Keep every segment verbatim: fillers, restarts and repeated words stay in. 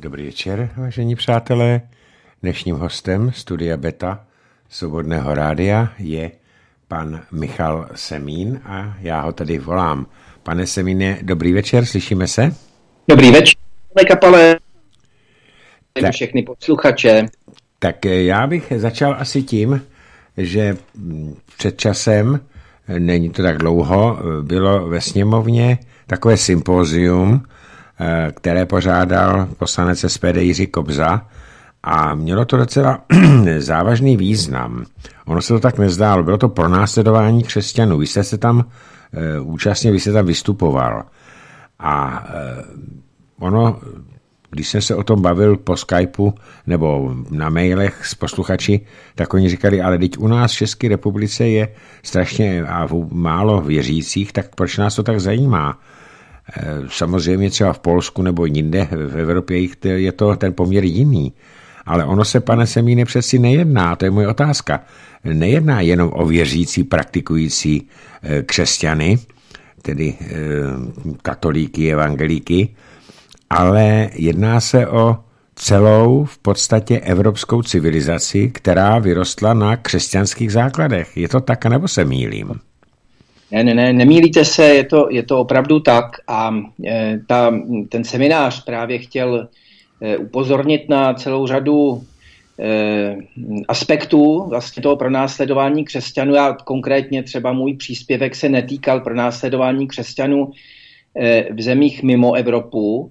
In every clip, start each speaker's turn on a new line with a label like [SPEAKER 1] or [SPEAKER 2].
[SPEAKER 1] Dobrý večer, vážení přátelé. Dnešním hostem Studia Beta Svobodného rádia je pan Michal Semín a já ho tady volám. Pane Semíne, dobrý večer, slyšíme se?
[SPEAKER 2] Dobrý večer, pane Kapale, tak, všechny posluchače.
[SPEAKER 1] Tak já bych začal asi tím, že před časem, není to tak dlouho, bylo ve sněmovně takové sympózium, které pořádal poslanec S P D Jiří Kobza a mělo to docela závažný význam. Ono se to tak nezdálo, bylo to pronásledování křesťanů. Vy jste se tam účastnil, vy jste tam vystupoval. A ono, když jsem se o tom bavil po Skypeu nebo na mailech s posluchači, tak oni říkali, ale teď u nás v České republice je strašně a málo věřících, tak proč nás to tak zajímá? Samozřejmě třeba v Polsku nebo jinde v Evropě je to ten poměr jiný. Ale ono se, pane Semíne, přeci nejedná, to je moje otázka, nejedná jenom o věřící, praktikující křesťany, tedy katolíky, evangelíky, ale jedná se o celou v podstatě evropskou civilizaci, která vyrostla na křesťanských základech. Je to tak, nebo se mýlím?
[SPEAKER 2] Ne, ne, ne, nemýlíte se, je to, je to opravdu tak a e, ta, ten seminář právě chtěl e, upozornit na celou řadu e, aspektů vlastně toho pronásledování křesťanů. Já konkrétně třeba můj příspěvek se netýkal pronásledování křesťanů e, v zemích mimo Evropu,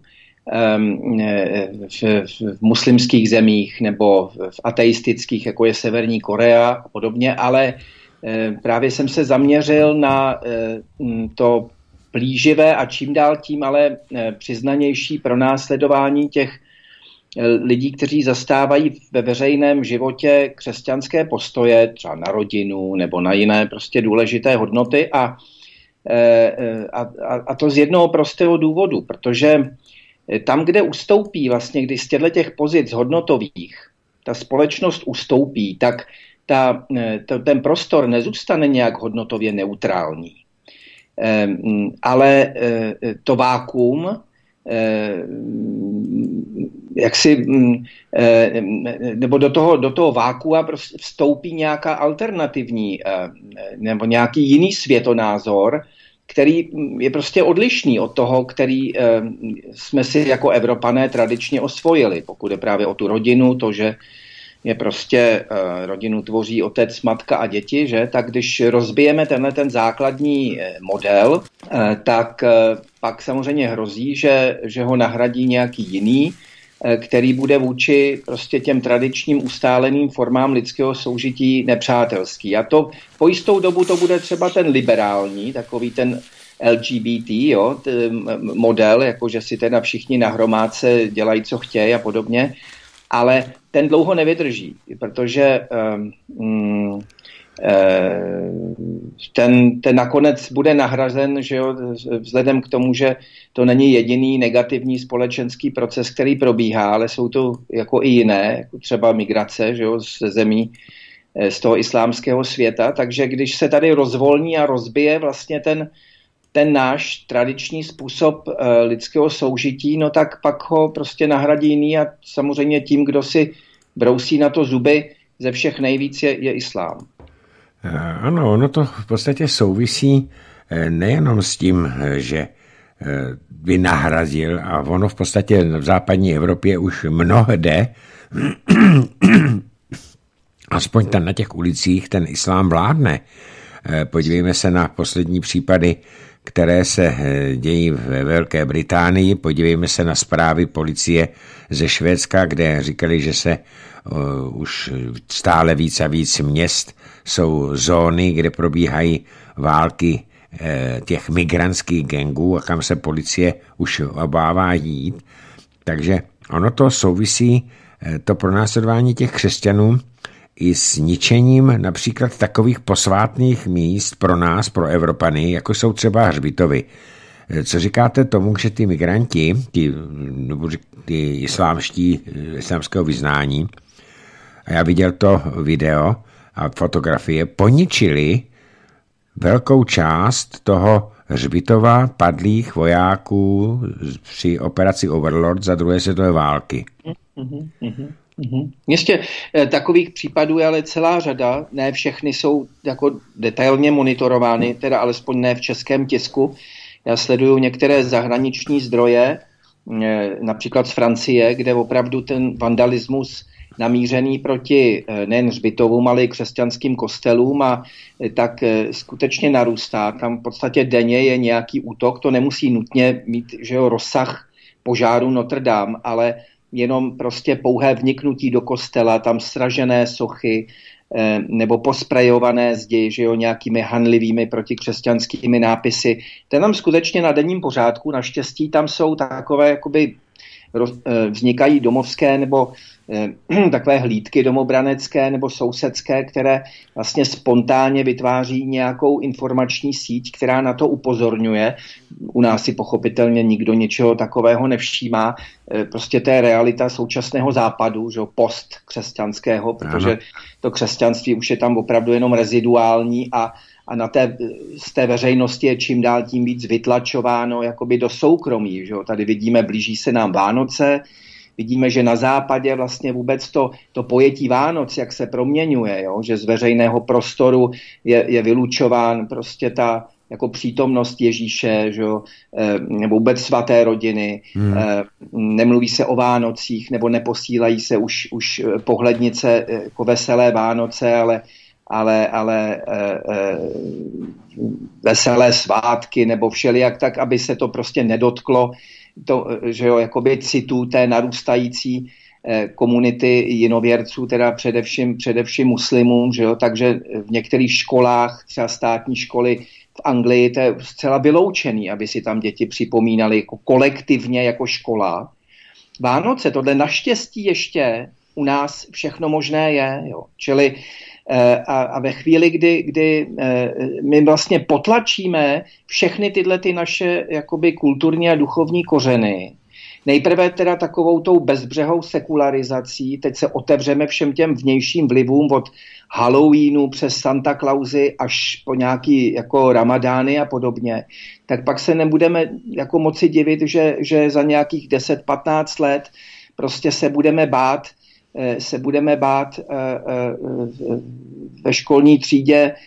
[SPEAKER 2] e, v, v muslimských zemích nebo v ateistických, jako je Severní Korea a podobně, ale právě jsem se zaměřil na to plíživé a čím dál tím ale přiznanější pronásledování těch lidí, kteří zastávají ve veřejném životě křesťanské postoje, třeba na rodinu nebo na jiné prostě důležité hodnoty a, a, a to z jednoho prostého důvodu, protože tam, kde ustoupí vlastně, když z těchto těch pozic hodnotových ta společnost ustoupí, tak Ta, to, ten prostor nezůstane nějak hodnotově neutrální. E, ale e, to vákuum, e, jak si, e, nebo do toho, do toho vákua prostě vstoupí nějaká alternativní e, nebo nějaký jiný světonázor, který je prostě odlišný od toho, který e, jsme si jako Evropané tradičně osvojili, pokud je právě o tu rodinu, to, že je prostě uh, rodinu tvoří otec, matka a děti, že? Tak když rozbijeme tenhle ten základní model, uh, tak uh, pak samozřejmě hrozí, že, že ho nahradí nějaký jiný, uh, který bude vůči prostě těm tradičním ustáleným formám lidského soužití nepřátelský. A to po jistou dobu to bude třeba ten liberální, takový ten L G B T, jo, t, model, jako že si teda všichni na hromádce dělají, co chtějí a podobně, ale ten dlouho nevydrží, protože um, ten, ten nakonec bude nahrazen, že jo, vzhledem k tomu, že to není jediný negativní společenský proces, který probíhá, ale jsou to jako i jiné, jako třeba migrace, že jo, ze zemí z toho islámského světa. Takže když se tady rozvolní a rozbije vlastně ten ten náš tradiční způsob uh, lidského soužití, no tak pak ho prostě nahradí jiný a samozřejmě tím, kdo si brousí na to zuby ze všech nejvíc je, je islám.
[SPEAKER 1] Ano, ono to v podstatě souvisí nejenom s tím, že by nahradil a ono v podstatě v západní Evropě už mnohde aspoň tam na těch ulicích ten islám vládne. Podívejme se na poslední případy, které se dějí ve Velké Británii. Podívejme se na zprávy policie ze Švédska, kde říkali, že se uh, už stále víc a víc měst jsou zóny, kde probíhají války uh, těch migrantských gangů a kam se policie už obává jít. Takže ono to souvisí, uh, to pronásledování těch křesťanů, i s ničením například takových posvátných míst pro nás, pro Evropany, jako jsou třeba hřbitovy. Co říkáte tomu, že ty migranti, ty, ty islámští, islámského vyznání, a já viděl to video a fotografie, poničili velkou část toho hřbitova padlých vojáků při operaci Overlord za druhé světové války.
[SPEAKER 2] Mm-hmm, mm-hmm. Mm-hmm. Ještě takových případů je ale celá řada, ne všechny jsou jako detailně monitorovány, teda alespoň ne v českém tisku. Já sleduju některé zahraniční zdroje, například z Francie, kde opravdu ten vandalismus namířený proti nejen hřbitovům, ale i křesťanským kostelům a tak skutečně narůstá. Tam v podstatě denně je nějaký útok, to nemusí nutně mít, že jo, rozsah požáru Notre Dame, ale jenom prostě pouhé vniknutí do kostela, tam sražené sochy nebo posprejované zdi, že jo, nějakými hanlivými protikřesťanskými nápisy. To je tam skutečně na denním pořádku. Naštěstí tam jsou takové, jakoby vznikají domovské nebo eh, takové hlídky domobranecké nebo sousedské, které vlastně spontánně vytváří nějakou informační síť, která na to upozorňuje. U nás si pochopitelně nikdo ničeho takového nevšímá. Eh, prostě to je realita současného západu, že post křesťanského, protože to křesťanství už je tam opravdu jenom reziduální a a na té, z té veřejnosti je čím dál tím víc vytlačováno jakoby do soukromí. Že jo? Tady vidíme, blíží se nám Vánoce, vidíme, že na západě vlastně vůbec to, to pojetí Vánoc, jak se proměňuje, jo? Že z veřejného prostoru je, je vylučován prostě ta jako přítomnost Ježíše, že jo? E, nebo vůbec svaté rodiny, hmm. e, nemluví se o Vánocích, nebo neposílají se už, už pohlednice jako veselé Vánoce, ale ale, ale e, e, veselé svátky nebo všelijak tak, aby se to prostě nedotklo, to, že jo, jakoby citů té narůstající e, komunity jinověrců, teda především, především muslimům, že jo, takže v některých školách, třeba státní školy v Anglii, to je zcela vyloučený, aby si tam děti připomínali jako kolektivně jako škola. Vánoce, tohle naštěstí ještě u nás všechno možné je, jo, čili A, a ve chvíli, kdy, kdy my vlastně potlačíme všechny tyhle ty naše jakoby kulturní a duchovní kořeny, nejprve teda takovou tou bezbřehou sekularizací, teď se otevřeme všem těm vnějším vlivům od Halloweenu přes Santa Clausy až po nějaký jako ramadány a podobně, tak pak se nebudeme jako moci divit, že, že za nějakých deset patnáct let prostě se budeme bát se budeme bát ve školní třídě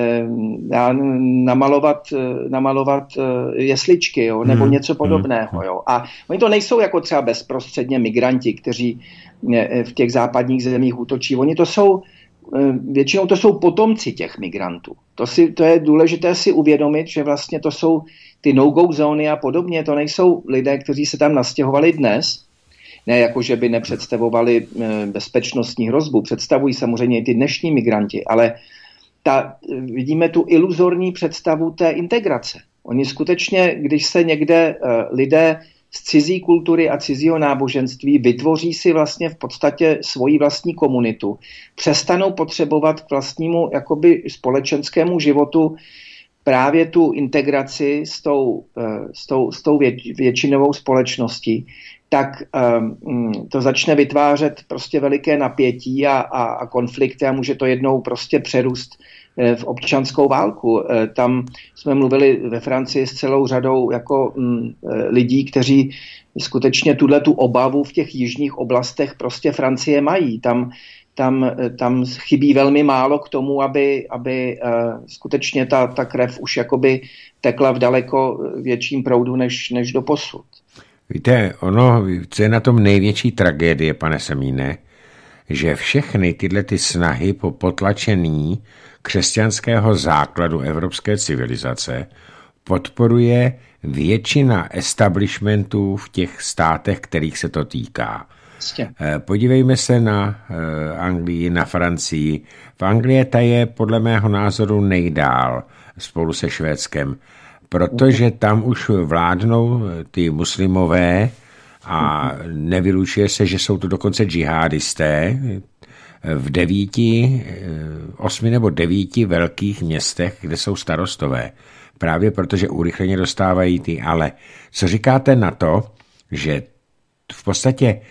[SPEAKER 2] namalovat, namalovat jesličky, jo, nebo hmm, něco podobného. Jo. A oni to nejsou jako třeba bezprostředně migranti, kteří v těch západních zemích útočí. Oni to jsou, většinou to jsou potomci těch migrantů. To, si, to je důležité si uvědomit, že vlastně to jsou ty no-go zóny a podobně. To nejsou lidé, kteří se tam nastěhovali dnes, ne jako, že by nepředstavovali bezpečnostní hrozbu. Představují samozřejmě i ty dnešní migranti, ale ta, vidíme tu iluzorní představu té integrace. Oni skutečně, když se někde lidé z cizí kultury a cizího náboženství vytvoří si vlastně v podstatě svoji vlastní komunitu, přestanou potřebovat k vlastnímu jakoby společenskému životu právě tu integraci s tou, s tou, s tou většinovou společností, tak um, to začne vytvářet prostě veliké napětí a, a, a konflikty a může to jednou prostě přerůst eh, v občanskou válku. Eh, tam jsme mluvili ve Francii s celou řadou jako mm, lidí, kteří skutečně tuhletu obavu v těch jižních oblastech prostě Francie mají. Tam, tam, tam chybí velmi málo k tomu, aby, aby eh, skutečně ta, ta krev už jakoby tekla v daleko větším proudu než, než doposud.
[SPEAKER 1] Víte, ono, co je na tom největší tragédie, pane Semíne, že všechny tyhle ty snahy po potlačení křesťanského základu evropské civilizace podporuje většina establishmentů v těch státech, kterých se to týká. Podívejme se na Anglii, na Francii. V Anglii ta je podle mého názoru nejdál spolu se Švédskem, protože tam už vládnou ty muslimové a nevylučuje se, že jsou to dokonce džihadisté v devíti, osmi nebo devíti velkých městech, kde jsou starostové. Právě protože urychleně dostávají ty. Ale co říkáte na to, že v podstatě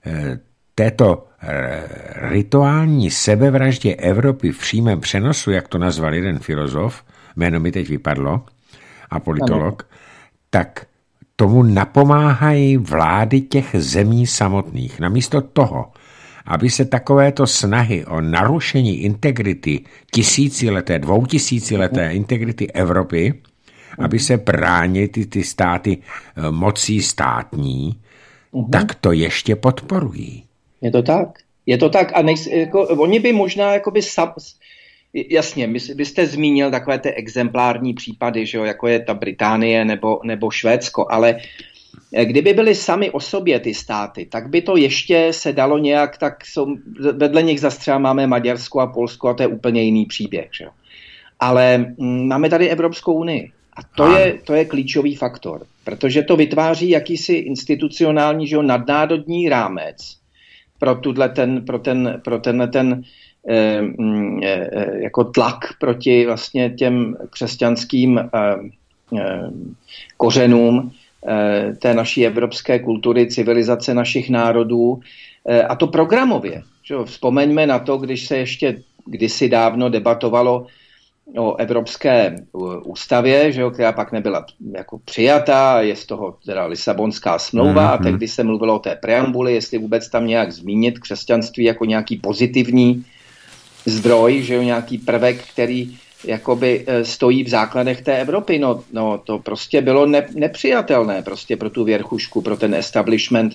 [SPEAKER 1] této rituální sebevraždě Evropy v přímém přenosu, jak to nazval jeden filozof, jméno mi teď vypadlo, a politolog, ano. tak tomu napomáhají vlády těch zemí samotných. Namísto toho, aby se takovéto snahy o narušení integrity tisícileté, dvoutisícileté integrity Evropy, aby se bránily ty, ty státy mocí státní, uhum. tak to ještě podporují.
[SPEAKER 2] Je to tak. Je to tak. A nejs, jako, oni by možná jakoby sam, jasně, vy, vy jste zmínil takové ty exemplární případy, že jo, jako je ta Británie nebo, nebo Švédsko, ale kdyby byly sami o sobě ty státy, tak by to ještě se dalo nějak, tak jsou, vedle nich zase třeba máme Maďarsko a Polsko a to je úplně jiný příběh. Že jo. Ale m, máme tady Evropskou unii a to je, to je klíčový faktor, protože to vytváří jakýsi institucionální, že jo, nadnárodní rámec pro, ten, pro ten, pro ten, ten eh, eh, jako tlak proti vlastně těm křesťanským eh, eh, kořenům té naší evropské kultury, civilizace našich národů a to programově. Že? Vzpomeňme na to, když se ještě kdysi dávno debatovalo o Evropské ústavě, že? Která pak nebyla jako přijatá, je z toho teda Lisabonská smlouva mm-hmm. a tehdy se mluvilo o té preambuli, jestli vůbec tam nějak zmínit křesťanství jako nějaký pozitivní zdroj, že? Nějaký prvek, který jakoby stojí v základech té Evropy. No, no to prostě bylo ne, nepřijatelné prostě pro tu věrchušku, pro ten establishment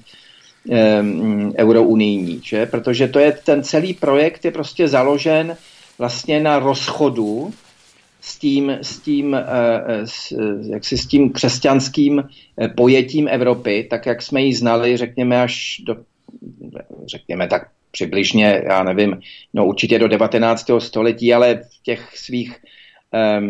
[SPEAKER 2] um, eurounijní, že? Protože to je, ten celý projekt je prostě založen vlastně na rozchodu s tím, s tím, s, jaksi s tím křesťanským pojetím Evropy, tak jak jsme ji znali, řekněme až do, řekněme tak přibližně, já nevím, no určitě do devatenáctého století, ale v těch svých um,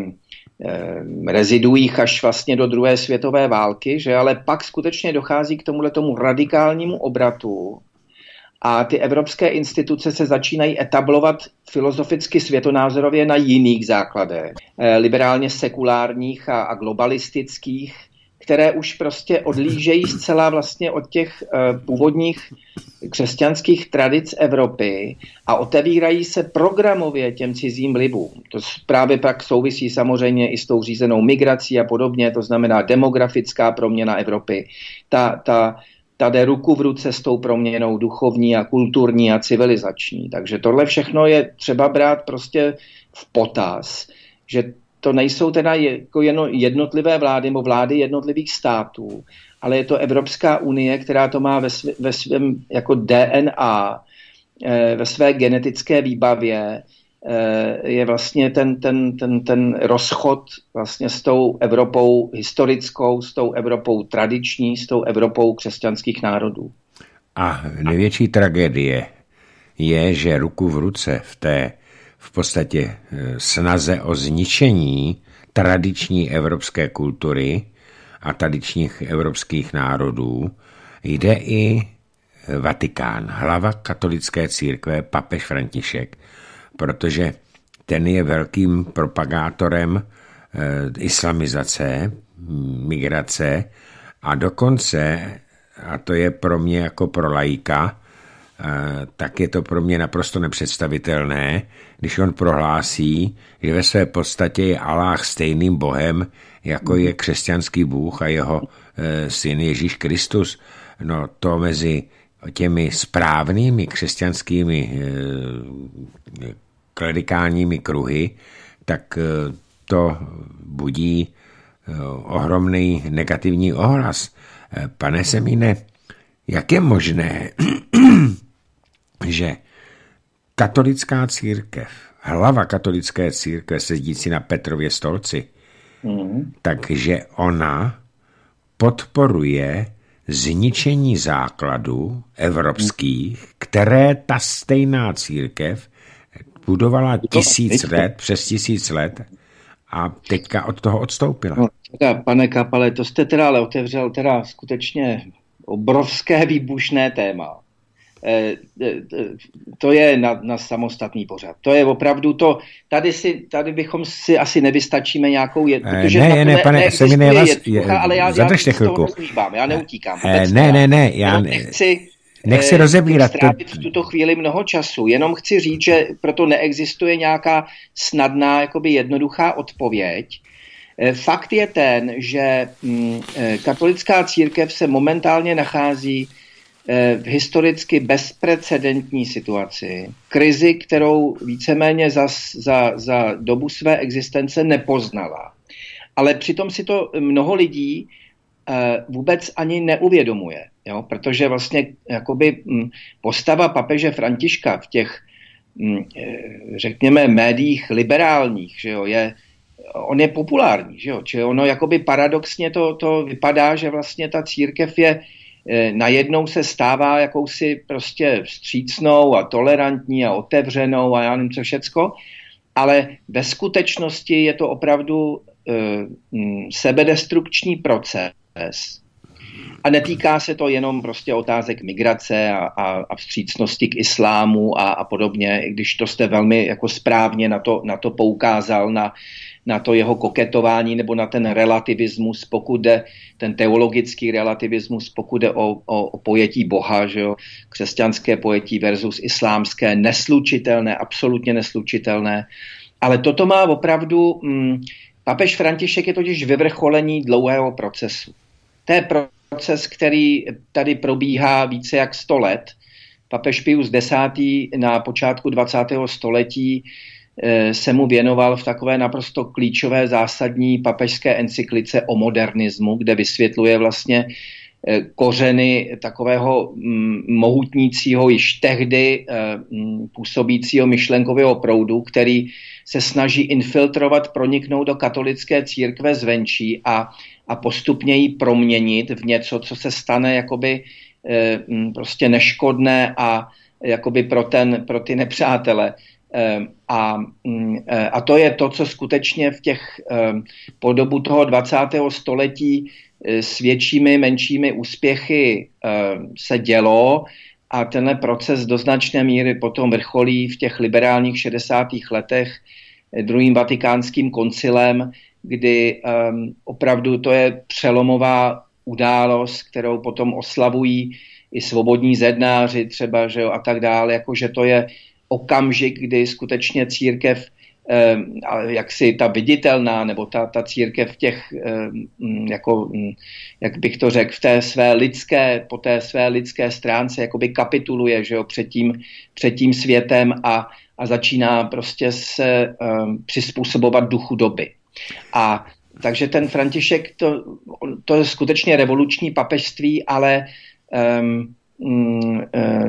[SPEAKER 2] um, reziduích až vlastně do druhé světové války, že ale pak skutečně dochází k tomuhletomu radikálnímu obratu a ty evropské instituce se začínají etablovat filozoficky světonázorově na jiných základech, liberálně sekulárních a, a globalistických, které už prostě odlížejí zcela vlastně od těch uh, původních křesťanských tradic Evropy a otevírají se programově těm cizím vlivům. To právě pak souvisí samozřejmě i s tou řízenou migrací a podobně, to znamená demografická proměna Evropy. Ta, ta, ta jde ruku v ruce s tou proměnou duchovní a kulturní a civilizační. Takže tohle všechno je třeba brát prostě v potaz, že to nejsou teda jako jednotlivé vlády nebo vlády jednotlivých států, ale je to Evropská unie, která to má ve, svě, ve svém jako D N A, e, ve své genetické výbavě, e, je vlastně ten, ten, ten, ten rozchod vlastně s tou Evropou historickou, s tou Evropou tradiční, s tou Evropou křesťanských národů.
[SPEAKER 1] A největší tragédie je, že ruku v ruce v té v podstatě snaze o zničení tradiční evropské kultury a tradičních evropských národů jde i Vatikán, hlava katolické církve, papež František, protože ten je velkým propagátorem eh, islamizace, migrace a dokonce, a to je pro mě jako pro laika, tak je to pro mě naprosto nepředstavitelné, když on prohlásí, že ve své podstatě je Aláh stejným bohem, jako je křesťanský Bůh a jeho e, syn Ježíš Kristus. No to mezi těmi správnými křesťanskými e, klerikálními kruhy, tak e, to budí e, ohromný negativní ohlas. E, pane Semíne, jak je možné, že katolická církev, hlava katolické církve sedící na Petrově stolci, mm. takže ona podporuje zničení základů evropských, mm. které ta stejná církev budovala tisíc let, přes tisíc let a teďka od toho odstoupila.
[SPEAKER 2] No, teda, pane Kapale, to jste teda ale otevřel teda skutečně obrovské výbušné téma. To je na, na samostatný pořad. To je opravdu to, tady, si, tady bychom si asi nevystačíme nějakou, je, protože
[SPEAKER 1] ne, ne, pane Semíne, vás,
[SPEAKER 2] jednoduchá, ale já, já z toho nezlíbám, já neutíkám.
[SPEAKER 1] Ne, ne, ne, ne, já
[SPEAKER 2] nechci,
[SPEAKER 1] nechci rozebírat.
[SPEAKER 2] strávit v tuto chvíli mnoho času, jenom chci říct, že proto neexistuje nějaká snadná, jakoby jednoduchá odpověď. Fakt je ten, že katolická církev se momentálně nachází v historicky bezprecedentní situaci. Krizi, kterou víceméně za, za, za dobu své existence nepoznala. Ale přitom si to mnoho lidí vůbec ani neuvědomuje. Jo? Protože vlastně jakoby postava papeže Františka v těch, řekněme, médiích liberálních, že jo, je, on je populární. Že jo? Čili ono jakoby paradoxně to, to vypadá, že vlastně ta církev je najednou se stává jakousi prostě vstřícnou a tolerantní a otevřenou a já nevím co všecko, ale ve skutečnosti je to opravdu uh, sebedestrukční proces a netýká se to jenom prostě otázek migrace a, a, a vstřícnosti k islámu a, a podobně, i když to jste velmi jako správně na to, na to poukázal, na na to jeho koketování nebo na ten relativismus, pokud jde, ten teologický relativismus, pokud jde o, o, o pojetí Boha, že jo, křesťanské pojetí versus islámské, neslučitelné, absolutně neslučitelné. Ale toto má opravdu, hm, papež František je totiž vyvrcholení dlouhého procesu. To je proces, který tady probíhá více jak sto let. Papež Pius desátý na počátku dvacátého století se mu věnoval v takové naprosto klíčové zásadní papežské encyklice o modernismu, kde vysvětluje vlastně kořeny takového mohutnícího již tehdy působícího myšlenkového proudu, který se snaží infiltrovat, proniknout do katolické církve zvenčí a, a postupně ji proměnit v něco, co se stane jakoby prostě neškodné a jakoby pro, ten, pro ty nepřátele. A, a to je to, co skutečně v těch po dobu toho dvacátého století s většími, menšími úspěchy se dělo a tenhle proces do značné míry potom vrcholí v těch liberálních šedesátých letech druhým vatikánským koncilem, kdy opravdu to je přelomová událost, kterou potom oslavují i svobodní zednáři třeba, že jo, a tak dále, jakože to je okamžik, kdy skutečně církev, eh, jaksi ta viditelná, nebo ta, ta církev v těch, eh, jako, jak bych to řekl, v té své lidské, po té své lidské stránce jakoby kapituluje, že jo, před tím, před tím světem a, a začíná prostě se eh, přizpůsobovat duchu doby. A takže ten František, to, to je skutečně revoluční papežství, ale um, um,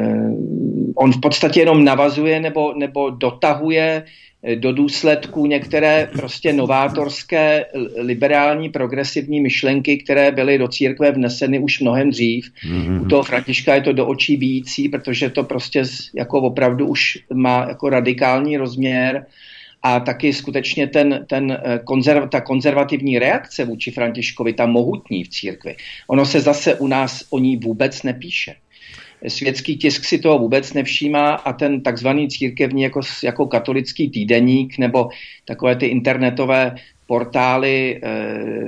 [SPEAKER 2] um, on v podstatě jenom navazuje nebo, nebo dotahuje do důsledků některé prostě novátorské, liberální, progresivní myšlenky, které byly do církve vneseny už mnohem dřív. Mm-hmm. U toho Františka je to do očí bijící, protože to prostě jako opravdu už má jako radikální rozměr. A taky skutečně ten, ten konzerv, ta konzervativní reakce vůči Františkovi, ta mohutní v církvi, ono se zase u nás o ní vůbec nepíše. Světský tisk si toho vůbec nevšímá a ten takzvaný církevní jako, jako katolický týdeník nebo takové ty internetové portály e,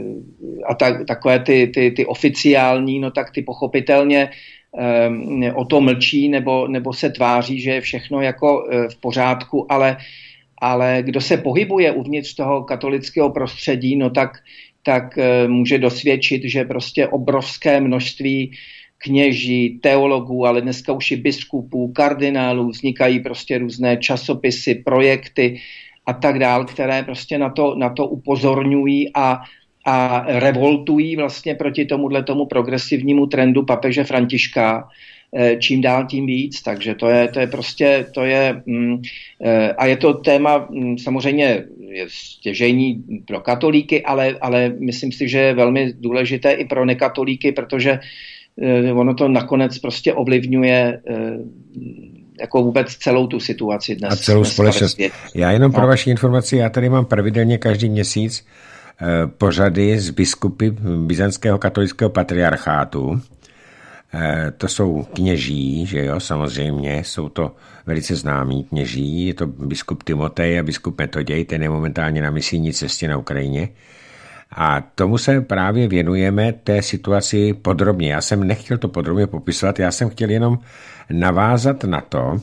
[SPEAKER 2] a ta, takové ty, ty, ty oficiální, no tak ty pochopitelně e, o to mlčí nebo, nebo se tváří, že je všechno jako e, v pořádku, ale Ale kdo se pohybuje uvnitř toho katolického prostředí, no tak, tak e, může dosvědčit, že prostě obrovské množství kněží, teologů, ale dneska už i biskupů, kardinálů, vznikají prostě různé časopisy, projekty a tak dál, které prostě na to, na to upozorňují a, a revoltují vlastně proti tomuhle tomu progresivnímu trendu papeže Františka. Čím dál tím víc, takže to je, to je prostě, to je, mm, a je to téma mm, samozřejmě je stěžejní pro katolíky, ale, ale myslím si, že je velmi důležité i pro nekatolíky, protože eh, ono to nakonec prostě ovlivňuje eh, jako vůbec celou tu situaci dnes.
[SPEAKER 1] A celou společnost. Já jenom pro no. vaši informaci, já tady mám pravidelně každý měsíc eh, pořady z biskupy Byzantského katolického patriarchátu. To jsou kněží, že jo, samozřejmě, jsou to velice známí kněží, je to biskup Timotej a biskup Metoděj, ten je momentálně na misijní cestě na Ukrajině. A tomu se právě věnujeme té situaci podrobně. Já jsem nechtěl to podrobně popisovat, já jsem chtěl jenom navázat na to,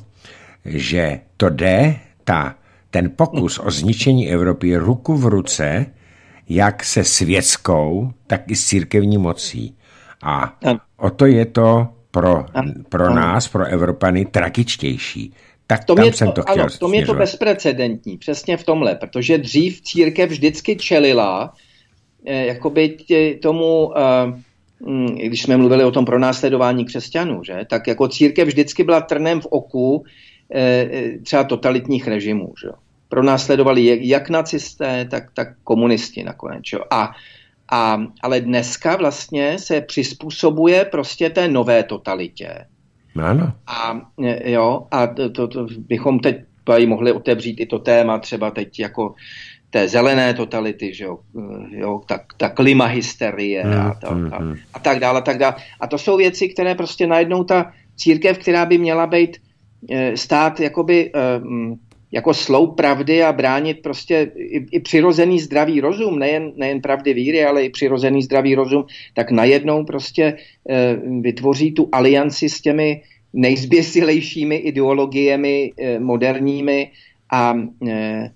[SPEAKER 1] že to jde, ta, ten pokus o zničení Evropy ruku v ruce jak se světskou, tak i s církevní mocí. A o to je to pro, pro nás, pro Evropany, tragičtější. Tak
[SPEAKER 2] tom
[SPEAKER 1] tam
[SPEAKER 2] je
[SPEAKER 1] jsem
[SPEAKER 2] to,
[SPEAKER 1] to chtěl
[SPEAKER 2] ano, v tom je to bezprecedentní, přesně v tomhle, protože dřív církev vždycky čelila eh, jakoby tě, tomu, eh, když jsme mluvili o tom pronásledování křesťanů, že, tak jako církev vždycky byla trnem v oku eh, třeba totalitních režimů. Že. Pronásledovali jak nacisté, tak, tak komunisti nakonec. Že. A, a, ale dneska vlastně se přizpůsobuje prostě té nové totalitě.
[SPEAKER 1] Ano.
[SPEAKER 2] A, jo, a to, to, to bychom teď mohli otevřít i to téma třeba teď jako té zelené totality, že jo, jo ta, ta klimahysterie mm, a, ta, mm, a, a tak dále, a tak dále. A to jsou věci, které prostě najednou ta církev, která by měla být stát jakoby jako sloup pravdy a bránit prostě i, i přirozený zdravý rozum, nejen, nejen pravdy víry, ale i přirozený zdravý rozum, tak najednou prostě e, vytvoří tu alianci s těmi nejzběsilejšími ideologiemi e, moderními a, e,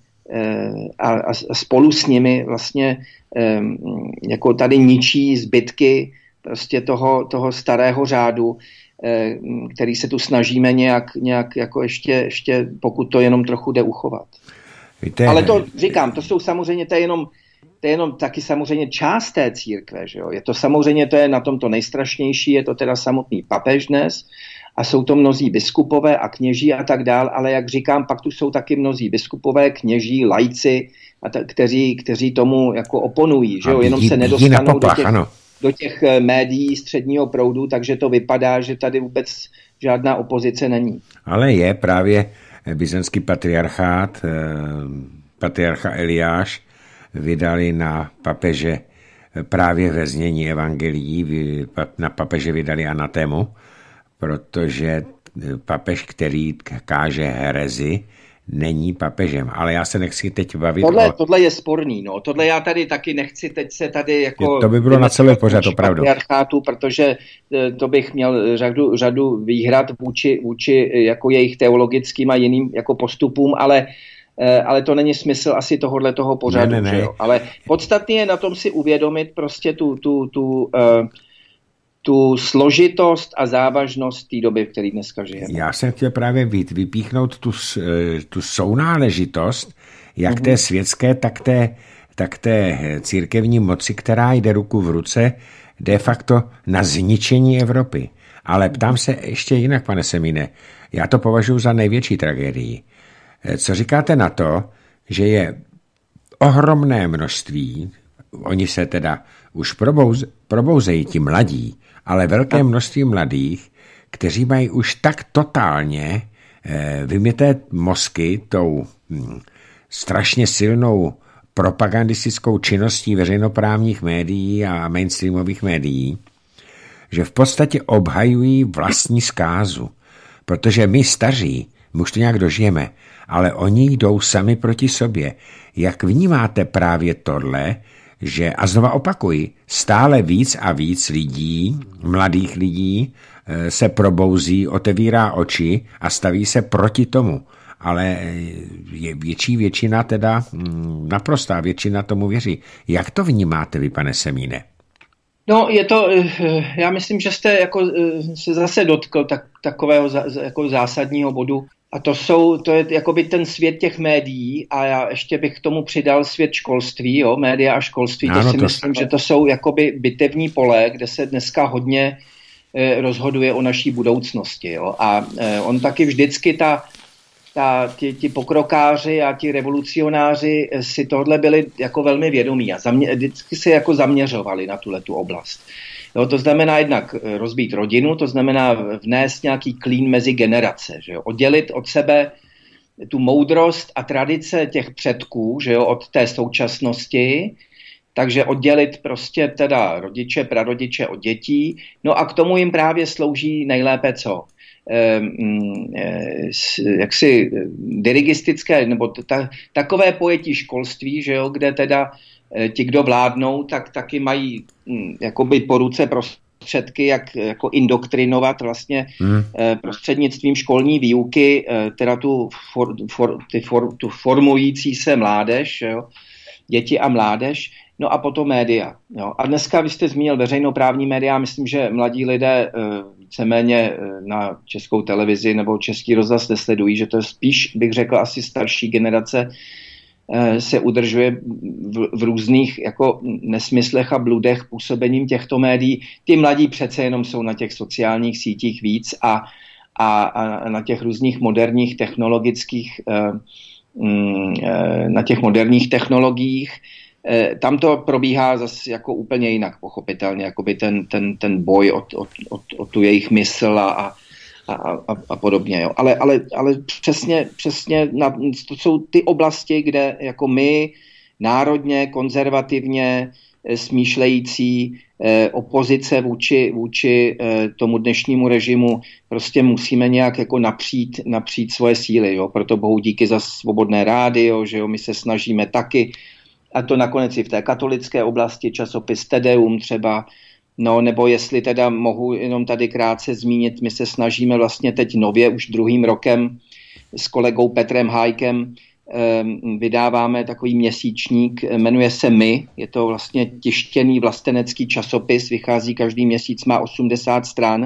[SPEAKER 2] a, a spolu s nimi vlastně e, jako tady ničí zbytky prostě toho, toho starého řádu, který se tu snažíme nějak, nějak jako ještě, ještě, pokud to jenom trochu jde uchovat. Víte, ale to říkám, to jsou samozřejmě, to je jenom, to je jenom taky samozřejmě část té církve, že jo? Je to samozřejmě, to je na tom to nejstrašnější, je to teda samotný papež dnes a jsou to mnozí biskupové a kněží a tak dál, ale jak říkám, pak tu jsou taky mnozí biskupové, kněží, laici, a ta, kteří, kteří tomu jako oponují, že jo? Jenom se nedostanou do těch... Ano. do těch médií středního proudu, takže to vypadá, že tady vůbec žádná opozice není.
[SPEAKER 1] Ale je právě byzantský patriarchát, patriarcha Eliáš, vydali na papeže právě ve znění evangelií, na papeže vydali anatému, protože papež, který káže herezi, není papežem, ale já se nechci teď bavit
[SPEAKER 2] tohle,
[SPEAKER 1] o...
[SPEAKER 2] Tohle je sporný, no. Tohle já tady taky nechci teď se tady jako...
[SPEAKER 1] To by bylo na celý pořad, opravdu.
[SPEAKER 2] Protože to bych měl řadu, řadu výhrad vůči, vůči jako jejich teologickým a jiným jako postupům, ale, ale to není smysl asi tohohle toho pořadu. Ne, ne, ne. Že jo? Ale podstatně je na tom si uvědomit prostě tu... tu, tu uh, tu složitost a závažnost té doby, v které dneska žijeme.
[SPEAKER 1] Já jsem chtěl právě vypíchnout tu, tu sounáležitost, jak mm-hmm. té světské, tak té, tak té církevní moci, která jde ruku v ruce de facto na zničení Evropy. Ale ptám se ještě jinak, pane Semíne, já to považuji za největší tragédii. Co říkáte na to, že je ohromné množství, oni se teda už probouz, probouzejí ti mladí, ale velké množství mladých, kteří mají už tak totálně eh, vyměté mozky tou hm, strašně silnou propagandistickou činností veřejnoprávních médií a mainstreamových médií, že v podstatě obhajují vlastní zkázu. Protože my staří, my už to nějak dožijeme, ale oni jdou sami proti sobě. Jak vnímáte právě tohle, že, a znova opakuji, stále víc a víc lidí, mladých lidí, se probouzí, otevírá oči a staví se proti tomu. Ale je větší většina, teda naprostá většina tomu věří. Jak to vnímáte vy, pane Semíne?
[SPEAKER 2] No, je to, já myslím, že jste jako se zase dotkl tak, takového jako zásadního bodu. A to jsou, to je jakoby ten svět těch médií a já ještě bych k tomu přidal svět školství, jo, média a školství, to ano, si to myslím, že to jsou jakoby bitevní pole, kde se dneska hodně eh, rozhoduje o naší budoucnosti, jo, a eh, on taky vždycky ta, ta ti, ti pokrokáři a ti revolucionáři si tohle byli jako velmi vědomí a zamě, vždycky se jako zaměřovali na tuhletu oblast. Jo, to znamená jednak rozbít rodinu, to znamená vnést nějaký klín mezi generace, že jo? Oddělit od sebe tu moudrost a tradice těch předků, že jo, od té současnosti, takže oddělit prostě teda rodiče, prarodiče od dětí, no a k tomu jim právě slouží nejlépe co? E, e, jaksi dirigistické, nebo ta, takové pojetí školství, že jo, kde teda ti, kdo vládnou, tak taky mají hm, jakoby po ruce prostředky, jak jako indoktrinovat vlastně hmm. eh, prostřednictvím školní výuky, eh, teda tu, for, for, ty for, tu formující se mládež, jo, děti a mládež. no a potom média. Jo. A dneska vy jste zmínil veřejnoprávní média, myslím, že mladí lidé víceméně na Českou televizi nebo Český rozhlas nesledují, že to je spíš, bych řekl, asi starší generace se udržuje v, v různých jako nesmyslech a bludech působením těchto médií. Ty mladí přece jenom jsou na těch sociálních sítích víc a, a, a na těch různých moderních technologických na těch moderních technologiích. Tam to probíhá zase jako úplně jinak, pochopitelně, jakoby ten, ten, ten boj o, o, o, o tu jejich mysl a, a, a, a podobně. Jo. Ale, ale, ale přesně, přesně na, to jsou ty oblasti, kde jako my národně, konzervativně smýšlející eh, opozice vůči, vůči eh, tomu dnešnímu režimu prostě musíme nějak jako napřít, napřít svoje síly. Jo. Proto bohu díky za Svobodné rádio, že jo, my se snažíme taky, a to nakonec i v té katolické oblasti, časopis Tedeum třeba, no nebo jestli teda mohu jenom tady krátce zmínit, my se snažíme vlastně teď nově už druhým rokem s kolegou Petrem Hájkem vydáváme takový měsíčník, jmenuje se My, je to vlastně tištěný vlastenecký časopis, vychází každý měsíc, má osmdesát stran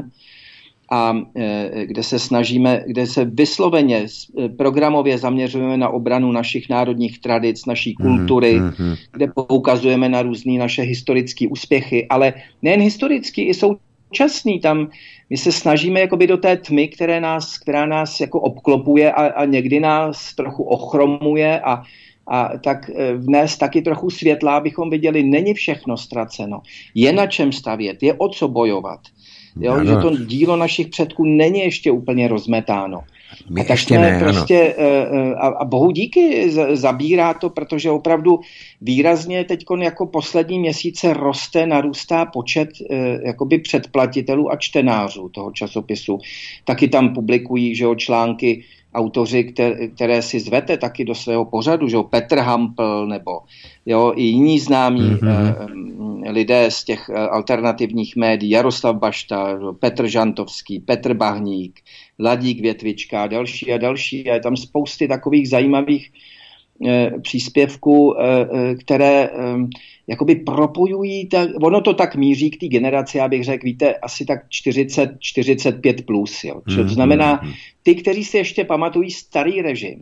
[SPEAKER 2] a kde se snažíme, kde se vysloveně programově zaměřujeme na obranu našich národních tradic, naší kultury, mm-hmm. kde poukazujeme na různé naše historické úspěchy, ale nejen historický, i současný. Tam my se snažíme jakoby do té tmy, které nás, která nás jako obklopuje a, a někdy nás trochu ochromuje a, a tak vnést taky trochu světla, abychom viděli, není všechno ztraceno. Je na čem stavět, je o co bojovat. Jo, že to dílo našich předků není ještě úplně rozmetáno.
[SPEAKER 1] My
[SPEAKER 2] a tak
[SPEAKER 1] ještě ne,
[SPEAKER 2] prostě, a, a bohu díky zabírá to, protože opravdu výrazně teď jako poslední měsíce roste, narůstá počet jakoby předplatitelů a čtenářů toho časopisu. Taky tam publikují, že jo, články autoři, které, které si zvete taky do svého pořadu, že jo, Petr Hampl nebo jo, i jiní známí mm-hmm. eh, lidé z těch eh, alternativních médií, Jaroslav Bašta, Petr Žantovský, Petr Bahník, Ladík Větvička a další a další. A je tam spousty takových zajímavých eh, příspěvků, eh, které eh, jakoby propojují, tak, ono to tak míří k té generaci, já bych řekl, víte, asi tak čtyřicet čtyřicet pět plus. Jo. Mm-hmm. To znamená, ty, kteří si ještě pamatují starý režim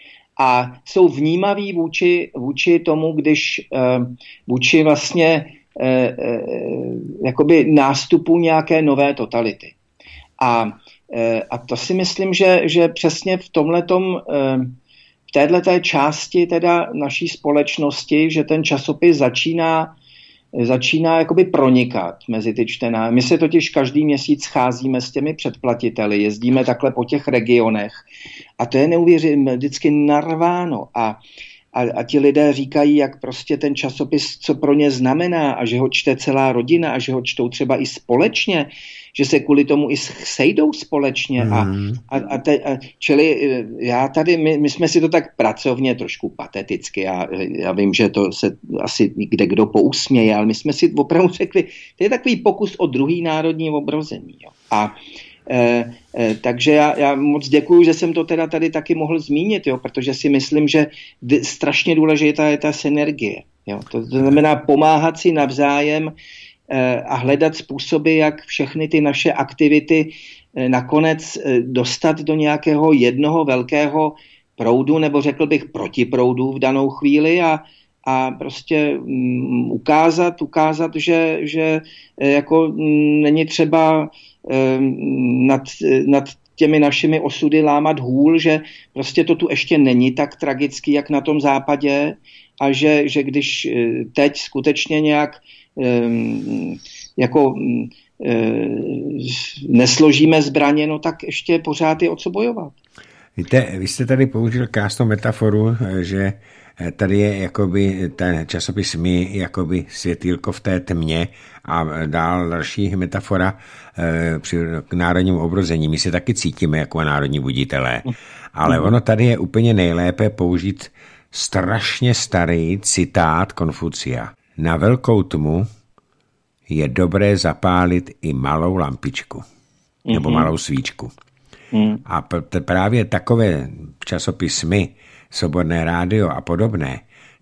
[SPEAKER 2] a jsou vnímaví vůči, vůči tomu, když uh, vůči vlastně uh, uh, jakoby nástupu nějaké nové totality. A, uh, a to si myslím, že, že přesně v tomhletom uh, v téhleté části teda naší společnosti, že ten časopis začíná začíná jakoby pronikat mezi ty čtenáře. My se totiž každý měsíc scházíme s těmi předplatiteli, jezdíme takhle po těch regionech a to je neuvěřitelné, vždycky narváno a, a, a ti lidé říkají, jak prostě ten časopis, co pro ně znamená a že ho čte celá rodina a že ho čtou třeba i společně, že se kvůli tomu i sejdou společně. A, a, a, te, a čili já tady, my, my jsme si to tak pracovně trošku pateticky, já, já vím, že to se asi kde kdo pousměje, ale my jsme si opravdu řekli, to je takový pokus o druhý národní obrození. Jo. A e, e, takže já, já moc děkuju, že jsem to teda tady taky mohl zmínit, jo, protože si myslím, že d- strašně důležitá je ta synergie. Jo. To, to znamená pomáhat si navzájem a hledat způsoby, jak všechny ty naše aktivity nakonec dostat do nějakého jednoho velkého proudu, nebo řekl bych protiproudu v danou chvíli a, a prostě um, ukázat, ukázat, že, že jako není třeba um, nad, nad těmi našimi osudy lámat hůl, že prostě to tu ještě není tak tragický, jak na tom západě a že, že když teď skutečně nějak jako nesložíme zbraně, no tak ještě pořád je o co bojovat.
[SPEAKER 1] Víte, vy jste tady použil krásnou metaforu, že tady je jakoby ten časopis My, jakoby světýlko v té tmě a dál další metafora při, k národnímu obrození. My se taky cítíme jako národní buditelé, ale ono tady je úplně nejlépe použít strašně starý citát Konfucia. Na velkou tmu je dobré zapálit i malou lampičku mm-hmm. nebo malou svíčku. Mm. A právě takové časopismy, Svobodné rádio a podobné,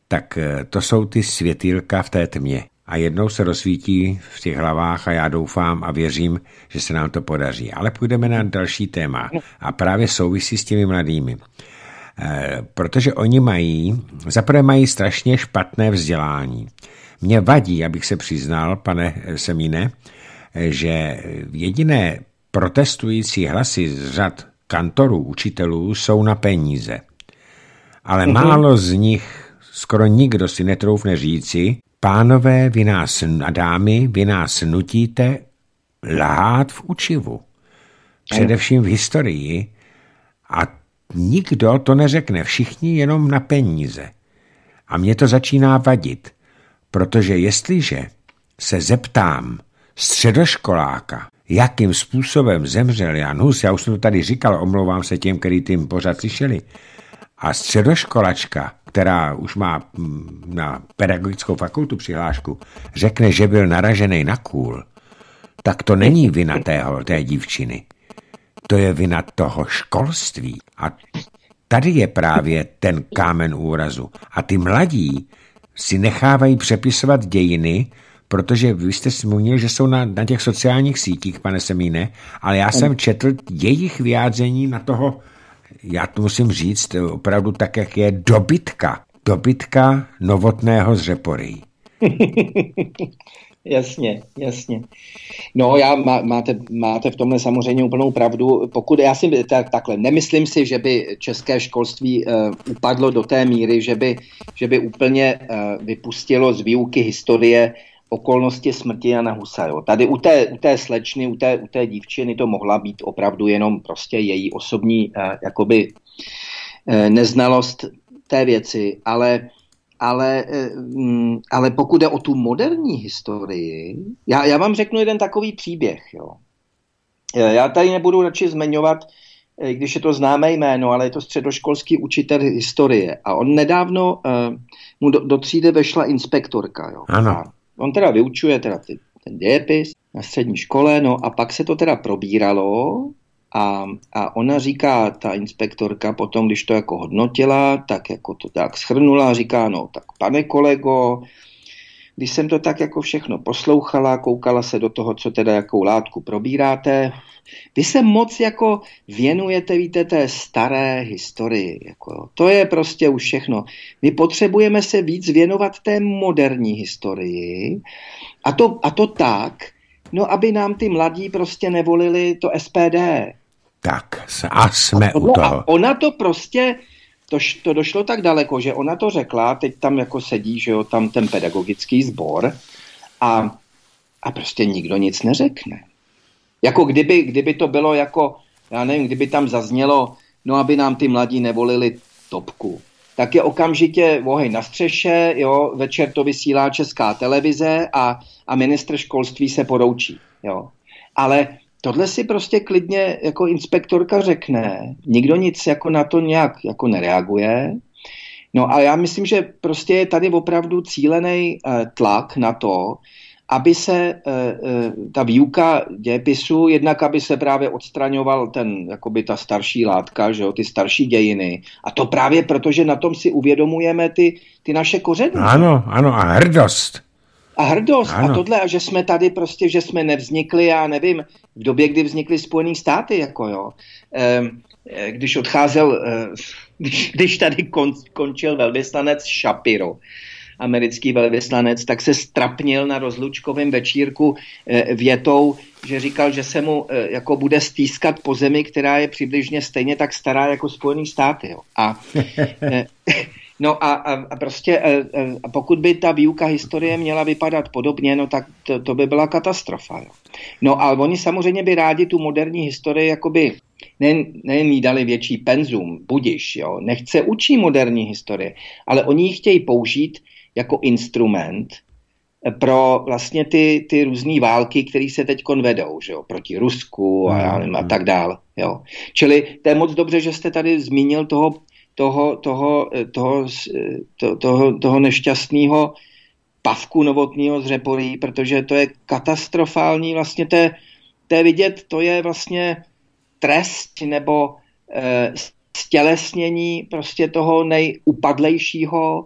[SPEAKER 1] tak to jsou ty světýlka v té tmě. A jednou se rozsvítí v těch hlavách a já doufám a věřím, že se nám to podaří. Ale půjdeme na další téma a právě souvisí s těmi mladými. E, protože oni mají, zaprvé mají strašně špatné vzdělání. Mně vadí, abych se přiznal, pane Semíne, že jediné protestující hlasy z řad kantorů, učitelů jsou na peníze. Ale mm-hmm. málo z nich, skoro nikdo si netroufne říci, pánové, vy nás a dámy, vy nás nutíte lhát v učivu. Především v historii. A nikdo to neřekne, všichni jenom na peníze. A mě to začíná vadit, protože jestliže se zeptám středoškoláka, jakým způsobem zemřel Jan Hus, já už jsem to tady říkal, omlouvám se těm, kteří tím pořád slyšeli, a středoškolačka, která už má na pedagogickou fakultu přihlášku, řekne, že byl naražený na kůl, tak to není vina tého, té dívčiny. To je vina toho školství. A tady je právě ten kámen úrazu. A ty mladí si nechávají přepisovat dějiny, protože vy jste zmínil, že jsou na, na těch sociálních sítích, pane Semíne, ale já jsem četl jejich vyjádření na toho, já to musím říct, opravdu tak, jak je dobytka. Dobytka Novotného z Řeporyjí.
[SPEAKER 2] Jasně, jasně. No, já má, máte, máte v tomhle samozřejmě úplnou pravdu. Pokud já si tak, takhle, nemyslím si, že by české školství uh, upadlo do té míry, že by, že by úplně uh, vypustilo z výuky historie okolnosti smrti Jana Husa. Jo. Tady u té, u té slečny, u té, u té dívčiny to mohla být opravdu jenom prostě její osobní uh, jakoby uh, neznalost té věci, ale Ale, ale pokud jde o tu moderní historii, já, já vám řeknu jeden takový příběh. Jo. Já tady nebudu radši zmiňovat, když je to známé jméno, ale je to středoškolský učitel historie. A on nedávno, uh, mu do, do třídy vešla inspektorka. Jo.
[SPEAKER 1] Ano.
[SPEAKER 2] A on teda vyučuje teda ty, ten dějepis na střední škole, no a pak se to teda probíralo. A, a ona říká, ta inspektorka potom, když to jako hodnotila, tak jako to tak shrnula, říká, no tak pane kolego, když jsem to tak jako všechno poslouchala, koukala se do toho, co teda jakou látku probíráte, vy se moc jako věnujete, víte, té staré historii. Jako, to je prostě už všechno. My potřebujeme se víc věnovat té moderní historii a to, a to tak, no aby nám ty mladí prostě nevolili to S P D.
[SPEAKER 1] Tak, a jsme a, u toho.
[SPEAKER 2] A ona to prostě, to, to došlo tak daleko, že ona to řekla, teď tam jako sedí, že jo, tam ten pedagogický sbor a, a prostě nikdo nic neřekne. Jako kdyby, kdyby to bylo jako, já nevím, kdyby tam zaznělo, no aby nám ty mladí nevolili topku. Tak je okamžitě oheň na střeše, jo, večer to vysílá Česká televize a, a ministr školství se poroučí. Jo. Ale tohle si prostě klidně jako inspektorka řekne, nikdo nic jako na to nějak jako nereaguje. No a já myslím, že prostě je tady opravdu cílený uh, tlak na to, aby se uh, uh, ta výuka dějepisu, jednak aby se právě odstraňoval ten, jakoby ta starší látka, že jo, ty starší dějiny. A to právě proto, že na tom si uvědomujeme ty, ty naše kořeny.
[SPEAKER 1] Ano, ano, a hrdost.
[SPEAKER 2] A hrdost ano. A tohle, a že jsme tady prostě, že jsme nevznikli, já nevím, v době, kdy vznikly Spojené státy, jako jo. E, když odcházel, e, když, když tady kon, končil velvyslanec Shapiro, americký velvyslanec, tak se strapnil na rozlučkovém večírku e, větou, že říkal, že se mu e, jako bude stýskat po zemi, která je přibližně stejně tak stará jako Spojené státy. Jo. A e, No a, a, a prostě a pokud by ta výuka historie měla vypadat podobně, no tak to, to by byla katastrofa. Jo. No a oni samozřejmě by rádi tu moderní historii jakoby nejen, nejen jí dali větší penzum, budiš, jo, nechce učí moderní historie, ale oni ji chtějí použít jako instrument pro vlastně ty, ty různé války, které se teď vedou, že jo, proti Rusku a, já nevím, a tak dále. Jo. Čili to je moc dobře, že jste tady zmínil toho Toho, toho, toho, toho, toho nešťastného Pavku Novotného z Řeporyjí, protože to je katastrofální, vlastně to je, to je vidět, to je vlastně trest nebo e, stělesnění prostě toho nejupadlejšího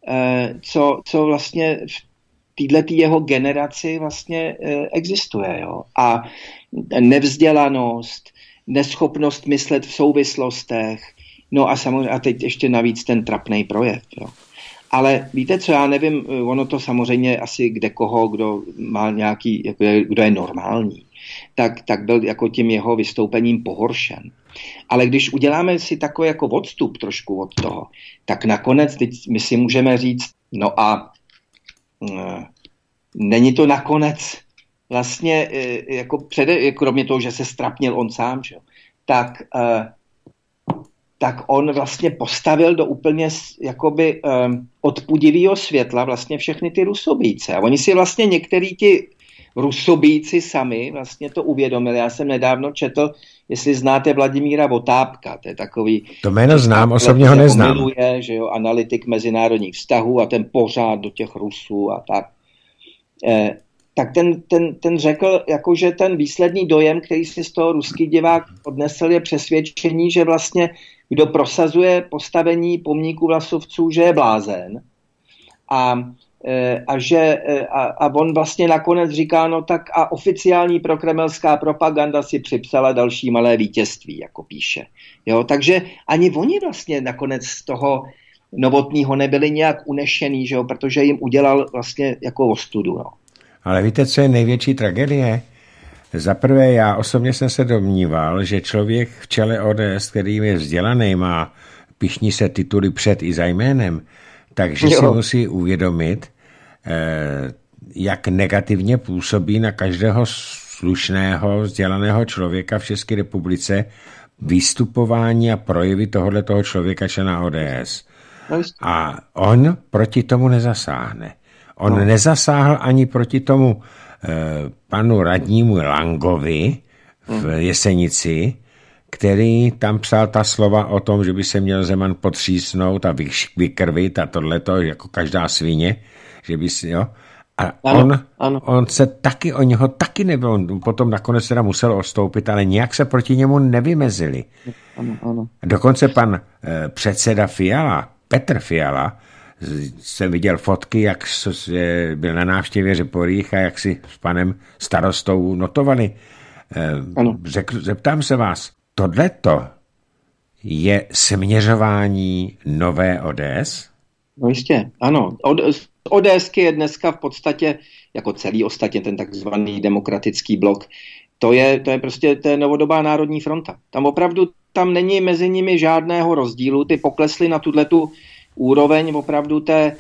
[SPEAKER 2] co, co vlastně v této jeho generaci vlastně existuje. Jo? A nevzdělanost, neschopnost myslet v souvislostech, no a samozřejmě, a teď ještě navíc ten trapnej projev. Jo? Ale víte co, já nevím, ono to samozřejmě asi kde koho, kdo má nějaký, jako je, kdo je normální, tak, tak byl jako tím jeho vystoupením pohoršen. Ale když uděláme si takový jako odstup trošku od toho, tak nakonec teď my si můžeme říct, no a e, není to nakonec vlastně, e, jako přede, kromě toho, že se strapnil on sám, že? tak e, tak on vlastně postavil do úplně jakoby um, odpudivého světla vlastně všechny ty rusobíjce. A oni si vlastně některý ti rusobíjci sami vlastně to uvědomili. Já jsem nedávno četl, jestli znáte Vladimíra Votápka, to je takový...
[SPEAKER 1] To jméno znám, osobně ho neznám.
[SPEAKER 2] Miluje, že jo, analytik mezinárodních vztahů a ten pořád do těch Rusů a tak. Eh, tak ten, ten, ten řekl, jako, že ten výsledný dojem, který si z toho ruský divák odnesl, je přesvědčení, že vlastně kdo prosazuje postavení pomníku vlasovců, že je blázen. A, a, že, a, a on vlastně nakonec říká, no tak a oficiální prokremelská propaganda si připsala další malé vítězství, jako píše. Jo, takže ani oni vlastně nakonec z toho Novotného nebyli nějak unešený, že jo, protože jim udělal vlastně jako ostudu. No.
[SPEAKER 1] Ale víte, co je největší tragédie? Za prvé, já osobně jsem se domníval, že člověk v čele O D S, který je vzdělaný, má pyšní se tituly před i za jménem, takže jo. si musí uvědomit, jak negativně působí na každého slušného, vzdělaného člověka v České republice vystupování a projevy tohoto člověka člena O D S. A on proti tomu nezasáhne. On no. nezasáhl ani proti tomu eh, panu radnímu Langovi v Jesenici, který tam psal ta slova o tom, že by se měl Zeman potřísnout a vykrvit a tohleto, jako každá svině, že by si, jo. A ano, on, ano. on se taky, o něho taky nebyl, on potom nakonec teda musel odstoupit, ale nějak se proti němu nevymezili.
[SPEAKER 2] Ano, ano.
[SPEAKER 1] Dokonce pan eh, předseda Fiala, Petr Fiala, jsem viděl fotky, jak byl na návštěvě Řeporých a jak si s panem starostou notovali. Řekl, zeptám se vás, tohleto je směřování nové O D S?
[SPEAKER 2] No jistě, ano. ODSky je dneska v podstatě, jako celý ostatně ten takzvaný demokratický blok, to je, to je prostě to je novodobá národní fronta. Tam opravdu tam není mezi nimi žádného rozdílu, ty poklesly na tuhletu úroveň opravdu té,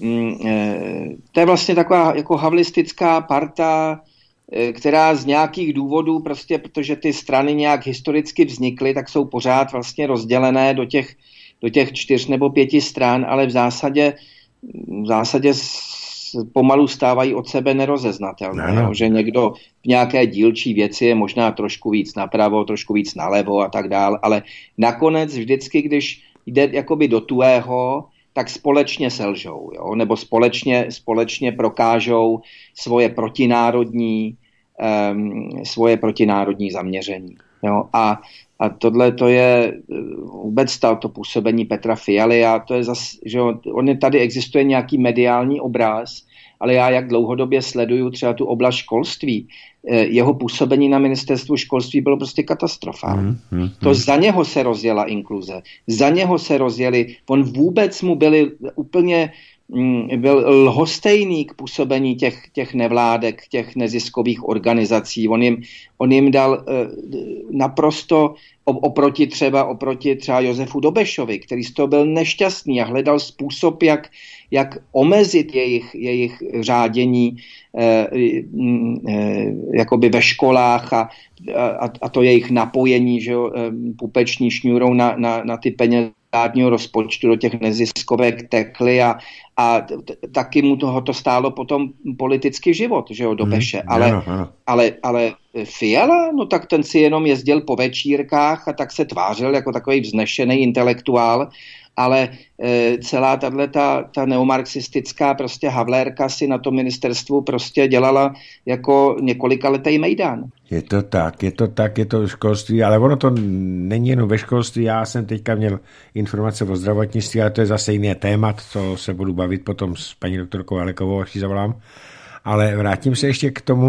[SPEAKER 2] to je vlastně taková jako havlistická parta, která z nějakých důvodů, prostě protože ty strany nějak historicky vznikly, tak jsou pořád vlastně rozdělené do těch, do těch čtyř nebo pěti stran, ale v zásadě, v zásadě pomalu stávají od sebe nerozeznatelné. No, no. Že někdo v nějaké dílčí věci je možná trošku víc napravo, trošku víc nalevo a tak dál, ale nakonec vždycky, když jde jakoby do tuého, tak společně selžou, jo? Nebo společně, společně prokážou svoje protinárodní, um, svoje protinárodní zaměření. Jo? A, a tohle to je vůbec to, to působení Petra Fialy a to je zase, že on tady existuje nějaký mediální obraz, ale já jak dlouhodobě sleduju třeba tu oblast školství, jeho působení na ministerstvu školství bylo prostě katastrofální. Mm, mm, mm. To za něho se rozjela inkluze, za něho se rozjeli, on vůbec mu byli úplně, byl lhostejný k působení těch, těch nevládek, těch neziskových organizací. On jim, on jim dal naprosto oproti třeba, oproti třeba Josefu Dobešovi, který z toho byl nešťastný a hledal způsob, jak, jak omezit jejich, jejich řádění eh, eh, jakoby ve školách a, a, a to jejich napojení, že jo, pupeční šňůrou na, na, na ty peněze státního rozpočtu do těch neziskovek tekly a, a t, taky mu tohoto stálo potom politický život, že jo, Dobeše. Hmm, ale, ano, ano. ale, ale Fiala, no tak ten si jenom jezdil po večírkách a tak se tvářil jako takový vznešený intelektuál ale e, celá tato ta, ta neomarxistická prostě havlérka si na to ministerstvu prostě dělala jako několikaletý mejdan.
[SPEAKER 1] Je to tak, je to tak, je to školství, ale ono to není jenom ve školství. Já jsem teďka měl informace o zdravotnictví, ale to je zase jiný téma, co se budu bavit potom s paní doktorkou Alekovou, až ji zavolám. Ale vrátím se ještě k tomu,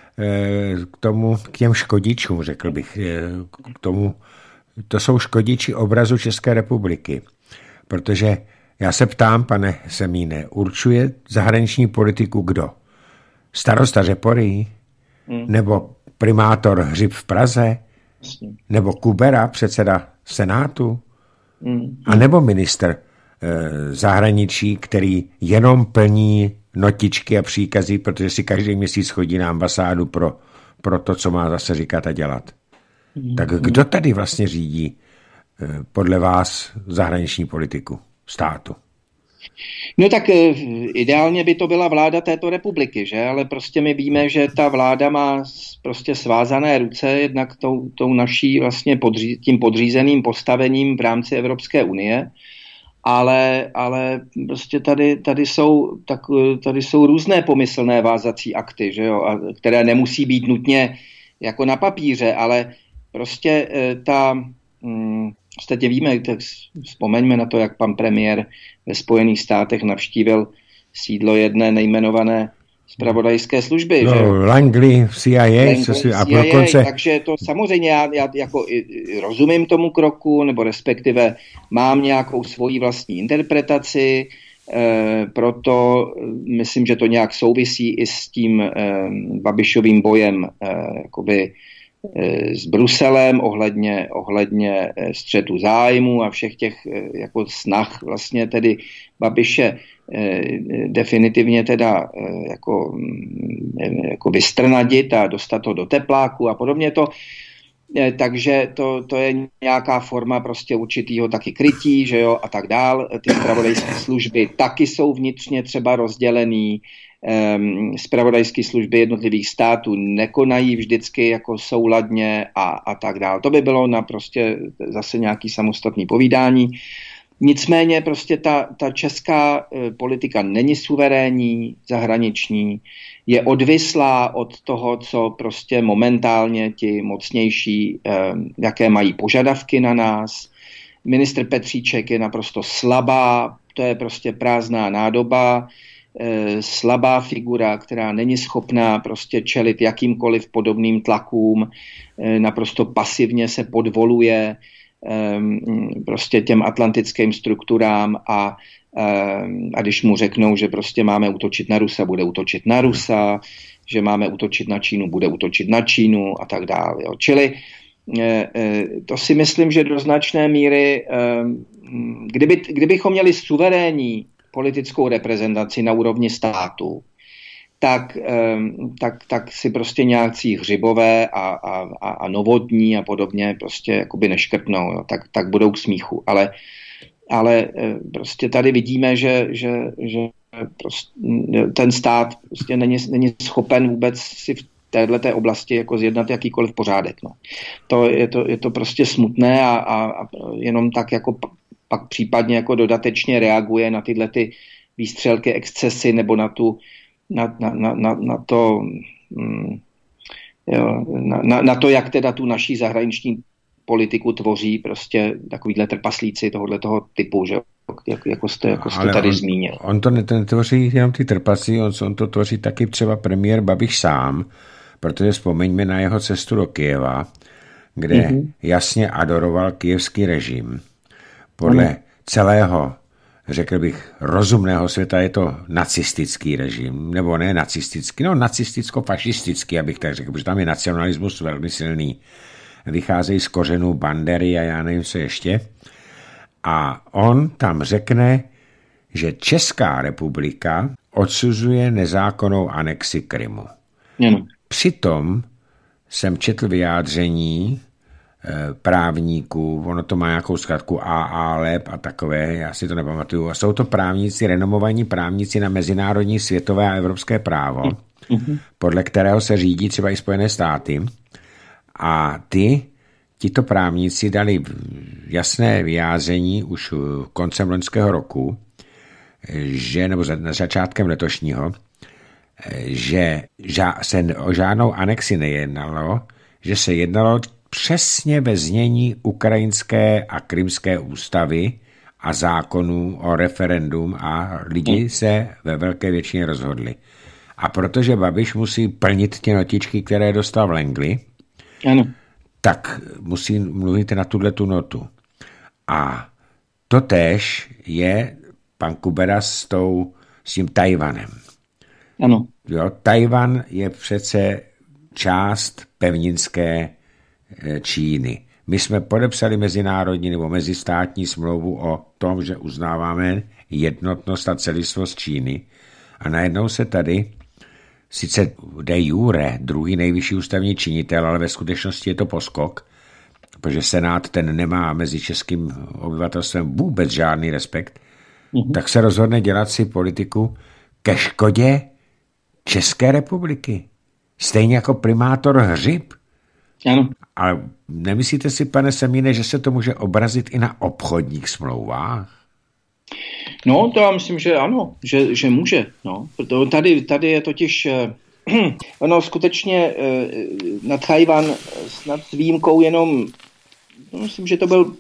[SPEAKER 1] k tomu, k těm škodičům, řekl bych, k tomu, to jsou škodiči obrazu České republiky. Protože já se ptám, pane Semíne, určuje zahraniční politiku kdo? Starosta Řeporyjí? Hmm. Nebo primátor Hřib v Praze? Nebo Kubera, předseda Senátu? Hmm. A nebo ministr e, zahraničí, který jenom plní notičky a příkazy, protože si každý měsíc chodí na ambasádu pro, pro to, co má zase říkat a dělat. Hmm. Tak kdo tady vlastně řídí e, podle vás zahraniční politiku státu?
[SPEAKER 2] No tak ideálně by to byla vláda této republiky, že? Ale prostě my víme, že ta vláda má prostě svázané ruce jednak tou, tou naší vlastně podří, tím podřízeným postavením v rámci Evropské unie, ale, ale prostě tady, tady, jsou, tak, tady jsou různé pomyslné vázací akty, že jo? A které nemusí být nutně jako na papíře, ale prostě ta... Hmm, Ostatně víme, tak vzpomeňme na to, jak pan premiér ve Spojených státech navštívil sídlo jedné nejmenované zpravodajské služby.
[SPEAKER 1] No,
[SPEAKER 2] že?
[SPEAKER 1] Langley, C I A,
[SPEAKER 2] Langley,
[SPEAKER 1] co si, a
[SPEAKER 2] C I A
[SPEAKER 1] dokonce...
[SPEAKER 2] Takže to samozřejmě já, já jako rozumím tomu kroku, nebo respektive mám nějakou svoji vlastní interpretaci, e, proto myslím, že to nějak souvisí i s tím e, Babišovým bojem e, jakoby s Bruselem ohledně, ohledně střetu zájmu a všech těch jako snah vlastně tedy Babiše definitivně teda jako, jako vystrnadit a dostat ho do tepláku a podobně to. Takže to, to je nějaká forma prostě určitýho taky krytí, že jo, a tak dál. Ty zpravodajské služby taky jsou vnitřně třeba rozdělený. Zpravodajské služby jednotlivých států nekonají vždycky jako souladně a, a tak dále. To by bylo na prostě zase nějaký samostatný povídání. Nicméně prostě ta, ta česká politika není suverénní, zahraniční, je odvislá od toho, co prostě momentálně ti mocnější, jaké mají požadavky na nás. Ministr Petříček je naprosto slabá, to je prostě prázdná nádoba, slabá figura, která není schopná prostě čelit jakýmkoliv podobným tlakům, naprosto pasivně se podvoluje prostě těm atlantickým strukturám a, a když mu řeknou, že prostě máme útočit na Rusa, bude útočit na Rusa, že máme útočit na Čínu, bude útočit na Čínu a tak dále. Jo. Čili to si myslím, že do značné míry, kdyby, kdybychom měli suverénní politickou reprezentaci na úrovni státu, tak, tak, tak si prostě nějakcí Hřibové a, a, a Novotní a podobně prostě jakoby neškrtnou, jo, tak, tak budou k smíchu. Ale, ale prostě tady vidíme, že, že, že prostě ten stát prostě není, není schopen vůbec si v téhleté oblasti jako zjednat jakýkoliv pořádek. No. To je, to, je to prostě smutné a, a, a jenom tak jako pak případně jako dodatečně reaguje na tyhle ty výstřelky, excesy nebo na tu na, na, na, na, na to mm, jo, na, na, na to, jak teda tu naší zahraniční politiku tvoří prostě takovýhle trpaslíci tohoto typu, že jak, jako jste, jako jste tady
[SPEAKER 1] on,
[SPEAKER 2] zmínil.
[SPEAKER 1] On to netvoří jenom ty trpaslíci, on, on to tvoří taky třeba premiér Babiš sám, protože vzpomeňme na jeho cestu do Kyjeva, kde mm-hmm. jasně adoroval kyjevský režim. Podle mm. celého, řekl bych, rozumného světa je to nacistický režim, nebo ne nacistický, no nacisticko-fašistický, abych tak řekl, protože tam je nacionalismus velmi silný. Vycházejí z kořenů Bandery a já nevím, co ještě. A on tam řekne, že Česká republika odsuzuje nezákonnou anexi Krymu. Mm. Přitom jsem četl vyjádření právníků, ono to má nějakou zkratku A A L E P a takové, já si to nepamatuju. A jsou to právníci, renomovaní právníci na mezinárodní, světové a evropské právo, mm-hmm. podle kterého se řídí třeba i Spojené státy. A ty, tito právníci dali jasné vyjádření už koncem loňského roku, že, nebo na začátkem letošního, že se o žádnou anexi nejednalo, že se jednalo přesně ve znění ukrajinské a krymské ústavy a zákonů o referendum a lidi se ve velké většině rozhodli. A protože Babiš musí plnit ty notičky, které dostal v Langley, ano. tak musí mluvit na tuto notu. A totéž je pan Kubera s, tou, s tím Tajvanem.
[SPEAKER 2] Ano.
[SPEAKER 1] Jo, Tajvan je přece část pevninské Číny. My jsme podepsali mezinárodní nebo mezistátní smlouvu o tom, že uznáváme jednotnost a celistvost Číny a najednou se tady sice de jure druhý nejvyšší ústavní činitel, ale ve skutečnosti je to poskok, protože Senát ten nemá mezi českým obyvatelstvem vůbec žádný respekt, mm-hmm. tak se rozhodne dělat si politiku ke škodě České republiky. Stejně jako primátor Hřib.
[SPEAKER 2] Ano.
[SPEAKER 1] Ale nemyslíte si, pane Semíne, že se to může obrazit i na obchodních smlouvách?
[SPEAKER 2] No, to já myslím, že ano, že, že může. No. Tady, tady je totiž, ono skutečně na Tchaj-wan snad s výjimkou jenom, myslím, že to byl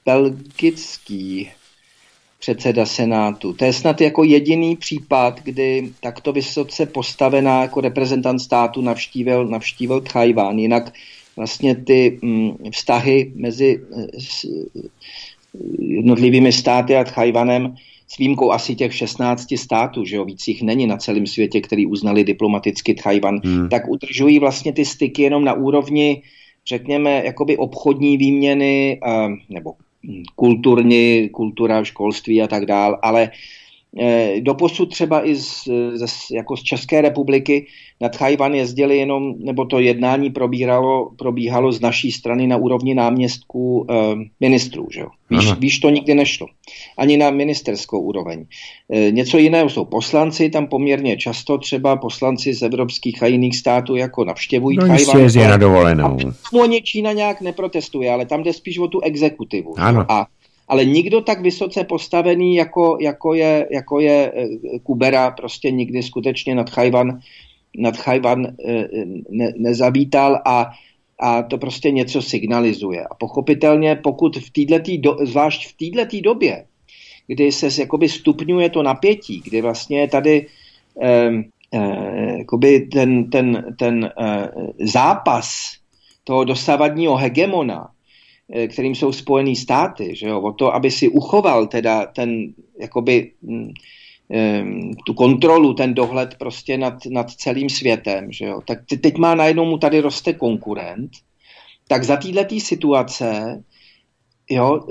[SPEAKER 2] belgický předseda Senátu. To je snad jako jediný případ, kdy takto vysoce postavená jako reprezentant státu navštívil, navštívil Tchaj-wan. Jinak vlastně ty mm, vztahy mezi s, jednotlivými státy a Tchaj-wanem s výjimkou asi těch šestnácti států, že jo, víc jich není na celém světě, který uznali diplomaticky Tchaj-wan, hmm. tak udržují vlastně ty styky jenom na úrovni, řekněme, jakoby obchodní výměny, uh, nebo kulturní, kultura, školství a tak dál, ale eh, doposud třeba i z, z, jako z České republiky na Tchaj-wan jezdili jenom, nebo to jednání probíralo, probíhalo z naší strany na úrovni náměstků eh, ministrů. Že jo? Víš, víš, to nikdy nešlo. Ani na ministerskou úroveň. Eh, něco jiného jsou poslanci, tam poměrně často třeba poslanci z evropských a jiných států jako navštěvují
[SPEAKER 1] no,
[SPEAKER 2] Tchaj-wan.
[SPEAKER 1] Je na dovolenou.
[SPEAKER 2] A Čína nějak neprotestuje, ale tam jde spíš o tu exekutivu.
[SPEAKER 1] Ano.
[SPEAKER 2] A ale nikdo tak vysoce postavený, jako, jako, je, jako je Kubera, prostě nikdy skutečně nad Tchaj-wan, nad Tchaj-wan ne, nezavítal a, a to prostě něco signalizuje. A pochopitelně, pokud v této do, zvlášť v této době, kdy se jakoby stupňuje to napětí, kdy vlastně tady eh, eh, jakoby ten, ten, ten eh, zápas toho dosavadního hegemona, kterým jsou Spojený státy, že jo, o to, aby si uchoval teda ten, jakoby, um, tu kontrolu, ten dohled prostě nad, nad celým světem, že jo, tak teď má najednou mu tady roste konkurent, tak za této situace, jo,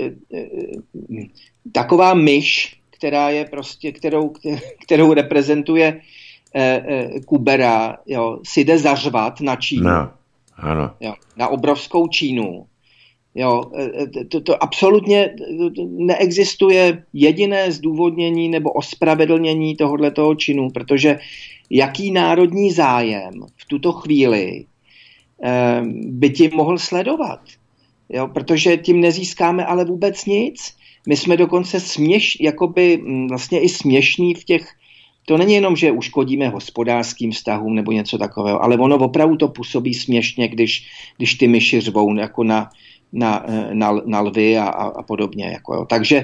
[SPEAKER 2] taková myš, která je prostě, kterou, kterou reprezentuje eh, eh, Kubera, jo, si jde zařvat na Čínu.
[SPEAKER 1] No, ano.
[SPEAKER 2] Jo, na obrovskou Čínu. Jo, to, to absolutně neexistuje jediné zdůvodnění nebo ospravedlnění tohoto činu, protože jaký národní zájem v tuto chvíli eh, by tím mohl sledovat. Jo, protože tím nezískáme ale vůbec nic. My jsme dokonce směš, jakoby vlastně i směšní v těch, to není jenom, že uškodíme hospodářským vztahům nebo něco takového, ale ono opravdu to působí směšně, když, když ty myši řvou jako na Na, na, na lvy a, a, a podobně. Jako, jo. Takže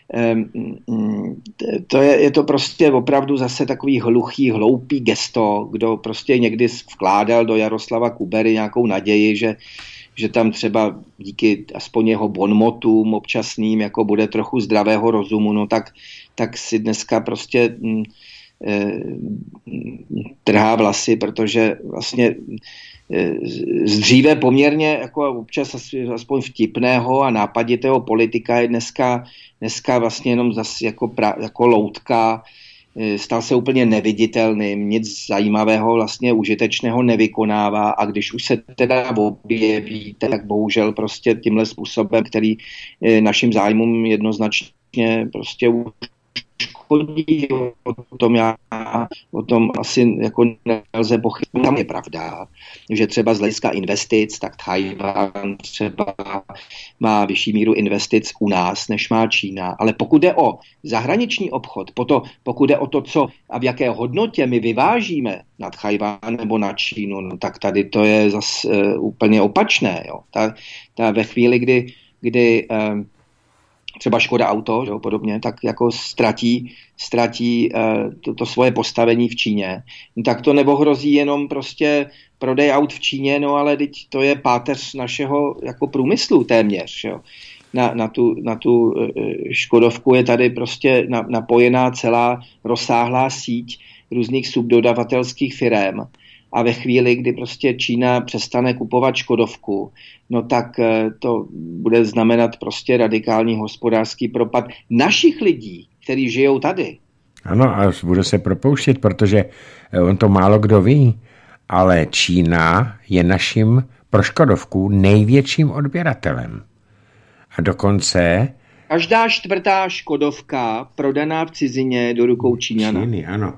[SPEAKER 2] um, to je, je to prostě opravdu zase takový hluchý, hloupý gesto, kdo prostě někdy vkládal do Jaroslava Kubery nějakou naději, že, že tam třeba díky aspoň jeho bonmotům občasným jako bude trochu zdravého rozumu, no tak, tak si dneska prostě um, trhá vlasy, protože vlastně z dříve poměrně jako občas aspoň vtipného a nápaditého politika je dneska, dneska vlastně jenom zase jako, pra, jako loutka, stal se úplně neviditelným, nic zajímavého, vlastně užitečného nevykonává a když už se teda objeví, tak bohužel prostě tímhle způsobem, který našim zájmům jednoznačně prostě chodí, o tom já, o tom asi jako nelze pochybovat. Tam je pravda, že třeba z hlediska investic, tak Tchaj-wan třeba má vyšší míru investic u nás, než má Čína, ale pokud jde o zahraniční obchod, pokud jde o to, co a v jaké hodnotě my vyvážíme na Tchaj-wan nebo na Čínu, no, tak tady to je zase uh, úplně opačné. Jo. Ta, ta ve chvíli, kdy, kdy uh, třeba Škoda Auto, že jo, podobně, tak jako ztratí, ztratí uh, to, to svoje postavení v Číně, no, tak to neohrozí jenom prostě prodej aut v Číně, no ale teď to je páteř našeho jako průmyslu téměř. Jo. Na, na, tu, na tu uh, Škodovku je tady prostě na, napojená celá rozsáhlá síť různých subdodavatelských firem. A ve chvíli, kdy prostě Čína přestane kupovat Škodovku, no tak to bude znamenat prostě radikální hospodářský propad našich lidí, kteří žijou tady.
[SPEAKER 1] Ano, a bude se propouštět, protože on to málo kdo ví, ale Čína je naším pro Škodovku největším odběratelem. A dokonce...
[SPEAKER 2] Každá čtvrtá Škodovka prodaná v cizině do rukou Číňana.
[SPEAKER 1] Číny, ano.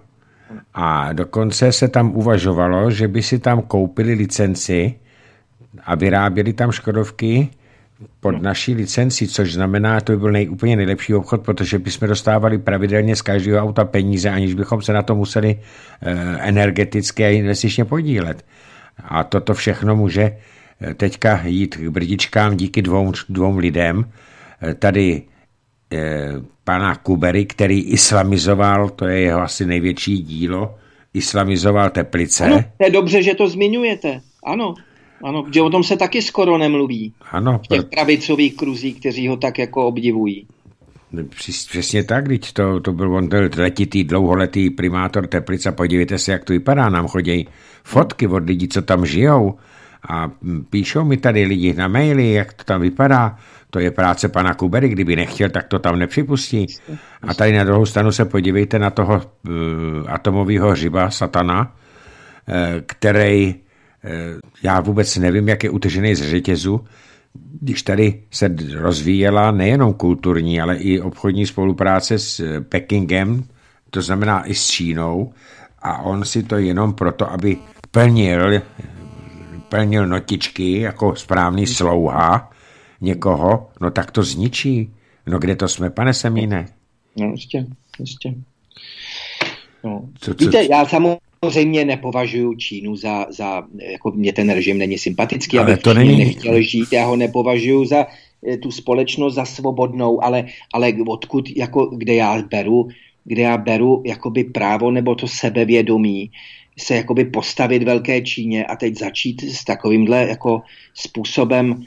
[SPEAKER 1] A dokonce se tam uvažovalo, že by si tam koupili licenci a vyráběli tam Škodovky pod naší licenci, což znamená, to by byl nej, úplně nejlepší obchod, protože bychom dostávali pravidelně z každého auta peníze, aniž bychom se na to museli eh, energeticky a investičně podílet. A toto všechno může teďka jít k brdičkám díky dvou, dvou lidem. Tady eh, pana Kubery, který islamizoval, to je jeho asi největší dílo, islamizoval Teplice.
[SPEAKER 2] Ano, to je dobře, že to zmiňujete. Ano, ano, že o tom se taky skoro nemluví.
[SPEAKER 1] Ano.
[SPEAKER 2] V těch pravicových kruzích, kteří ho tak jako obdivují.
[SPEAKER 1] Přesně tak, když to, to byl on letitý, dlouholetý primátor Teplice, podívejte se, jak to vypadá, nám chodí fotky od lidí, co tam žijou a píšou mi tady lidi na maily, jak to tam vypadá. To je práce pana Kubery, kdyby nechtěl, tak to tam nepřipustí. A tady na druhou stranu se podívejte na toho uh, atomového hřiba satana, uh, který, uh, já vůbec nevím, jak je utržený z řetězu, když tady se rozvíjela nejenom kulturní, ale i obchodní spolupráce s Pekingem, to znamená i s Čínou, a on si to jenom proto, aby plnil, plnil notičky jako správný slouha někoho, no tak to zničí. No kde to jsme, pane Semíne?
[SPEAKER 2] No jistě, jistě. No. Co, co, Víte, já samozřejmě nepovažuji Čínu za, za, jako mě ten režim není sympatický, ale to není... nechtěl žít, já ho nepovažuji za tu společnost za svobodnou, ale, ale odkud, jako, kde já beru, kde já beru jakoby právo nebo to sebevědomí se jakoby postavit velké Číně a teď začít s takovýmhle jako způsobem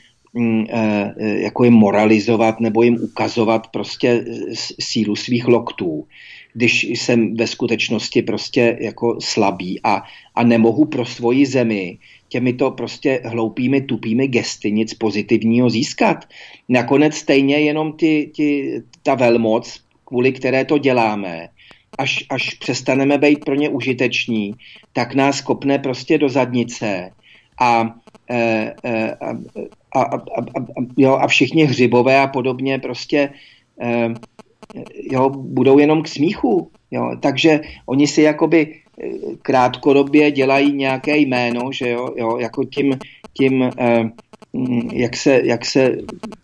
[SPEAKER 2] jako jim moralizovat nebo jim ukazovat prostě sílu svých loktů, když jsem ve skutečnosti prostě jako slabý a, a nemohu pro svoji zemi těmito prostě hloupými, tupými gesty nic pozitivního získat. Nakonec stejně jenom ty, ty, ta velmoc, kvůli které to děláme, až, až přestaneme být pro ně užiteční, tak nás kopne prostě do zadnice a A, a, a, a, jo, a všichni hřibové a podobně prostě jo, budou jenom k smíchu. Jo. Takže oni si jakoby krátkodobě dělají nějaké jméno, že jo, jo jako tím, tím jak se, jak se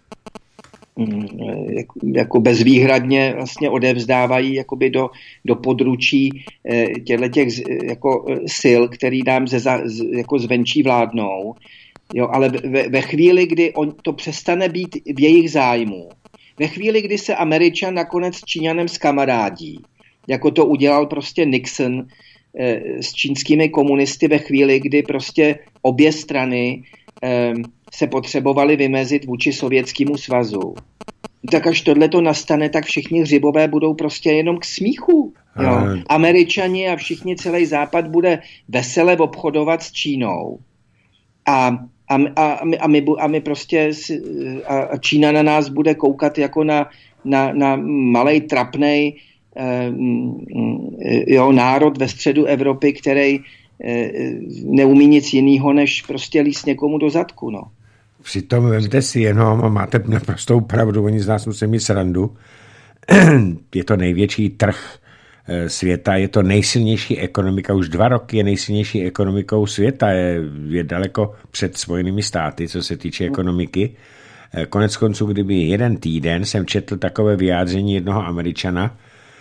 [SPEAKER 2] jako bezvýhradně vlastně odevzdávají jakoby do, do područí těchto těch jako sil, který nám ze, jako zvenčí vládnou. Jo, ale ve, ve chvíli, kdy on, to přestane být v jejich zájmu, ve chvíli, kdy se Američan nakonec s Číňanem skamarádí, jako to udělal prostě Nixon eh, s čínskými komunisty ve chvíli, kdy prostě obě strany eh, se potřebovali vymezit vůči Sovětskému svazu. Tak až tohle to nastane, tak všichni hřibové budou prostě jenom k smíchu. Jo. Američani a všichni, celý západ bude vesele obchodovat s Čínou. A, a, a, a, my, a my prostě a Čína na nás bude koukat jako na, na, na malej trapnej eh, jo, národ ve středu Evropy, který eh, neumí nic jiného, než prostě líst někomu do zadku. No.
[SPEAKER 1] Přitom vemte si jenom, a máte naprostou pravdu, oni z nás musí mít srandu, je to největší trh světa, je to nejsilnější ekonomika, už dva roky je nejsilnější ekonomikou světa, je, je daleko před Spojenými státy, co se týče ekonomiky. Konec konců, kdyby jeden týden jsem četl takové vyjádření jednoho Američana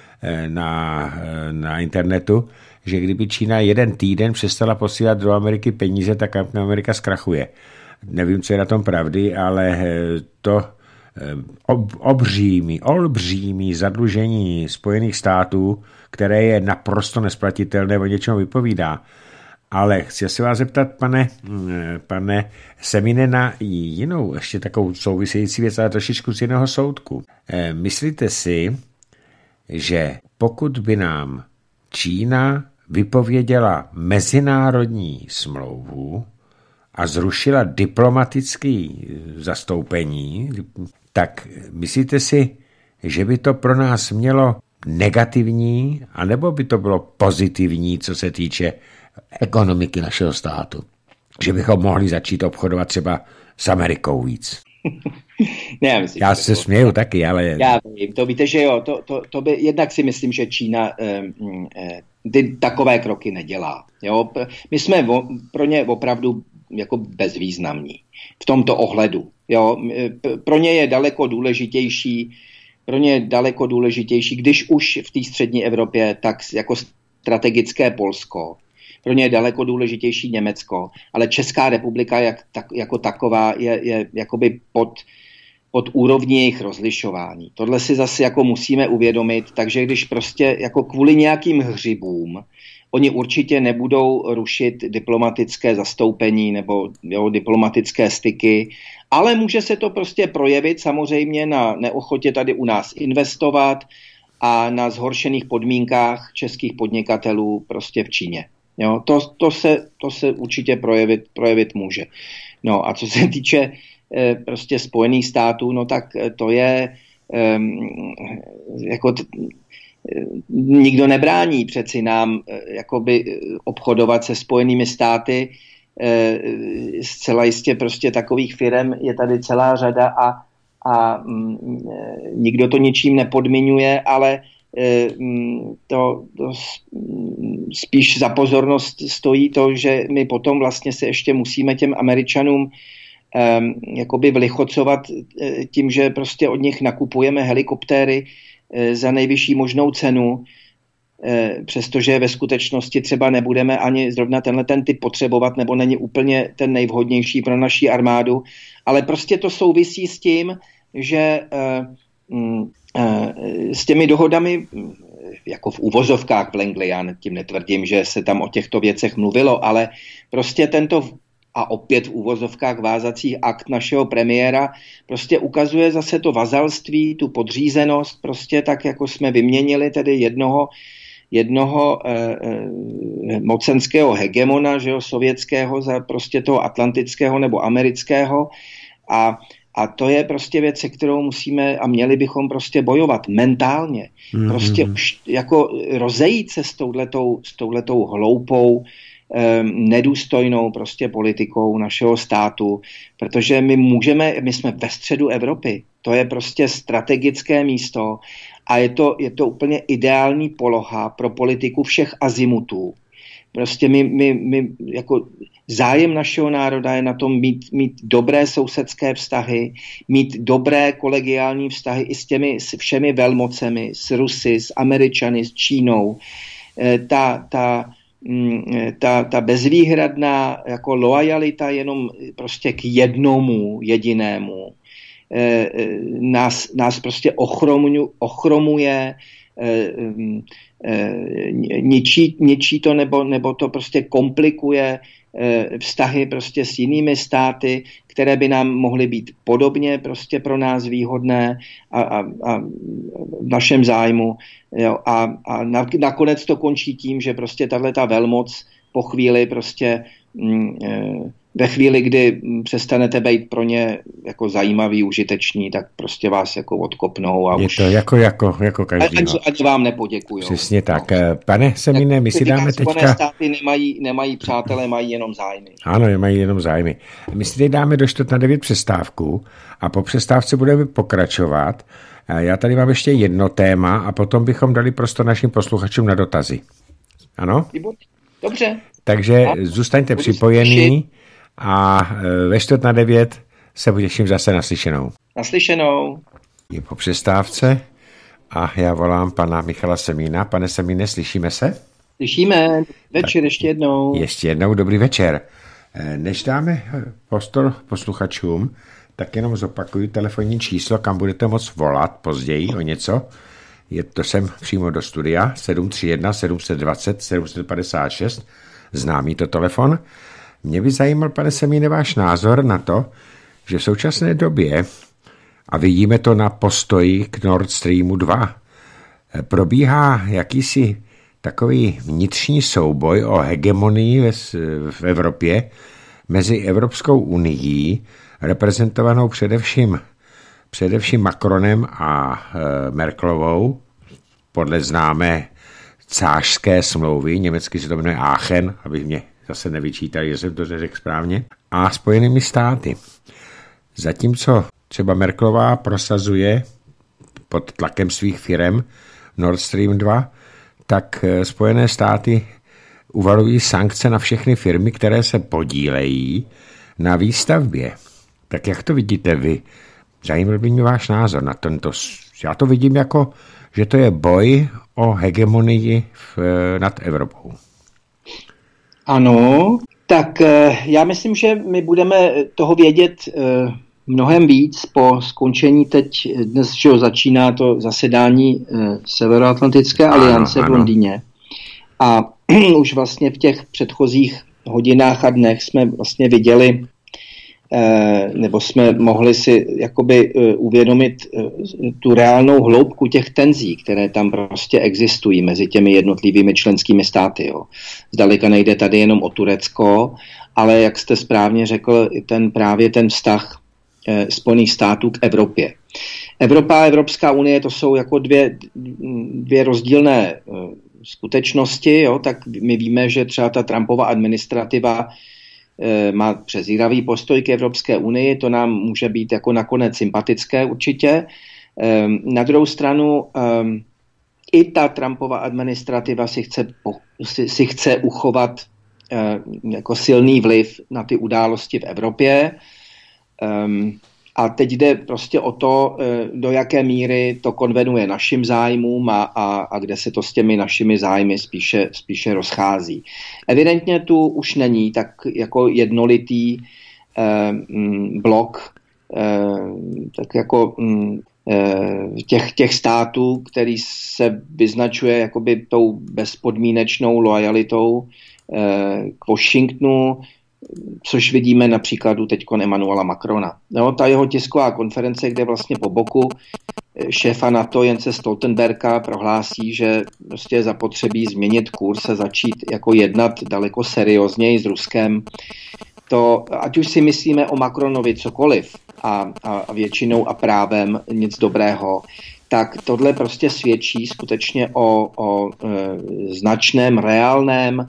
[SPEAKER 1] na, na internetu, že kdyby Čína jeden týden přestala posílat do Ameriky peníze, tak Amerika zkrachuje. Nevím, co je na tom pravdy, ale to ob, obřímý, olbřímý zadlužení Spojených států, které je naprosto nesplatitelné, o něčem vypovídá. Ale chci se vás zeptat, pane, pane Semíne, na jinou, ještě takovou související věc, ale trošičku z jiného soudku. Myslíte si, že pokud by nám Čína vypověděla mezinárodní smlouvu a zrušila diplomatické zastoupení, tak myslíte si, že by to pro nás mělo negativní, anebo by to bylo pozitivní, co se týče ekonomiky našeho státu? Že bychom mohli začít obchodovat třeba s Amerikou víc.
[SPEAKER 2] Ne, já myslím,
[SPEAKER 1] já se
[SPEAKER 2] to
[SPEAKER 1] směju taky, ale...
[SPEAKER 2] Já vím, to víte, že jo, to, to, to by, jednak si myslím, že Čína eh, ty takové kroky nedělá. Jo? My jsme vo, pro ně opravdu jako bezvýznamní v tomto ohledu. Jo? Pro ně je daleko důležitější, pro ně je daleko důležitější, když už v té střední Evropě, tak jako strategické Polsko. Pro ně je daleko důležitější Německo, ale Česká republika jak, tak, jako taková je, je jakoby pod, pod úrovní jejich rozlišování. Tohle si zase jako musíme uvědomit, takže když prostě jako kvůli nějakým hřibům oni určitě nebudou rušit diplomatické zastoupení nebo jo, diplomatické styky, ale může se to prostě projevit samozřejmě na neochotě tady u nás investovat a na zhoršených podmínkách českých podnikatelů prostě v Číně. Jo, to, to, se, to se určitě projevit, projevit může. No a co se týče e, prostě Spojených států, no tak to je e, jako t, nikdo nebrání přeci nám e, jakoby obchodovat se Spojenými státy. E, zcela jistě prostě takových firem je tady celá řada a, a m, nikdo to ničím nepodmiňuje, ale To, to spíš za pozornost stojí to, že my potom vlastně se ještě musíme těm Američanům um, jakoby vlichocovat tím, že prostě od nich nakupujeme helikoptéry uh, za nejvyšší možnou cenu, uh, přestože ve skutečnosti třeba nebudeme ani zrovna tenhle ten typ potřebovat, nebo není úplně ten nejvhodnější pro naši armádu, ale prostě to souvisí s tím, že uh, um, s těmi dohodami, jako v uvozovkách v Langley, já tím netvrdím, že se tam o těchto věcech mluvilo, ale prostě tento a opět v uvozovkách vázací akt našeho premiéra prostě ukazuje zase to vazalství, tu podřízenost, prostě tak, jako jsme vyměnili tedy jednoho, jednoho eh, eh, mocenského hegemona, že jo, sovětského za prostě toho atlantického nebo amerického a A to je prostě věc, se kterou musíme a měli bychom prostě bojovat mentálně. Mm-hmm. Prostě už jako rozejít se s touhletou, s touhletou hloupou, um, nedůstojnou prostě politikou našeho státu, protože my můžeme, my jsme ve středu Evropy. To je prostě strategické místo a je to, je to úplně ideální poloha pro politiku všech azimutů. Prostě my, my, my jako zájem našeho národa je na tom mít, mít dobré sousedské vztahy, mít dobré kolegiální vztahy i s těmi s všemi velmocemi, s Rusy, s Američany, s Čínou. E, ta, ta, ta, ta bezvýhradná jako loajalita jenom prostě k jednomu jedinému e, nás, nás prostě ochromu, ochromuje, ničí, ničí to nebo, nebo to prostě komplikuje vztahy prostě s jinými státy, které by nám mohly být podobně prostě pro nás výhodné a, a, a v našem zájmu. Jo, a a nakonec to končí tím, že prostě tato velmoc po chvíli prostě mm, ve chvíli, kdy přestanete být pro ně jako zajímavý, užiteční, tak prostě vás jako odkopnou. A
[SPEAKER 1] je už... to jako, jako, jako každý.
[SPEAKER 2] Ani, ani vám nepoděkuju.
[SPEAKER 1] Přesně tak. No. Pane Semíne, my si dáme teďka...
[SPEAKER 2] Spojené státy nemají, nemají přátelé, mají jenom zájmy.
[SPEAKER 1] Ano, mají jenom zájmy. My si teď dáme do čtvrt na devět přestávku a po přestávce budeme pokračovat. Já tady mám ještě jedno téma a potom bychom dali prostor našim posluchačům na dotazy. Ano?
[SPEAKER 2] Dobře.
[SPEAKER 1] Takže zůstaňte připojení a ve čtvrt na devět se těším zase naslyšenou.
[SPEAKER 2] Naslyšenou.
[SPEAKER 1] Je po přestávce a já volám pana Michala Semína. Pane Semíne, slyšíme se?
[SPEAKER 2] Slyšíme. Večer ještě jednou.
[SPEAKER 1] Ještě jednou dobrý večer. Než dáme prostor posluchačům, tak jenom zopakuju telefonní číslo, kam budete moct volat později o něco. Je to sem přímo do studia sedm tři jedna sedm dva nula sedm pět šest, známý to telefon. Mě by zajímal, pane Semíne, váš názor na to, že v současné době, a vidíme to na postoji k Nord Streamu dva, probíhá jakýsi takový vnitřní souboj o hegemonii v Evropě mezi Evropskou unií, reprezentovanou především, především Macronem a e, Merkelovou, podle známé cářské smlouvy, německy se to jmenuje Aachen, abych mě zase nevyčítali, že jsem to řekl správně, a Spojenými státy. Zatímco třeba Merkelová prosazuje pod tlakem svých firem Nord Stream dva, tak Spojené státy uvalují sankce na všechny firmy, které se podílejí na výstavbě. Tak jak to vidíte vy? Zajímal by mě váš názor na tento. Já to vidím jako, že to je boj o hegemonii v, nad Evropou.
[SPEAKER 2] Ano, tak já myslím, že my budeme toho vědět mnohem víc po skončení teď, dnes že začíná to zasedání Severoatlantické aliance ano, ano. v Londýně. A už vlastně v těch předchozích hodinách a dnech jsme vlastně viděli, nebo jsme mohli si jakoby uvědomit tu reálnou hloubku těch tenzí, které tam prostě existují mezi těmi jednotlivými členskými státy. Jo. Zdaleka nejde tady jenom o Turecko, ale jak jste správně řekl, ten právě ten vztah Spojených států k Evropě. Evropa a Evropská unie, to jsou jako dvě, dvě rozdílné skutečnosti, jo, tak my víme, že třeba ta Trumpova administrativa e, má přezíravý postoj k Evropské unii, to nám může být jako nakonec sympatické určitě. E, na druhou stranu e, i ta Trumpova administrativa si chce, si, si chce uchovat e, jako silný vliv na ty události v Evropě. E, A teď jde prostě o to, do jaké míry to konvenuje našim zájmům a, a, a kde se to s těmi našimi zájmy spíše, spíše rozchází. Evidentně tu už není tak jako jednolitý eh, blok eh, tak jako eh, těch, těch států, který se vyznačuje jakoby tou bezpodmínečnou lojalitou eh, k Washingtonu, což vidíme na příkladu teďkon Emmanuela Macrona. No, ta jeho tisková konference, kde vlastně po boku šéfa NATO Jense Stoltenberga prohlásí, že prostě je zapotřebí změnit kurz a začít jako jednat daleko seriózněji s Ruskem. To, ať už si myslíme o Macronovi cokoliv a, a většinou a právem nic dobrého, tak tohle prostě svědčí skutečně o, o e, značném, reálném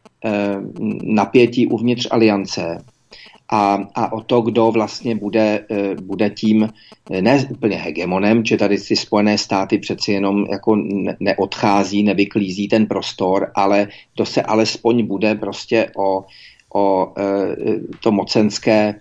[SPEAKER 2] napětí uvnitř aliance a, a o to, kdo vlastně bude, bude tím ne úplně hegemonem, že tady si Spojené státy přeci jenom jako neodchází, nevyklízí ten prostor, ale to se alespoň bude prostě o, o to mocenské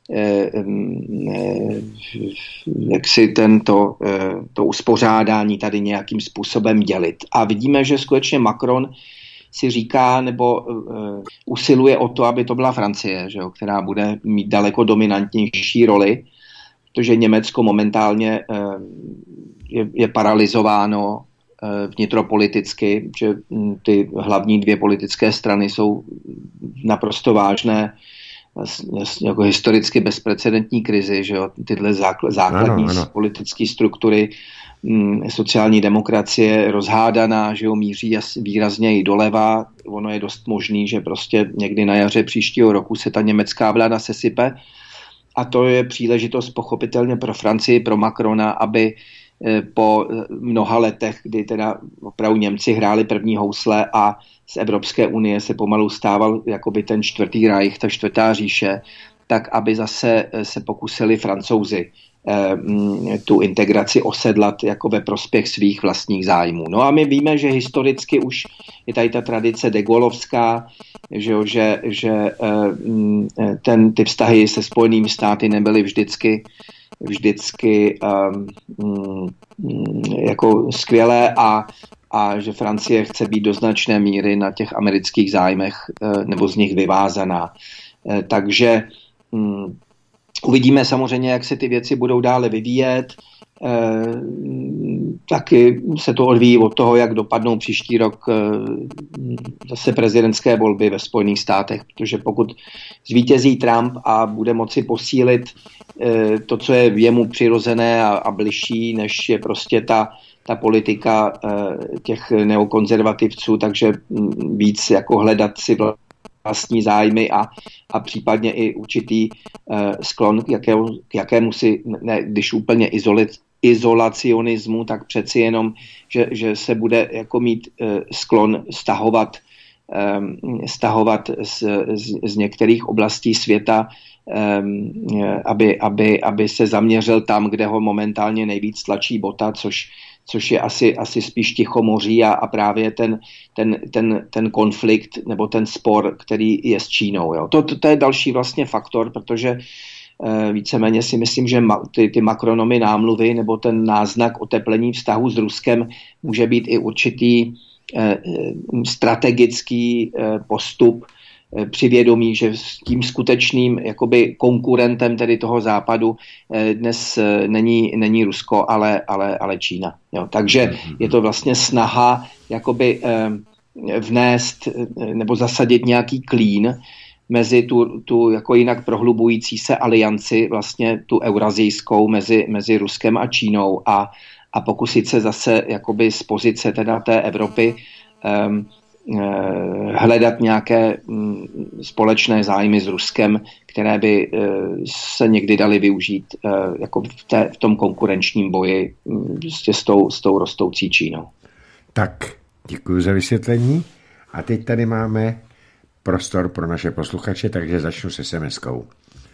[SPEAKER 2] jak si tento, to uspořádání tady nějakým způsobem dělit. A vidíme, že skutečně Macron si říká nebo uh, usiluje o to, aby to byla Francie, že jo, která bude mít daleko dominantnější roli, protože Německo momentálně uh, je, je paralyzováno uh, vnitropoliticky, že um, ty hlavní dvě politické strany jsou naprosto vážné, jako historicky bezprecedentní krizi, že jo, tyhle zákl- základní ano, ano. politické struktury, sociální demokracie rozhádaná, že jo, míří výrazně i doleva. Ono je dost možný, že prostě někdy na jaře příštího roku se ta německá vláda sesype. A to je příležitost pochopitelně pro Francii, pro Macrona, aby po mnoha letech, kdy teda opravdu Němci hráli první housle a z Evropské unie se pomalu stával jakoby ten čtvrtý Reich, ta čtvrtá říše, tak aby zase se pokusili Francouzi tu integraci osedlat jako ve prospěch svých vlastních zájmů. No a my víme, že historicky už je tady ta tradice de Gaullovská, že, že, že ten, ty vztahy se Spojenými státy nebyly vždycky vždycky um, jako skvělé a, a že Francie chce být do značné míry na těch amerických zájmech nebo z nich vyvázaná. Takže um, uvidíme samozřejmě, jak se ty věci budou dále vyvíjet. Eh, taky se to odvíjí od toho, jak dopadnou příští rok eh, zase prezidentské volby ve Spojených státech, protože pokud zvítězí Trump a bude moci posílit eh, to, co je jemu přirozené a, a bližší, než je prostě ta, ta politika eh, těch neokonzervativců, takže hm, víc jako hledat si vlastní zájmy a, a případně i určitý uh, sklon k jakému, k jakému si, ne, když úplně izolit, izolacionismu, tak přeci jenom, že, že se bude jako mít uh, sklon stahovat, um, stahovat z, z, z některých oblastí světa, um, aby, aby, aby se zaměřil tam, kde ho momentálně nejvíc tlačí bota, což což je asi, asi spíš Tichomoří a, a právě ten, ten, ten, ten konflikt nebo ten spor, který je s Čínou. Jo. To, to, to je další vlastně faktor, protože e, víceméně si myslím, že ma, ty, ty Macronovy námluvy nebo ten náznak oteplení vztahu s Ruskem může být i určitý e, strategický e, postup e, při vědomí, že s tím skutečným jakoby konkurentem tedy toho západu e, dnes e, není, není Rusko, ale, ale, ale Čína. Jo, takže je to vlastně snaha jakoby eh, vnést eh, nebo zasadit nějaký klín mezi tu, tu jako jinak prohlubující se alianci, vlastně tu eurazijskou mezi, mezi Ruskem a Čínou a, a pokusit se zase jakoby z pozice teda té Evropy eh, eh, hledat nějaké hm, společné zájmy s Ruskem, které by eh, se někdy daly využít eh, jako v, té, v tom konkurenčním boji prostě s tou, s tou rostoucí Čínou.
[SPEAKER 1] Tak, děkuji za vysvětlení. A teď tady máme prostor pro naše posluchače, takže začnu se es em eskou.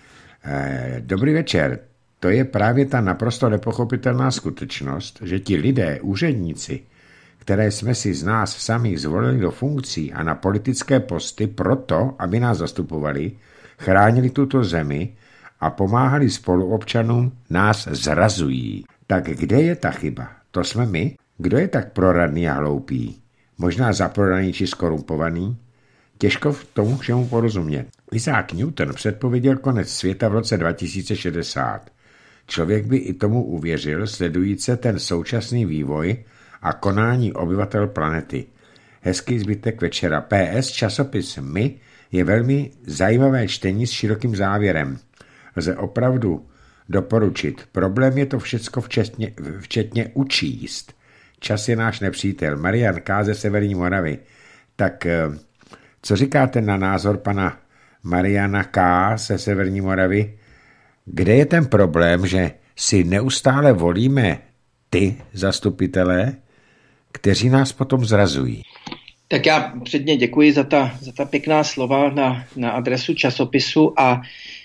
[SPEAKER 1] Eh, dobrý večer. To je právě ta naprosto nepochopitelná skutečnost, že ti lidé, úředníci, které jsme si z nás samých zvolili do funkcí a na politické posty proto, aby nás zastupovali, chránili tuto zemi a pomáhali spoluobčanům, nás zrazují. Tak kde je ta chyba? To jsme my? Kdo je tak proradný a hloupý? Možná zaprodaný či skorumpovaný? Těžko v tomu všemu porozumět. Isaac Newton předpověděl konec světa v roce dva tisíce šedesát. Člověk by i tomu uvěřil, sledujíce ten současný vývoj a konání obyvatel planety. Hezký zbytek večera. P S časopis My je velmi zajímavé čtení s širokým závěrem. Lze opravdu doporučit. Problém je to všecko včetně, včetně učíst. Čas je náš nepřítel. Marian K. ze Severní Moravy. Tak co říkáte na názor pana Mariana K. ze Severní Moravy? Kde je ten problém, že si neustále volíme ty zastupitelé, kteří nás potom zrazují?
[SPEAKER 2] Tak já předně děkuji za ta, za ta pěkná slova na, na adresu časopisu a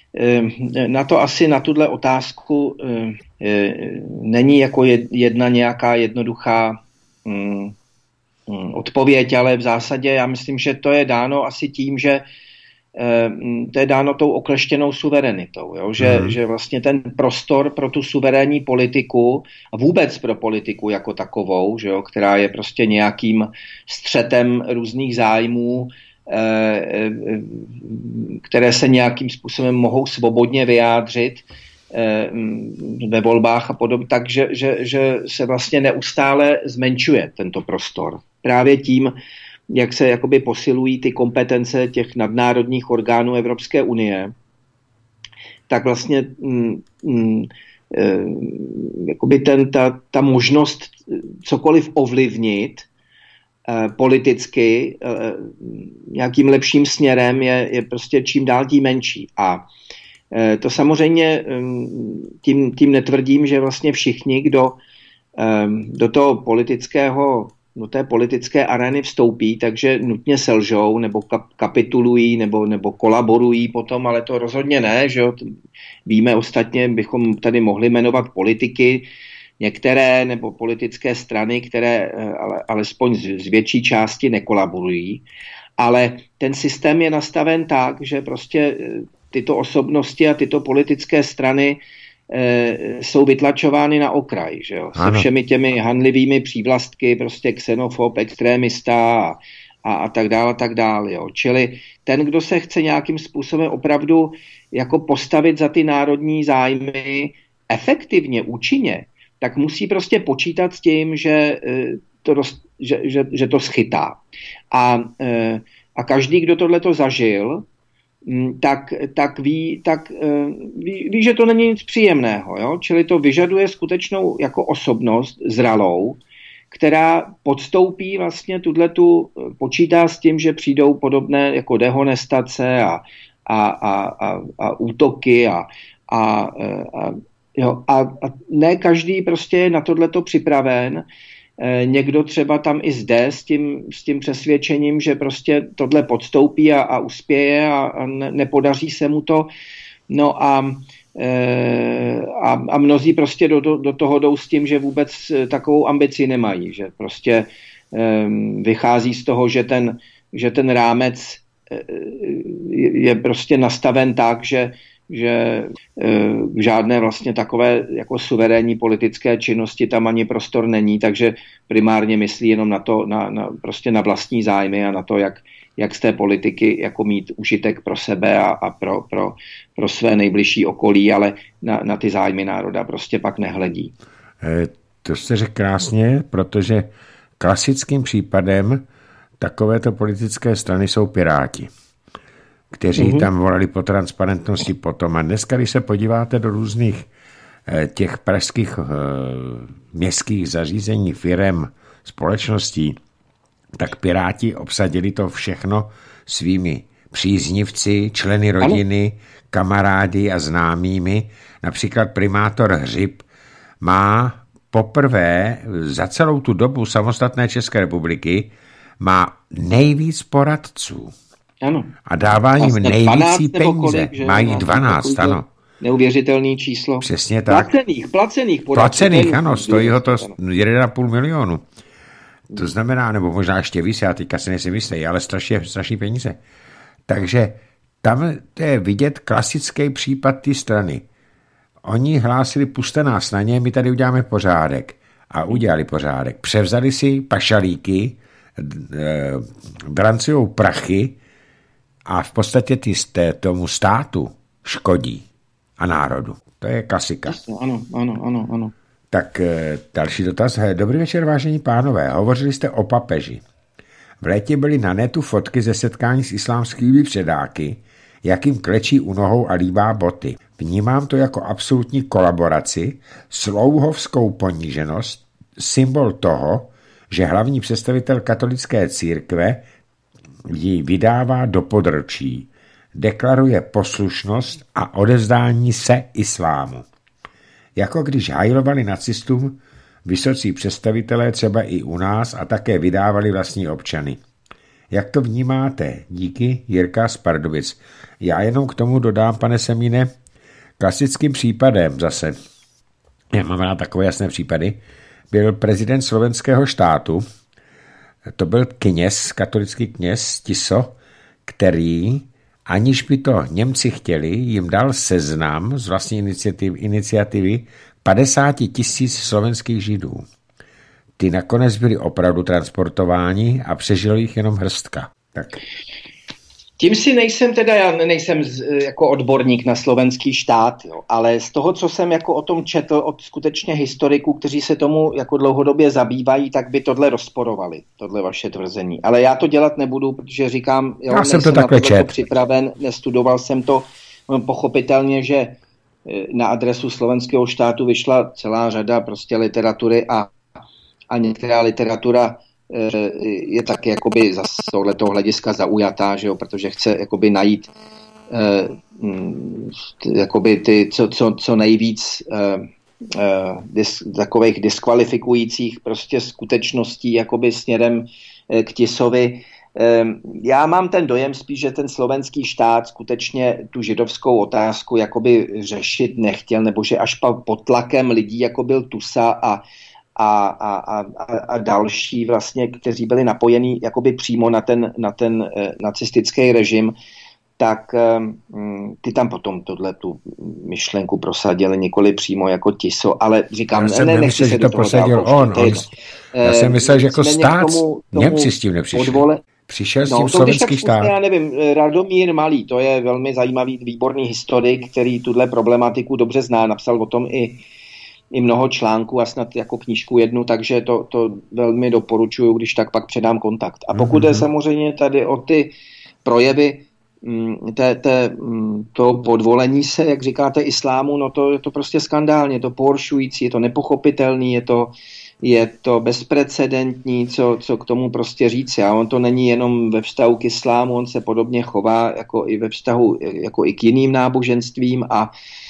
[SPEAKER 2] e, na to asi na tuhle otázku e, e, není jako jedna nějaká jednoduchá mm, odpověď, ale v zásadě já myslím, že to je dáno asi tím, že to je dáno tou okleštěnou suverenitou, jo? Že, mm. že vlastně ten prostor pro tu suverénní politiku a vůbec pro politiku jako takovou, že jo? Která je prostě nějakým střetem různých zájmů, eh, které se nějakým způsobem mohou svobodně vyjádřit eh, ve volbách a podobně, takže že, že se vlastně neustále zmenšuje tento prostor. Právě tím, jak se jakoby posilují ty kompetence těch nadnárodních orgánů Evropské unie, tak vlastně mm, mm, e, jakoby ten, ta, ta možnost cokoliv ovlivnit e, politicky e, nějakým lepším směrem je, je prostě čím dál tím menší. A e, to samozřejmě tím, tím netvrdím, že vlastně všichni, kdo e, do toho politického do té politické arény vstoupí, takže nutně selžou nebo kapitulují nebo, nebo kolaborují potom, ale to rozhodně ne, že jo. Víme ostatně, bychom tady mohli jmenovat politiky, některé nebo politické strany, které ale, alespoň z, z větší části nekolaborují, ale ten systém je nastaven tak, že prostě tyto osobnosti a tyto politické strany e, jsou vytlačovány na okraj, že jo? Se všemi těmi hanlivými přívlastky, prostě xenofob, extrémista a, a, a tak dále, a tak dále. Jo? Čili ten, kdo se chce nějakým způsobem opravdu jako postavit za ty národní zájmy efektivně, účinně, tak musí prostě počítat s tím, že to, že, že, že to schytá. A, a každý, kdo tohleto zažil, tak, tak, ví, tak ví, ví, že to není nic příjemného. Jo? Čili to vyžaduje skutečnou jako osobnost zralou, která podstoupí vlastně tuhletu, počítá s tím, že přijdou podobné jako dehonestace a, a, a, a, a útoky a, a, a Jo, a, a ne každý prostě je na tohleto připraven. E, někdo třeba tam i zde s tím, s tím přesvědčením, že prostě tohle podstoupí a, a uspěje a, a ne, nepodaří se mu to. No a, e, a, a mnozí prostě do, do, do toho jdou s tím, že vůbec takovou ambici nemají. Že prostě e, vychází z toho, že ten, že ten rámec e, je, je prostě nastaven tak, že že v žádné vlastně takové jako suverénní politické činnosti tam ani prostor není, takže primárně myslí jenom na to, na, na, prostě na vlastní zájmy a na to, jak, jak z té politiky jako mít užitek pro sebe a, a pro, pro, pro své nejbližší okolí, ale na, na ty zájmy národa prostě pak nehledí.
[SPEAKER 1] To jste řekl krásně, protože klasickým případem takovéto politické strany jsou Piráti, kteří mm-hmm. tam volali po transparentnosti potom. A dneska, když se podíváte do různých eh, těch pražských eh, městských zařízení, firem, společností, tak Piráti obsadili to všechno svými příznivci, členy rodiny, ano. kamarády a známými. Například primátor Hřib má poprvé za celou tu dobu samostatné České republiky má nejvíc poradců.
[SPEAKER 2] Ano.
[SPEAKER 1] A dává jim nejvící peníze. Kolik, mají dvanáct, ano.
[SPEAKER 2] Neuvěřitelný číslo.
[SPEAKER 1] Přesně tak.
[SPEAKER 2] Placených, placených.
[SPEAKER 1] Placených, ano, stojí ho to jeden a půl milionu. To znamená, nebo možná ještě víc, já teďka si nejsem jistý, ale strašně, strašný peníze. Takže tam je vidět klasický případ té strany. Oni hlásili, puste nás na ně, my tady uděláme pořádek. A udělali pořádek. Převzali si pašalíky, drancujou prachy, a v podstatě ty tomu státu škodí a národu. To je klasika.
[SPEAKER 2] Ano, ano, ano, ano.
[SPEAKER 1] Tak další dotaz. Dobrý večer, vážení pánové. Hovořili jste o papeži. V létě byly na netu fotky ze setkání s islámskými předáky, jak jim klečí u nohou a líbá boty. Vnímám to jako absolutní kolaboraci, slouhovskou poníženost, symbol toho, že hlavní představitel katolické církve ji vydává do područí, deklaruje poslušnost a odevzdání se islámu. Jako když hajlovali nacistům vysocí představitelé třeba i u nás a také vydávali vlastní občany. Jak to vnímáte? Díky, Jirka z Pardubic. Já jenom k tomu dodám, pane Semíne, klasickým případem zase, já mám rád takové jasné případy, byl prezident slovenského štátu, to byl kněz, katolický kněz Tiso, který, aniž by to Němci chtěli, jim dal seznam z vlastní iniciativy, iniciativy padesát tisíc slovenských Židů. Ty nakonec byli opravdu transportováni a přežilo jich jenom hrstka. Tak.
[SPEAKER 2] Tím si nejsem teda, já nejsem z, jako odborník na slovenský štát, jo, ale z toho, co jsem jako o tom četl od skutečně historiků, kteří se tomu jako dlouhodobě zabývají, tak by tohle rozporovali, tohle vaše tvrzení. Ale já to dělat nebudu, protože říkám, jo,
[SPEAKER 1] já jsem to takhle čet.
[SPEAKER 2] Připraven, nestudoval jsem to, pochopitelně, že na adresu slovenského štátu vyšla celá řada prostě literatury a, a některá literatura je taky jakoby z tohletoho hlediska zaujatá, že jo, protože chce jakoby najít eh, jakoby ty, co, co, co nejvíc eh, dis, takových diskvalifikujících prostě skutečností jakoby směrem k Tisovi. Já mám ten dojem spíš, že ten slovenský štát skutečně tu židovskou otázku jakoby řešit nechtěl, nebo že až pod tlakem lidí, jako byl Tusa a, a, a, a, a další vlastně, kteří byli napojení jakoby přímo na ten, na ten nacistický režim, tak um, ty tam potom tohle tu myšlenku prosadili nikoli přímo jako Tiso, ale říkám,
[SPEAKER 1] já jsem
[SPEAKER 2] ne,
[SPEAKER 1] nemyslel, že to prosadil on. on já jsem myslel, že jako stát tomu, tomu Němci s tím nepřišli. Podvole... Přišel s tím no, slovenský štát. Já
[SPEAKER 2] nevím, Radomír Malý, to je velmi zajímavý, výborný historik, který tuhle problematiku dobře zná, napsal o tom i, i mnoho článků a snad jako knížku jednu, takže to, to velmi doporučuju, když tak pak předám kontakt. A pokud mm-hmm. je samozřejmě tady o ty projevy Té, té, to podvolení se, jak říkáte, islámu, no to je to prostě skandálně, je to pohoršující, je to nepochopitelný, je to, je to bezprecedentní, co, co k tomu prostě říct. A on to není jenom ve vztahu k islámu, on se podobně chová jako i ve vztahu jako i k jiným náboženstvím a,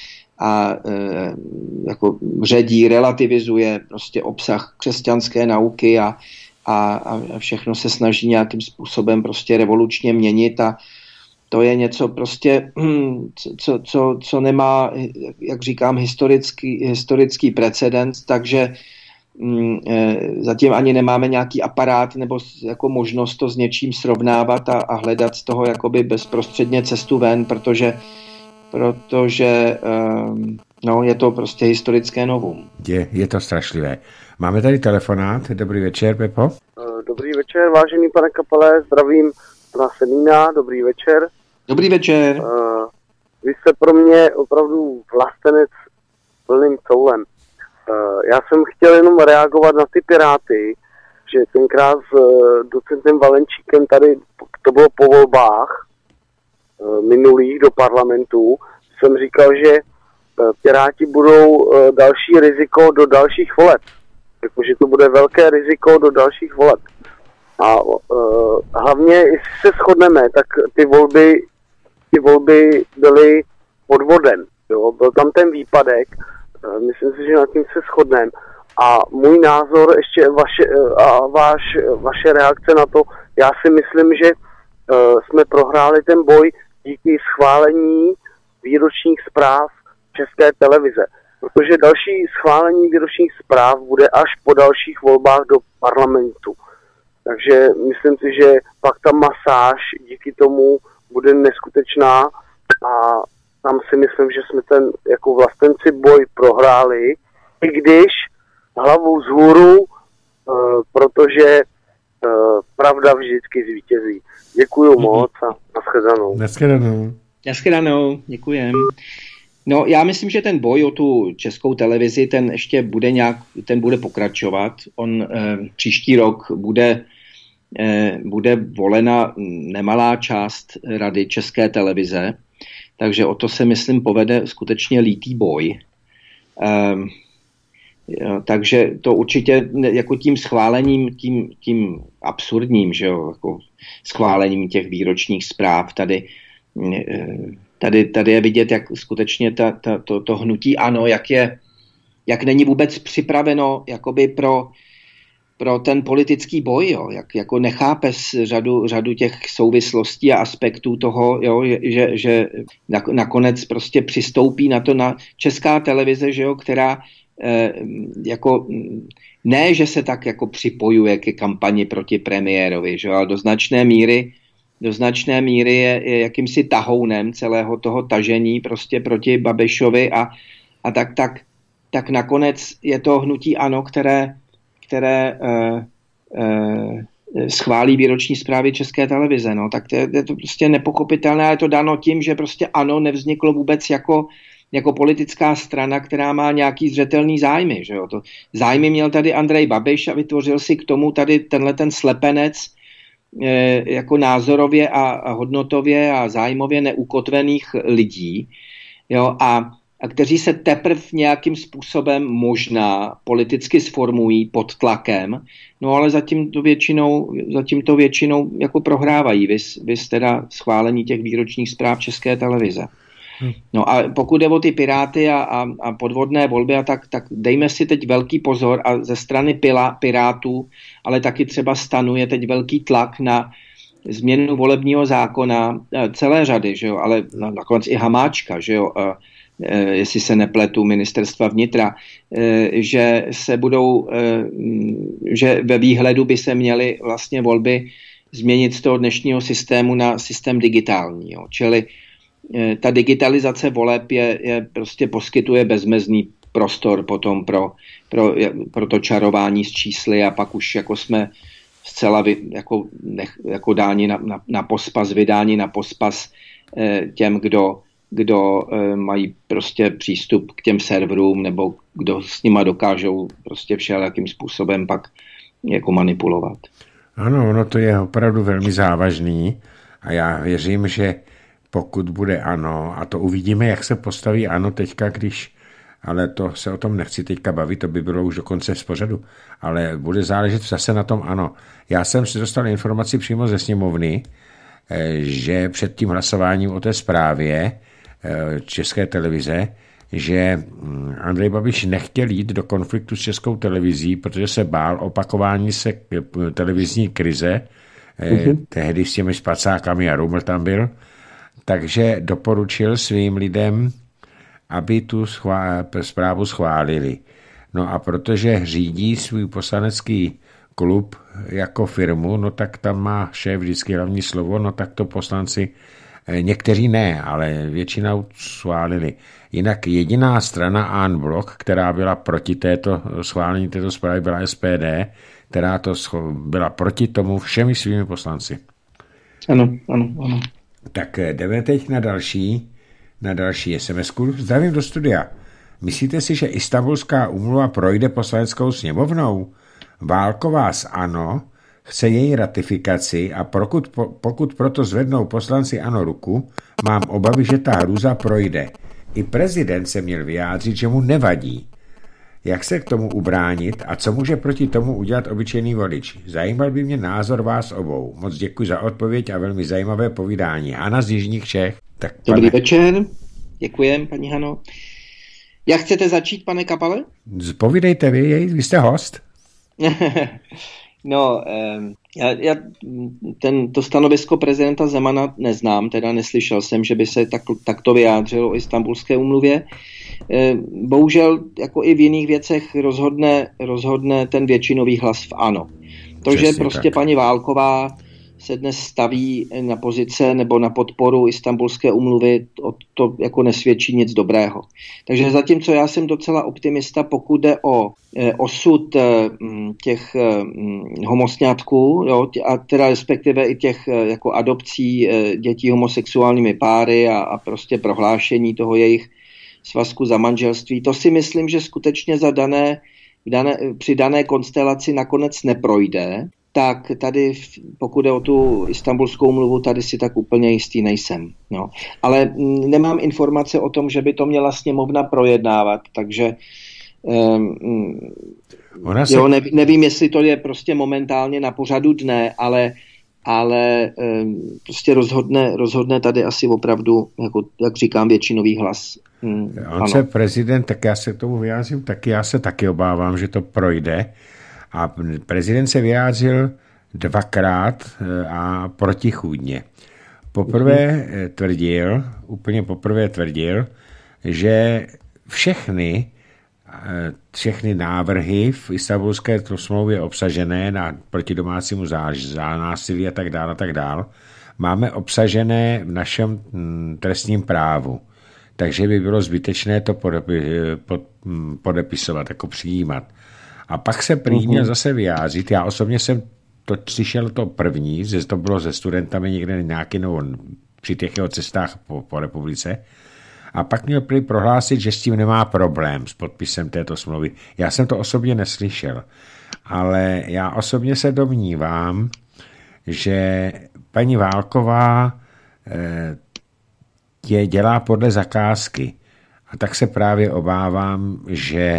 [SPEAKER 2] a e, jako ředí, relativizuje prostě obsah křesťanské nauky a, a, a všechno se snaží nějakým způsobem prostě revolučně měnit a to je něco prostě, co, co, co nemá, jak říkám, historický, historický precedens, takže mm, e, zatím ani nemáme nějaký aparát nebo jako možnost to s něčím srovnávat a, a hledat z toho jakoby bezprostředně cestu ven, protože, protože e, no, je to prostě historické novum.
[SPEAKER 1] Je, je to strašlivé. Máme tady telefonát. Dobrý večer, Pepo.
[SPEAKER 3] Dobrý večer, vážený pane Kapele, zdravím na Semína, dobrý večer.
[SPEAKER 2] Dobrý večer.
[SPEAKER 3] Uh, vy jste pro mě opravdu vlastenec plným coulem. Uh, já jsem chtěl jenom reagovat na ty Piráty, že tenkrát s uh, docentem Valenčíkem tady, to bylo po volbách uh, minulých do parlamentu, jsem říkal, že uh, Piráti budou uh, další riziko do dalších voleb. Jakože to bude velké riziko do dalších voleb. A uh, hlavně, jestli se shodneme, tak ty volby, ty volby byly podvodem. Jo? Byl tam ten výpadek, uh, myslím si, že nad tím se shodneme. A můj názor, ještě vaše, uh, a váš, vaše reakce na to, já si myslím, že uh, jsme prohráli ten boj díky schválení výročních zpráv České televize. Protože další schválení výročních zpráv bude až po dalších volbách do parlamentu. Takže myslím si, že pak ta masáž díky tomu bude neskutečná a tam si myslím, že jsme ten jako vlastenci boj prohráli, i když hlavou vzhůru, uh, protože uh, pravda vždycky zvítězí. Děkuju mm-hmm. moc a nashledanou.
[SPEAKER 1] Nashledanou.
[SPEAKER 2] Nashledanou, děkujem. No, já myslím, že ten boj o tu Českou televizi, ten ještě bude nějak, ten bude pokračovat. On e, příští rok bude, e, bude volena nemalá část Rady České televize, takže o to se, myslím, povede skutečně lítý boj. E, jo, takže to určitě jako tím schválením, tím, tím absurdním, že jo, jako schválením těch výročních zpráv tady e, Tady, tady je vidět, jak skutečně ta, ta, to, to hnutí ANO, jak, je, jak není vůbec připraveno jakoby pro, pro ten politický boj, jo, jak jako nechápe řadu, řadu těch souvislostí a aspektů toho, jo, že, že nakonec prostě přistoupí na to na Česká televize, že jo, která eh, jako ne, že se tak jako připojuje ke kampani proti premiérovi, že jo, ale do značné míry do značné míry je, je jakýmsi tahounem celého toho tažení prostě proti Babišovi a, a tak, tak, tak nakonec je to hnutí ANO, které, které uh, uh, schválí výroční zprávy České televize. No. Tak to je, je to prostě nepochopitelné, ale je to dáno tím, že prostě ANO nevzniklo vůbec jako, jako politická strana, která má nějaký zřetelný zájmy. Že jo? To zájmy měl tady Andrej Babiš a vytvořil si k tomu tady tenhle ten slepenec jako názorově a hodnotově a zájmově neukotvených lidí, jo, a, a kteří se teprve nějakým způsobem možná politicky sformují pod tlakem, no ale zatím to většinou, zatím to většinou jako prohrávají, vys, vys teda schválení těch výročních zpráv České televize. No a pokud jde o ty Piráty a, a, a podvodné volby, a tak, tak dejme si teď velký pozor a ze strany pila, Pirátů, ale taky třeba STANu je teď velký tlak na změnu volebního zákona celé řady, že jo, ale nakonec i Hamáčka, že jo, jestli se nepletu, ministerstva vnitra, že se budou, že ve výhledu by se měly vlastně volby změnit z toho dnešního systému na systém digitální. Jo. Čili ta digitalizace voleb je, je prostě poskytuje bezmezný prostor potom pro, pro, pro to čarování s čísly a pak už jako jsme zcela vy, jako, nech, jako dáni na, na, na pospas, vydáni na pospas eh, těm, kdo, kdo eh, mají prostě přístup k těm serverům nebo kdo s nima dokážou prostě všelijakým způsobem pak jako manipulovat.
[SPEAKER 1] Ano, ono to je opravdu velmi závažný a já věřím, že pokud bude ANO, a to uvidíme, jak se postaví ANO teďka, když, ale to se o tom nechci teďka bavit, to by bylo už dokonce z pořadu, ale bude záležet zase na tom ANO. Já jsem si dostal informaci přímo ze sněmovny, že před tím hlasováním o té zprávě České televize, že Andrej Babiš nechtěl jít do konfliktu s Českou televizí, protože se bál opakování se televizní krize, mm-hmm. tehdy s těmi spacákami a Ruml tam byl, takže doporučil svým lidem, aby tu schvá- zprávu schválili. No a protože řídí svůj poslanecký klub jako firmu, no tak tam má šéf vždycky hlavní slovo, no tak to poslanci, někteří ne, ale většina schválili. Jinak jediná strana en bloc, která byla proti této schválení této zprávy, byla es pé dé, která to byla proti tomu všemi svými poslanci.
[SPEAKER 2] Ano, ano, ano.
[SPEAKER 1] Tak jdeme teď na další, na další es em esku. Zdravím do studia. Myslíte si, že Istanbulská úmluva projde poslaneckou sněmovnou? Válková z ANO chce její ratifikaci a pokud, pokud proto zvednou poslanci ANO ruku, mám obavy, že ta hrůza projde. I prezident se měl vyjádřit, že mu nevadí. Jak se k tomu ubránit a co může proti tomu udělat obyčejný volič? Zajímal by mě názor vás obou. Moc děkuji za odpověď a velmi zajímavé povídání. Hana z Jižních Čech. Tak, pane...
[SPEAKER 2] Dobrý večer. Děkujem, paní Hano. Jak chcete začít, pane Kapale?
[SPEAKER 1] Povídejte vy, vy jste host.
[SPEAKER 2] No, já, já ten, to stanovisko prezidenta Zemana neznám, teda neslyšel jsem, že by se tak, takto vyjádřil o Istanbulské úmluvě. Bohužel, jako i v jiných věcech, rozhodne, rozhodne ten většinový hlas v ANO. To, Přesně že prostě tak. Paní Válková se dnes staví na pozice nebo na podporu Istanbulské úmluvy, to jako nesvědčí nic dobrého. Takže zatímco já jsem docela optimista, pokud jde o osud těch homosňátků, jo, a teda respektive i těch jako adopcí dětí homosexuálními páry a, a prostě prohlášení toho jejich svazku za manželství, to si myslím, že skutečně za dané, dané, při dané konstelaci nakonec neprojde. Tak tady, pokud jde o tu Istanbulskou úmluvu, tady si tak úplně jistý nejsem. No. Ale nemám informace o tom, že by to měla sněmovna projednávat, takže um,
[SPEAKER 1] se...
[SPEAKER 2] jo, ne, nevím, jestli to je prostě momentálně na pořadu dne, ale, ale um, prostě rozhodne, rozhodne tady asi opravdu, jako, jak říkám, většinový hlas.
[SPEAKER 1] Um, On se prezident, tak já se k tomu vyjádřím, taky já se taky obávám, že to projde. A prezident se vyjádřil dvakrát a protichůdně. Poprvé tvrdil, úplně poprvé tvrdil, že všechny, všechny návrhy v Istanbulské smlouvě obsažené na proti domácímu násilí a tak dále, a tak dále, máme obsažené v našem trestním právu. Takže by bylo zbytečné to podepisovat, jako přijímat. A pak se prý měl zase vyjádřit. Já osobně jsem to slyšel to první, že to bylo se studentami někde nějaký, no, při těch jeho cestách po, po republice. A pak měl prý prohlásit, že s tím nemá problém s podpisem této smlouvy. Já jsem to osobně neslyšel. Ale já osobně se domnívám, že paní Válková eh, je dělá podle zakázky. A tak se právě obávám, že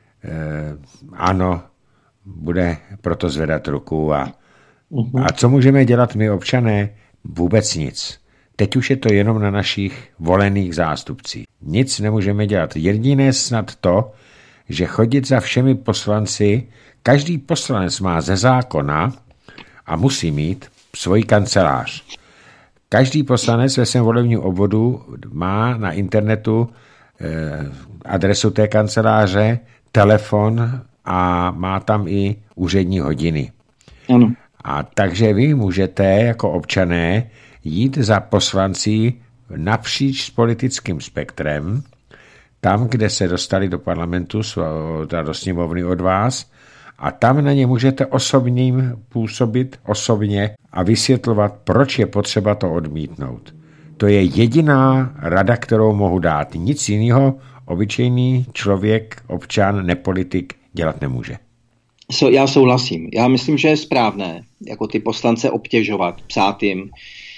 [SPEAKER 1] ano, bude proto zvedat ruku a, uh-huh. a co můžeme dělat my občané? Vůbec nic. Teď už je to jenom na našich volených zástupcích. Nic nemůžeme dělat. Jediné snad to, že chodit za všemi poslanci, každý poslanec má ze zákona a musí mít svoji kancelář. Každý poslanec ve svém volebním obvodu má na internetu eh, adresu té kanceláře, telefon a má tam i úřední hodiny.
[SPEAKER 2] Ano.
[SPEAKER 1] A takže vy můžete jako občané jít za poslanci napříč s politickým spektrem, tam, kde se dostali do parlamentu, do sněmovny od vás, a tam na ně můžete osobním působit osobně a vysvětlovat, proč je potřeba to odmítnout. To je jediná rada, kterou mohu dát. Nic jiného obyčejný člověk, občan, nepolitik dělat nemůže.
[SPEAKER 2] So, já souhlasím. Já myslím, že je správné jako ty poslance obtěžovat, psát jim.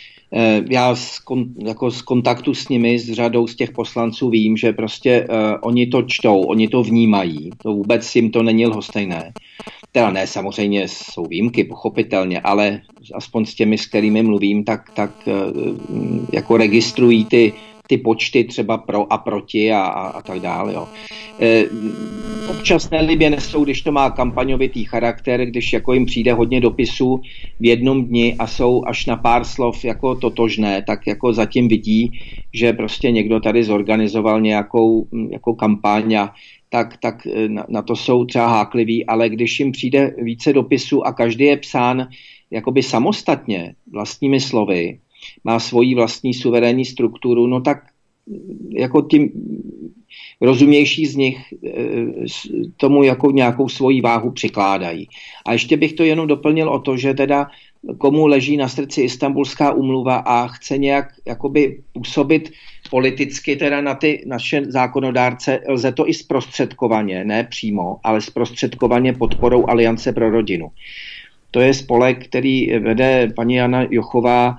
[SPEAKER 2] Já z, kon, jako z kontaktu s nimi, s řadou z těch poslanců vím, že prostě uh, oni to čtou, oni to vnímají. To vůbec jim to není lhostejné. Teda ne, samozřejmě jsou výjimky, pochopitelně, ale aspoň s těmi, s kterými mluvím, tak, tak uh, jako registrují ty, ty počty třeba pro a proti a, a, a tak dále. Jo. E, občas nelibě nesou, když to má kampaňovitý charakter, když jako jim přijde hodně dopisů v jednom dni a jsou až na pár slov jako totožné, tak jako zatím vidí, že prostě někdo tady zorganizoval nějakou jako kampaň a tak, tak na, na to jsou třeba hákliví, ale když jim přijde více dopisů a každý je psán jakoby samostatně, vlastními slovy, má svoji vlastní suverénní strukturu, no tak jako tím rozumější z nich tomu jako nějakou svoji váhu přikládají. A ještě bych to jenom doplnil o to, že teda komu leží na srdci Istanbulská úmluva a chce nějak jakoby působit politicky teda na ty naše zákonodárce, lze to i zprostředkovaně, ne přímo, ale zprostředkovaně podporou Aliance pro rodinu. To je spolek, který vede paní Jana Jochová,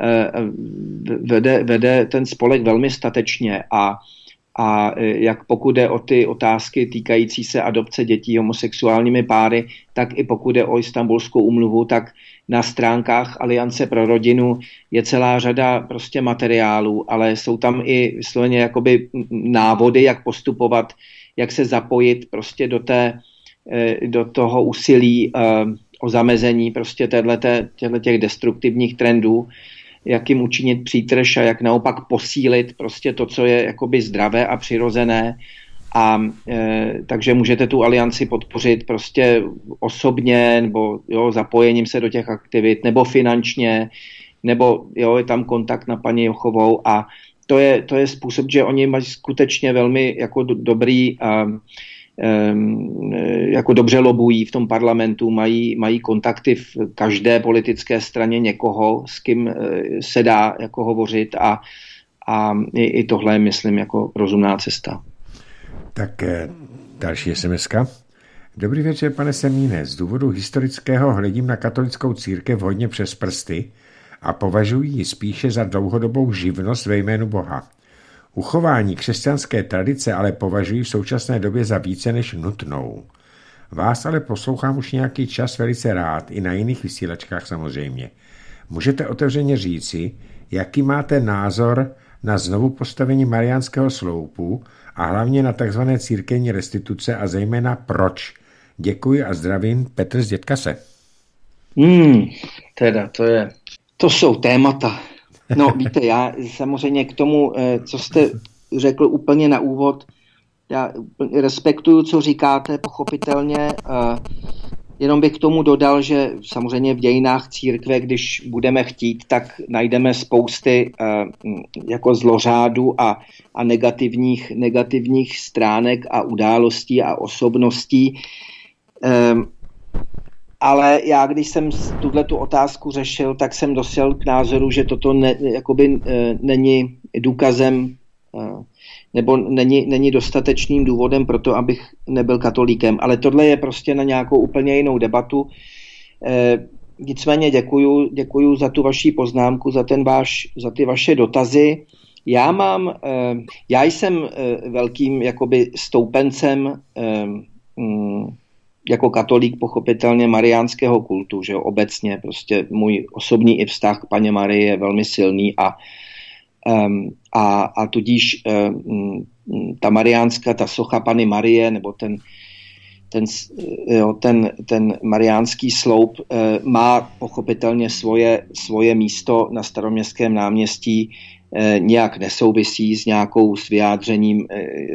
[SPEAKER 2] vede, vede ten spolek velmi statečně a, a jak pokud jde o ty otázky týkající se adopce dětí homosexuálními páry, tak i pokud jde o Istanbulskou úmluvu, tak na stránkách Aliance pro rodinu je celá řada prostě materiálů, ale jsou tam i vysloveně jakoby návody, jak postupovat, jak se zapojit prostě do, té, do toho úsilí o zamezení prostě těchto těch destruktivních trendů, jak jim učinit přítrž a jak naopak posílit prostě to, co je jakoby zdravé a přirozené. A e, takže můžete tu alianci podpořit prostě osobně nebo jo, zapojením se do těch aktivit nebo finančně, nebo jo, je tam kontakt na paní Jochovou a to je, to je způsob, že oni mají skutečně velmi jako do, dobrý a jako dobře lobují v tom parlamentu, mají, mají kontakty v každé politické straně někoho, s kým se dá jako hovořit a, a i, i tohle je, myslím, jako rozumná cesta.
[SPEAKER 1] Tak další es em eska. Dobrý večer, pane Semíne. Z důvodu historického hledím na katolickou církev hodně přes prsty a považuji ji spíše za dlouhodobou živnost ve jménu Boha. Uchování křesťanské tradice ale považuji v současné době za více než nutnou. Vás ale poslouchám už nějaký čas velice rád, i na jiných vysílačkách samozřejmě. Můžete otevřeně říci, jaký máte názor na znovu postavení Mariánského sloupu a hlavně na tzv. Církevní restituce a zejména proč. Děkuji a zdravím, Petr z Dětkase.
[SPEAKER 2] Hmm, teda to je, to jsou témata. No víte, já samozřejmě k tomu, co jste řekl úplně na úvod, já respektuju, co říkáte, pochopitelně, jenom bych k tomu dodal, že samozřejmě v dějinách církve, když budeme chtít, tak najdeme spousty jako zlořádů a, a negativních, negativních stránek a událostí a osobností. Ale já, když jsem tuto otázku řešil, tak jsem došel k názoru, že toto ne, jakoby, e, není důkazem e, nebo není, není dostatečným důvodem pro to, abych nebyl katolíkem. Ale tohle je prostě na nějakou úplně jinou debatu. E, nicméně děkuju, děkuju za tu vaši poznámku, za, ten váš, za ty vaše dotazy. Já mám, e, já jsem e, velkým jakoby stoupencem e, mm, jako katolík pochopitelně mariánského kultu, že jo, obecně prostě můj osobní i vztah k Panně Marii je velmi silný a a, a tudíž ta mariánská, ta socha Panny Marie, nebo ten, ten, jo, ten, ten mariánský sloup má pochopitelně svoje, svoje místo na Staroměstském náměstí, nějak nesouvisí s nějakou s vyjádřením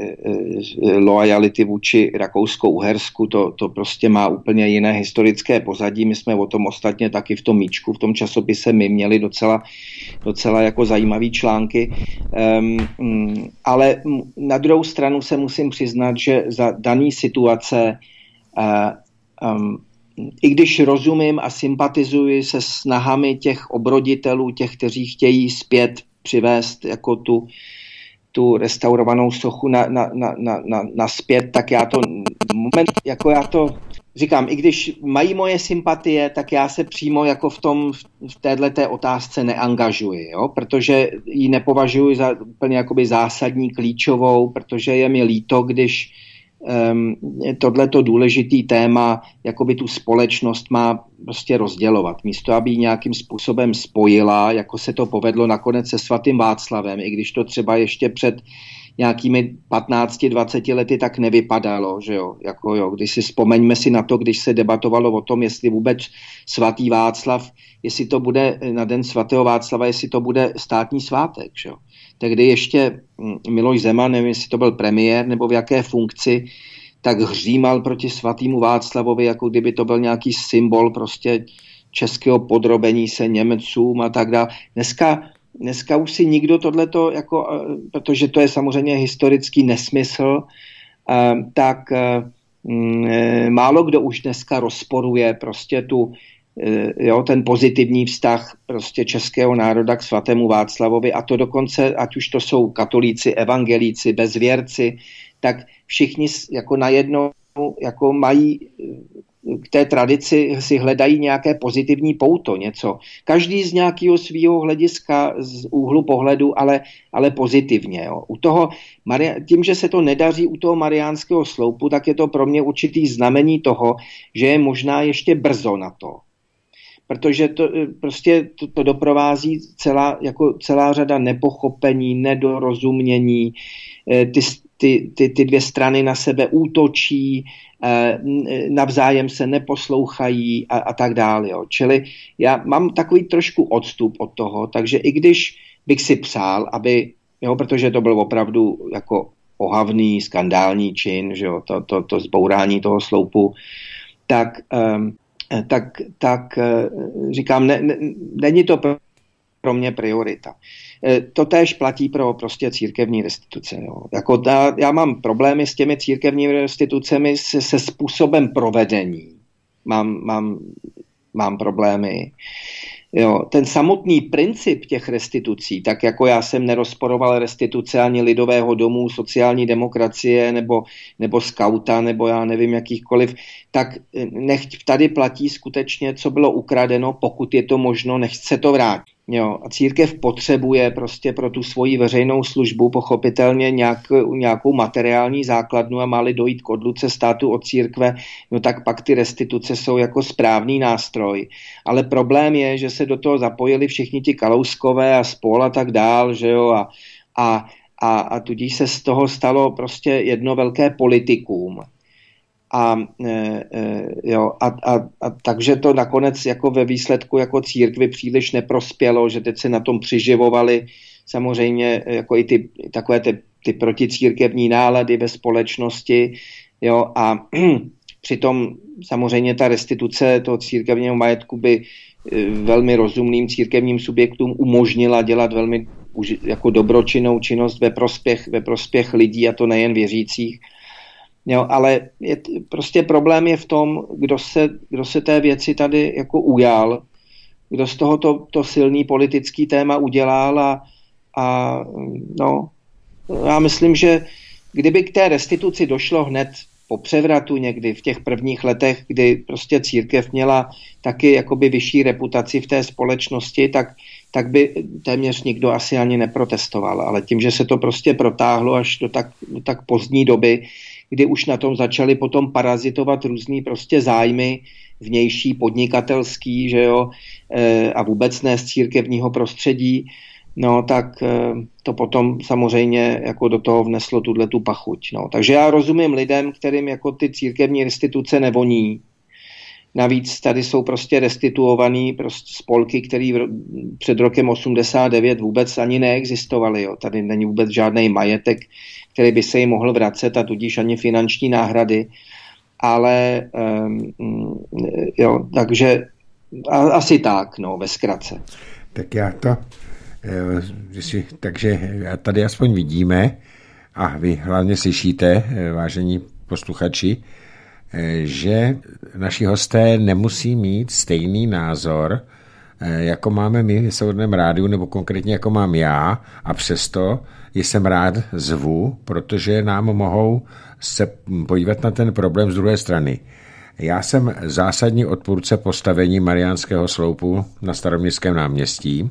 [SPEAKER 2] loajality vůči Rakousko-Uhersku. To, to prostě má úplně jiné historické pozadí. My jsme o tom ostatně taky v tom míčku, v tom časopise my měli docela, docela jako zajímavý články. Um, ale na druhou stranu se musím přiznat, že za daný situace uh, um, i když rozumím a sympatizuji se snahami těch obroditelů, těch, kteří chtějí zpět přivést jako tu, tu restaurovanou sochu na, na, na, na, na zpět, tak já to moment, jako já to říkám, i když mají moje sympatie, tak já se přímo jako v tom, v téhleté otázce neangažuji, jo? Protože ji nepovažuji za úplně jakoby zásadní, klíčovou, protože je mi líto, když um, tohleto důležitý téma jakoby tu společnost má prostě rozdělovat. Místo, aby ji nějakým způsobem spojila, jako se to povedlo nakonec se svatým Václavem, i když to třeba ještě před nějakými patnácti dvaceti lety tak nevypadalo, že jo, jako jo, když si vzpomeňme si na to, když se debatovalo o tom, jestli vůbec svatý Václav, jestli to bude na den svatého Václava, jestli to bude státní svátek, že jo. Tehdy ještě Miloš Zeman, nevím, jestli to byl premiér nebo v jaké funkci, tak hřímal proti svatému Václavovi, jako kdyby to byl nějaký symbol prostě českého podrobení se Němcům a tak dále. Dneska Dneska už si nikdo tohleto, jako, protože to je samozřejmě historický nesmysl, tak málo kdo už dneska rozporuje prostě tu, jo, ten pozitivní vztah prostě českého národa k svatému Václavovi, a to dokonce, ať už to jsou katolíci, evangelíci, bezvěrci, tak všichni jako najednou jako mají k té tradici, si hledají nějaké pozitivní pouto, něco. Každý z nějakého svého hlediska, z úhlu pohledu, ale, ale pozitivně. Jo. U toho, tím, že se to nedaří u toho mariánského sloupu, tak je to pro mě určitý znamení toho, že je možná ještě brzo na to. Protože to prostě to, to doprovází celá, jako celá řada nepochopení, nedorozumění, ty, ty, ty, ty dvě strany na sebe útočí, navzájem se neposlouchají a, a tak dále. Jo. Čili já mám takový trošku odstup od toho, takže i když bych si přál, aby, jo, protože to byl opravdu jako ohavný, skandální čin, že jo, to, to, to zbourání toho sloupu, tak, um, tak, tak říkám, ne, ne, není to pro, pro mě priorita. To též platí pro prostě církevní restituce. Jo. Jako ta, já mám problémy s těmi církevními restitucemi se, se způsobem provedení. Mám, mám, mám problémy. Jo. Ten samotný princip těch restitucí, tak jako já jsem nerozporoval restituce ani Lidového domu, sociální demokracie nebo, nebo skauta, nebo já nevím jakýchkoliv, tak nechť tady platí skutečně, co bylo ukradeno, pokud je to možno, nechť se to vrátit. Jo, a církev potřebuje prostě pro tu svoji veřejnou službu pochopitelně nějak, nějakou materiální základnu, a má-li dojít k odluce státu od církve, no tak pak ty restituce jsou jako správný nástroj. Ale problém je, že se do toho zapojili všichni ti Kalouskové a spol a tak dál, že jo, a, a, a, a tudíž se z toho stalo prostě jedno velké politikum. A, e, e, jo, a, a, a takže to nakonec jako ve výsledku jako církvi příliš neprospělo, že teď se na tom přiživovali samozřejmě jako i ty takové ty, ty proticírkevní nálady ve společnosti, jo, a přitom samozřejmě ta restituce toho církevního majetku by velmi rozumným církevním subjektům umožnila dělat velmi jako dobročinnou činnost ve prospěch, ve prospěch lidí, a to nejen věřících. Jo, ale je, prostě problém je v tom, kdo se, kdo se té věci tady jako ujal, kdo z toho to, to silný politický téma udělal a, a no, já myslím, že kdyby k té restituci došlo hned po převratu někdy v těch prvních letech, kdy prostě církev měla taky jakoby vyšší reputaci v té společnosti, tak, tak by téměř nikdo asi ani neprotestoval. Ale tím, že se to prostě protáhlo až do tak, do tak pozdní doby, kdy už na tom začaly potom parazitovat různý prostě zájmy vnější, podnikatelský, že jo, e, a vůbec ne z církevního prostředí, no tak to potom samozřejmě jako do toho vneslo tuhletu pachuť. No. Takže já rozumím lidem, kterým jako ty církevní restituce nevoní. Navíc tady jsou prostě restituovaný prostě spolky, které před rokem osmdesát devět vůbec ani neexistovaly. Jo. Tady není vůbec žádný majetek, který by se jim mohl vracet a tudíž ani finanční náhrady. Ale um, jo, takže a, asi tak, no, ve zkratce.
[SPEAKER 1] Tak já to, si, takže tady aspoň vidíme a vy hlavně slyšíte, vážení posluchači, že naši hosté nemusí mít stejný názor, jako máme my v Svobodném rádiu, nebo konkrétně jako mám já, a přesto jsem rád zvu, protože nám mohou se podívat na ten problém z druhé strany. Já jsem zásadní odpůrce postavení Mariánského sloupu na Staroměstském náměstí.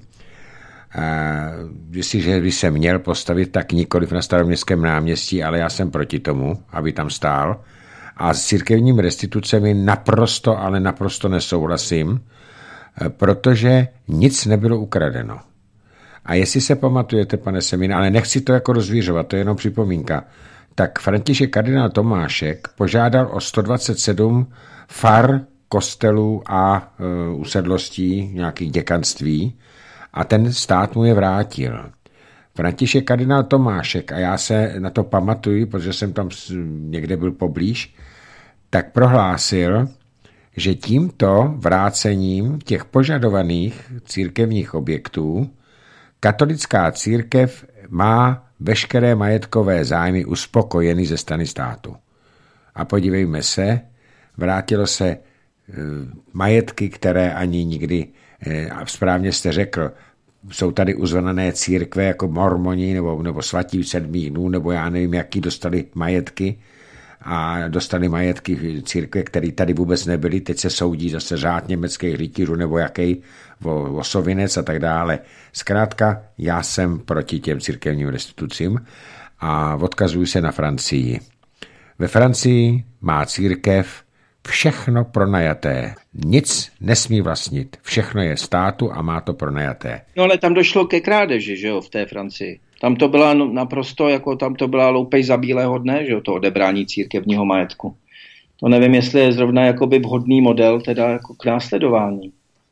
[SPEAKER 1] Jestliže by se měl postavit, tak nikoliv na Staroměstském náměstí, ale já jsem proti tomu, aby tam stál. A s církevními restitucemi naprosto, ale naprosto nesouhlasím, protože nic nebylo ukradeno. A jestli se pamatujete, pane Semín, ale nechci to jako rozvířovat, to je jenom připomínka, tak František kardinál Tomášek požádal o sto dvacet sedm far, kostelů a e, usedlostí, nějakých děkanství, a ten stát mu je vrátil. František kardinál Tomášek, a já se na to pamatuju, protože jsem tam někde byl poblíž, tak prohlásil, že tímto vrácením těch požadovaných církevních objektů katolická církev má veškeré majetkové zájmy uspokojeny ze strany státu. A podívejme se, vrátilo se e, majetky, které ani nikdy, e, správně jste řekl, jsou tady uzvané církve jako mormoni nebo, nebo svatí sedmých dnů, nebo já nevím, jaký dostali majetky, a dostali majetky církve, které tady vůbec nebyly, teď se soudí zase řád německých rytířů nebo jaký vosovinec a tak dále. Zkrátka, já jsem proti těm církevním restitucím a odkazuji se na Francii. Ve Francii má církev všechno pronajaté. Nic nesmí vlastnit. Všechno je státu a má to pronajaté.
[SPEAKER 2] No ale tam došlo ke krádeži, že jo, v té Francii. Tam to byla naprosto, jako tam to byla loupež za bílého dne, že jo, to odebrání církevního majetku. To nevím, jestli je zrovna jakoby vhodný model teda jako k následování.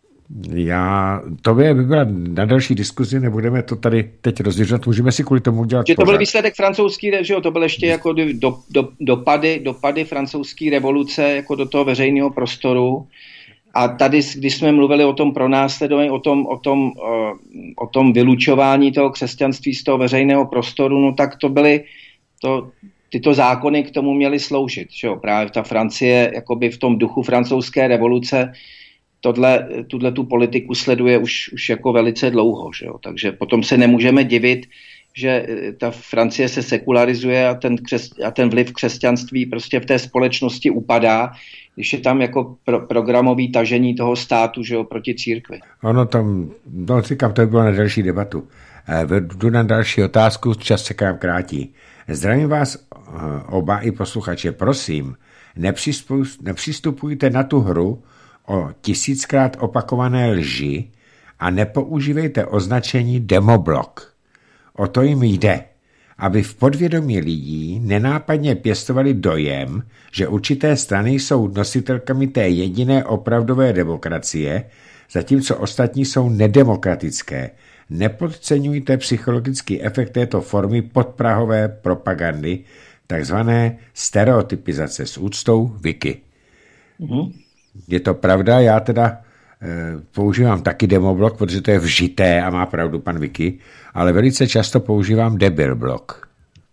[SPEAKER 1] Já, to by byla na další diskuzi, nebudeme to tady teď rozvěřovat, můžeme si kvůli tomu udělat
[SPEAKER 2] že to
[SPEAKER 1] pořád.
[SPEAKER 2] byl výsledek francouzský, že jo, to byl ještě jako do, do, dopady, dopady francouzské revoluce jako do toho veřejného prostoru. A tady, když jsme mluvili o tom pronásledování, o tom, o tom, o tom vylučování toho křesťanství z toho veřejného prostoru, no tak to byly, to, tyto zákony k tomu měly sloužit. Že jo? Právě ta Francie jakoby v tom duchu francouzské revoluce tohle, tuhle tu politiku sleduje už, už jako velice dlouho. Že jo? Takže potom se nemůžeme divit, že ta Francie se sekularizuje a ten, křes, a ten vliv křesťanství prostě v té společnosti upadá, když je tam jako pro, programový tažení toho státu, že jo, proti církvi.
[SPEAKER 1] Ono tam, no říkám, to by bylo na další debatu. Jdu na další otázku, čas se k nám krátí. Zdravím vás oba i posluchače, prosím, nepřistupujte na tu hru o tisíckrát opakované lži a nepoužívejte označení demoblok. O to jim jde, aby v podvědomí lidí nenápadně pěstovali dojem, že určité strany jsou nositelkami té jediné opravdové demokracie, zatímco ostatní jsou nedemokratické. Nepodceňujte psychologický efekt této formy podprahové propagandy, takzvané stereotypizace s úctou Vicky. Mm-hmm. Je to pravda, já teda používám taky demoblok, protože to je vžité a má pravdu pan Vicky, ale velice často používám debilblok.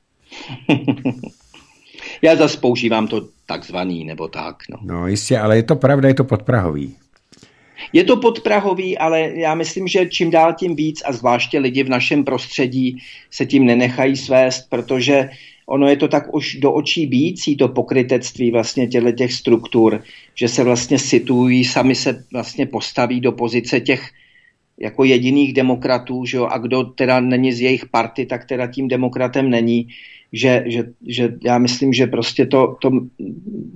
[SPEAKER 2] Já zase používám to takzvaný, nebo tak. No.
[SPEAKER 1] no jistě, ale je to pravda, je to podprahový.
[SPEAKER 2] Je to podprahový, ale já myslím, že čím dál tím víc a zvláště lidi v našem prostředí se tím nenechají svést, protože ono je to tak už do očí bíjící, to pokrytectví vlastně těchto těch struktur, že se vlastně situují, sami se vlastně postaví do pozice těch jako jediných demokratů, že jo, a kdo teda není z jejich party, tak teda tím demokratem není, že, že, že já myslím, že prostě to, to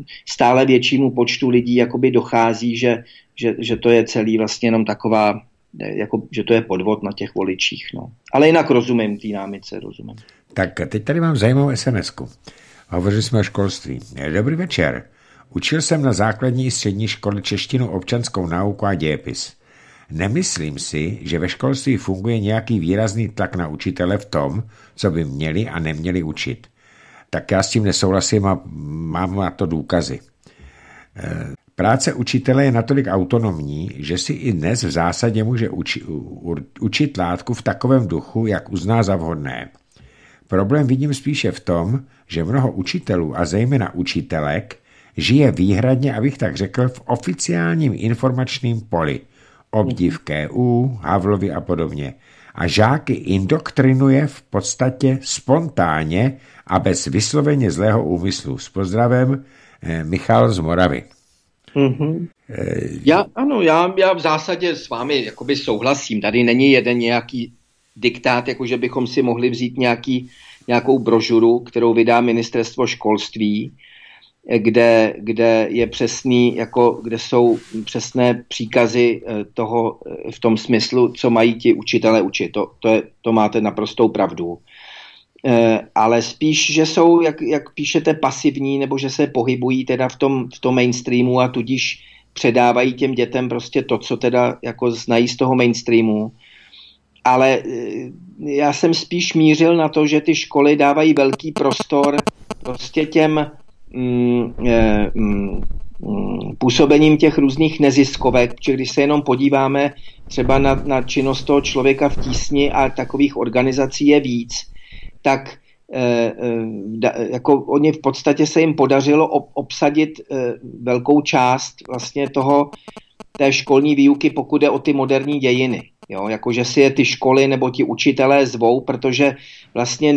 [SPEAKER 2] stále většímu počtu lidí jakoby dochází, že, že, že to je celý vlastně jenom taková jako, že to je podvod na těch voličích. No. Ale jinak rozumím té námitce, rozumím.
[SPEAKER 1] Tak teď tady mám zajímavou es em esku. Hovořili jsme o školství. Dobrý večer. Učil jsem na základní i střední škole češtinu, občanskou nauku a dějepis. Nemyslím si, že ve školství funguje nějaký výrazný tlak na učitele v tom, co by měli a neměli učit. Tak já s tím nesouhlasím a mám na to důkazy. Práce učitele je natolik autonomní, že si i dnes v zásadě může uči, u, učit látku v takovém duchu, jak uzná za vhodné. Problém vidím spíše v tom, že mnoho učitelů a zejména učitelek žije výhradně, abych tak řekl, v oficiálním informačním poli. Obdiv K U, Havlovi a podobně. A žáky indoktrinuje v podstatě spontánně a bez vysloveně zlého úmyslu. S pozdravem, eh, Michal z Moravy.
[SPEAKER 2] Mm-hmm. Eh, já, ano, já, já v zásadě s vámi jakoby souhlasím. Tady není jeden nějaký diktát, jako že bychom si mohli vzít nějaký, nějakou brožuru, kterou vydá ministerstvo školství, kde, kde je přesný, jako, kde jsou přesné příkazy toho v tom smyslu, co mají ti učitelé učit. To, to, je, to máte naprostou pravdu. E, ale spíš, že jsou, jak, jak píšete, pasivní, nebo že se pohybují teda v tom, v tom mainstreamu a tudíž předávají těm dětem prostě to, co teda jako znají z toho mainstreamu. Ale já jsem spíš mířil na to, že ty školy dávají velký prostor prostě těm mm, mm, působením těch různých neziskovek, protože když se jenom podíváme třeba na, na činnost toho člověka v tísni a takových organizací je víc, tak eh, da, jako oni v podstatě se jim podařilo ob, obsadit eh, velkou část vlastně toho té školní výuky, pokud jde o ty moderní dějiny. Jo, jakože si je ty školy nebo ti učitelé zvou, protože vlastně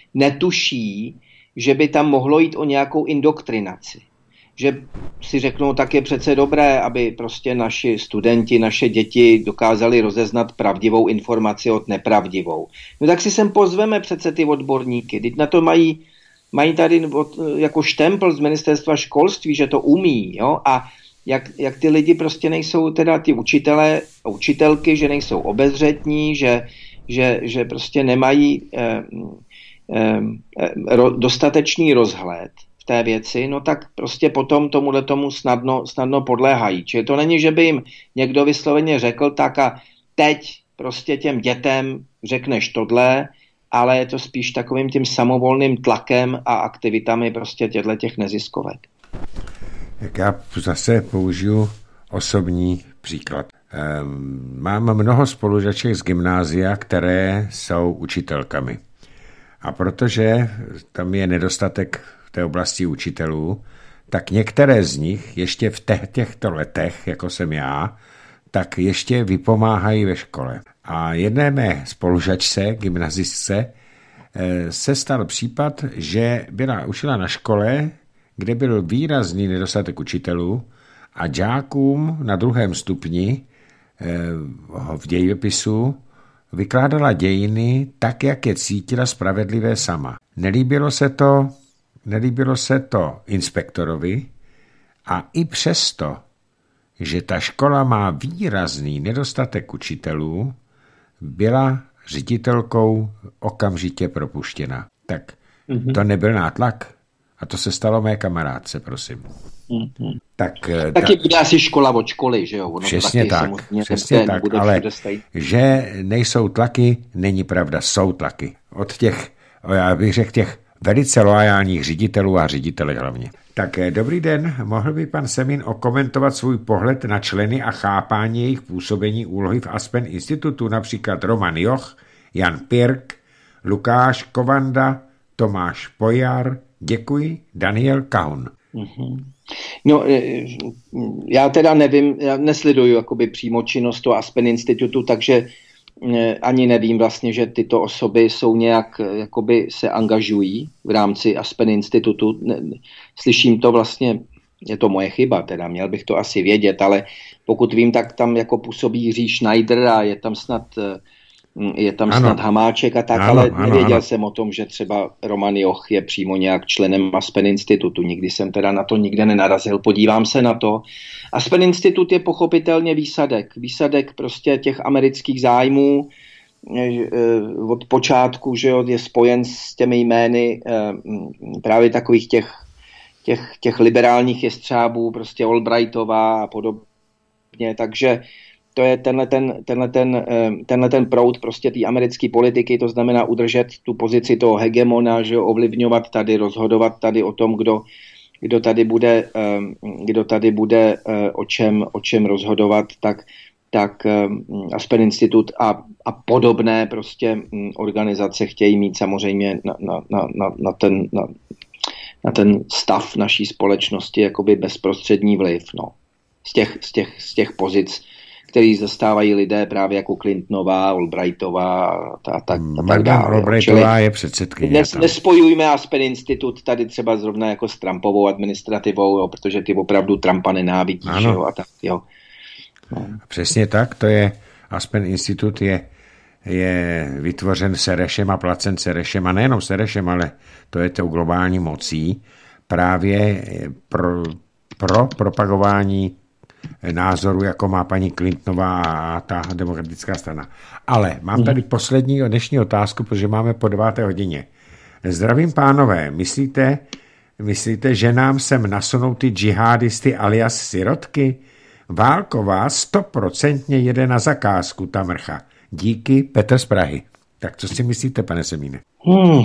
[SPEAKER 2] netuší, že by tam mohlo jít o nějakou indoktrinaci. Že si řeknou, tak je přece dobré, aby prostě naši studenti, naše děti dokázali rozeznat pravdivou informaci od nepravdivou. No tak si sem pozveme přece ty odborníky. Teď na to mají, mají tady jako štempl z ministerstva školství, že to umí. Jo? A Jak, jak ty lidi prostě nejsou, teda ty učitelé a učitelky, že nejsou obezřetní, že, že, že prostě nemají eh, eh, ro, dostatečný rozhled v té věci, no tak prostě potom tomuhle tomu snadno, snadno podléhají. Čili to není, že by jim někdo vysloveně řekl, tak a teď prostě těm dětem řekneš tohle, ale je to spíš takovým tím samovolným tlakem a aktivitami prostě těchto těch neziskovek.
[SPEAKER 1] Jak já zase použiju osobní příklad. Mám mnoho spolužaček z gymnázia, které jsou učitelkami. A protože tam je nedostatek v té oblasti učitelů, tak některé z nich ještě v těchto letech, jako jsem já, tak ještě vypomáhají ve škole. A jedné mé spolužačce, gymnazistce, se stal případ, že byla učila na škole, kde byl výrazný nedostatek učitelů a žákům na druhém stupni v dějepisu vykládala dějiny tak, jak je cítila spravedlivé sama. Nelíbilo se to, nelíbilo se to inspektorovi a i přesto, že ta škola má výrazný nedostatek učitelů, byla ředitelkou okamžitě propuštěna. Tak mm-hmm. to nebyl nátlak? A to se stalo mé kamarádce, prosím.
[SPEAKER 2] Mm-hmm.
[SPEAKER 1] Tak,
[SPEAKER 2] taky bude asi škola od školy, že jo? Ono
[SPEAKER 1] přesně tak, přesně tak, ale že nejsou tlaky, není pravda, jsou tlaky. Od těch, já bych řekl, těch velice loajálních ředitelů a ředitelek hlavně. Tak dobrý den, mohl by pan Semín okomentovat svůj pohled na členy a chápání jejich působení úlohy v Aspen institutu, například Roman Joch, Jan Pirk, Lukáš Kovanda, Tomáš Pojar, děkuji, Daniel Kahun.
[SPEAKER 2] Mm-hmm. No, já teda nevím, já nesleduju jakoby přímo činnost toho Aspen institutu, takže ani nevím vlastně, že tyto osoby jsou nějak, jakoby se angažují v rámci Aspen institutu. Slyším to vlastně, je to moje chyba, teda měl bych to asi vědět, ale pokud vím, tak tam jako působí Jiří Schneider a je tam snad je tam
[SPEAKER 1] ano.
[SPEAKER 2] snad Hamáček a tak,
[SPEAKER 1] ano,
[SPEAKER 2] ale
[SPEAKER 1] ano,
[SPEAKER 2] nevěděl
[SPEAKER 1] ano.
[SPEAKER 2] jsem o tom, že třeba Roman Joch je přímo nějak členem Aspen Institutu. Nikdy jsem teda na to nikde nenarazil. Podívám se na to. Aspen Institut je pochopitelně výsadek. Výsadek prostě těch amerických zájmů. Od počátku, že je spojen s těmi jmény právě takových těch, těch, těch liberálních jestřábů, prostě Albrightová a podobně. Takže to je tenhle ten, tenhle ten, tenhle ten proud prostě té americké politiky, to znamená udržet tu pozici toho hegemona, že jo, ovlivňovat tady, rozhodovat tady o tom, kdo, kdo tady bude, kdo tady bude o čem, o čem rozhodovat, tak, tak Aspen Institut a, a podobné prostě organizace chtějí mít samozřejmě na, na, na, na, ten, na, na ten stav naší společnosti jakoby bezprostřední vliv, no. Z těch, z těch, z těch pozic, který zastávají lidé právě jako Clintonová, Albrightová a, ta, a, tak, a tak dále.
[SPEAKER 1] Albrightová je předsedkyně.
[SPEAKER 2] Nes, nespojujme Aspen Institut tady třeba zrovna jako s Trumpovou administrativou, jo, protože ty opravdu Trumpa nenávidí. Že jo, a tak, jo. No.
[SPEAKER 1] Přesně tak, to je Aspen Institut je, je vytvořen Serešem a placen Serešem, a nejenom Serešem, ale to je tou globální mocí právě pro, pro propagování názoru, jako má paní Clintonová a ta demokratická strana. Ale mám tady poslední dnešní otázku, protože máme po deváté hodině. Zdravím pánové, myslíte, myslíte, že nám sem nasunou ty džihadisty alias sirotky? Válková stoprocentně jede na zakázku, ta mrcha. Díky, Petr z Prahy. Tak co si myslíte, pane Semíne?
[SPEAKER 2] Hmm.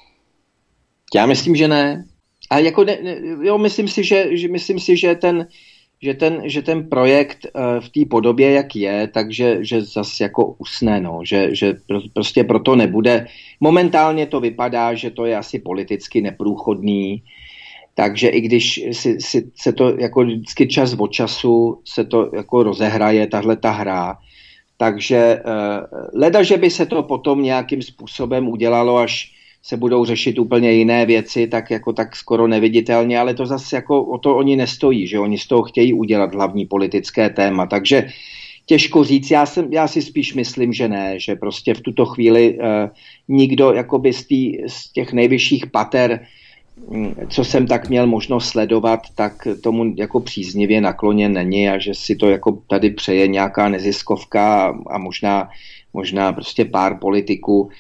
[SPEAKER 2] Já myslím, že ne. A jako ne, ne, jo, myslím si, že, že myslím si, že ten Že ten, že ten projekt uh, v té podobě, jak je, takže že zase jako usne, no, že, že prostě proto nebude. Momentálně to vypadá, že to je asi politicky neprůchodný, takže i když si, si, se to jako vždycky čas od času se to jako rozehraje, tahle ta hra, takže uh, leda, že by se to potom nějakým způsobem udělalo, až se budou řešit úplně jiné věci, tak jako tak skoro neviditelně, ale to zase jako o to oni nestojí, že oni z toho chtějí udělat hlavní politické téma, takže těžko říct, já, jsem, já si spíš myslím, že ne, že prostě v tuto chvíli uh, nikdo jakoby z, tý, z těch nejvyšších pater, um, co jsem tak měl možnost sledovat, tak tomu jako příznivě nakloněn není a že si to jako tady přeje nějaká neziskovka a, a možná, možná prostě pár politiků,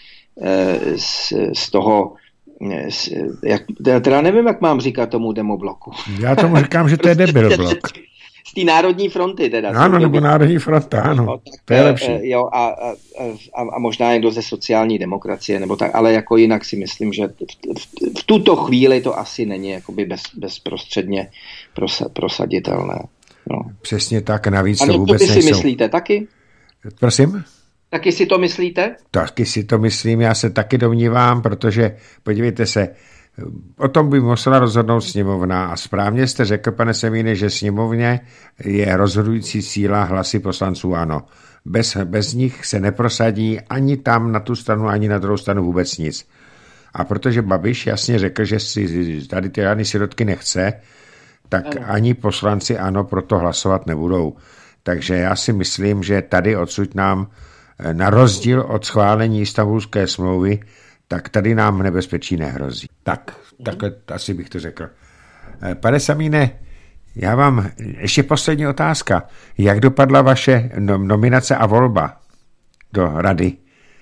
[SPEAKER 2] Z, z toho, z, jak, teda nevím, jak mám říkat tomu demobloku.
[SPEAKER 1] Já tomu říkám, že to je debil blok.
[SPEAKER 2] Z té Národní fronty teda.
[SPEAKER 1] Ano, nebo Národní fronta, ano, no, tak, to je lepší.
[SPEAKER 2] Jo, a, a, a, a možná někdo ze sociální demokracie, nebo tak, ale jako jinak si myslím, že v, v, v tuto chvíli to asi není jakoby bez, bezprostředně prosa, prosaditelné. No.
[SPEAKER 1] Přesně tak, navíc
[SPEAKER 2] ano,
[SPEAKER 1] to vůbec nejsou.
[SPEAKER 2] A to vy si myslíte taky?
[SPEAKER 1] Prosím?
[SPEAKER 2] Taky si to myslíte?
[SPEAKER 1] Taky si to myslím, já se taky domnívám, protože podívejte se, o tom by musela rozhodnout sněmovna a správně jste řekl, pane Semíne, že sněmovně je rozhodující síla hlasy poslanců ANO. Bez, bez nich se neprosadí ani tam na tu stranu, ani na druhou stranu vůbec nic. A protože Babiš jasně řekl, že si tady ty žádný sirotky nechce, tak ano. Ani poslanci ANO proto hlasovat nebudou. Takže já si myslím, že tady odsud nám na rozdíl od schválení Istanbulské smlouvy, tak tady nám nebezpečí nehrozí. Tak, takhle asi bych to řekl. Pane Semíne, já vám ještě poslední otázka. Jak dopadla vaše nominace a volba do rady?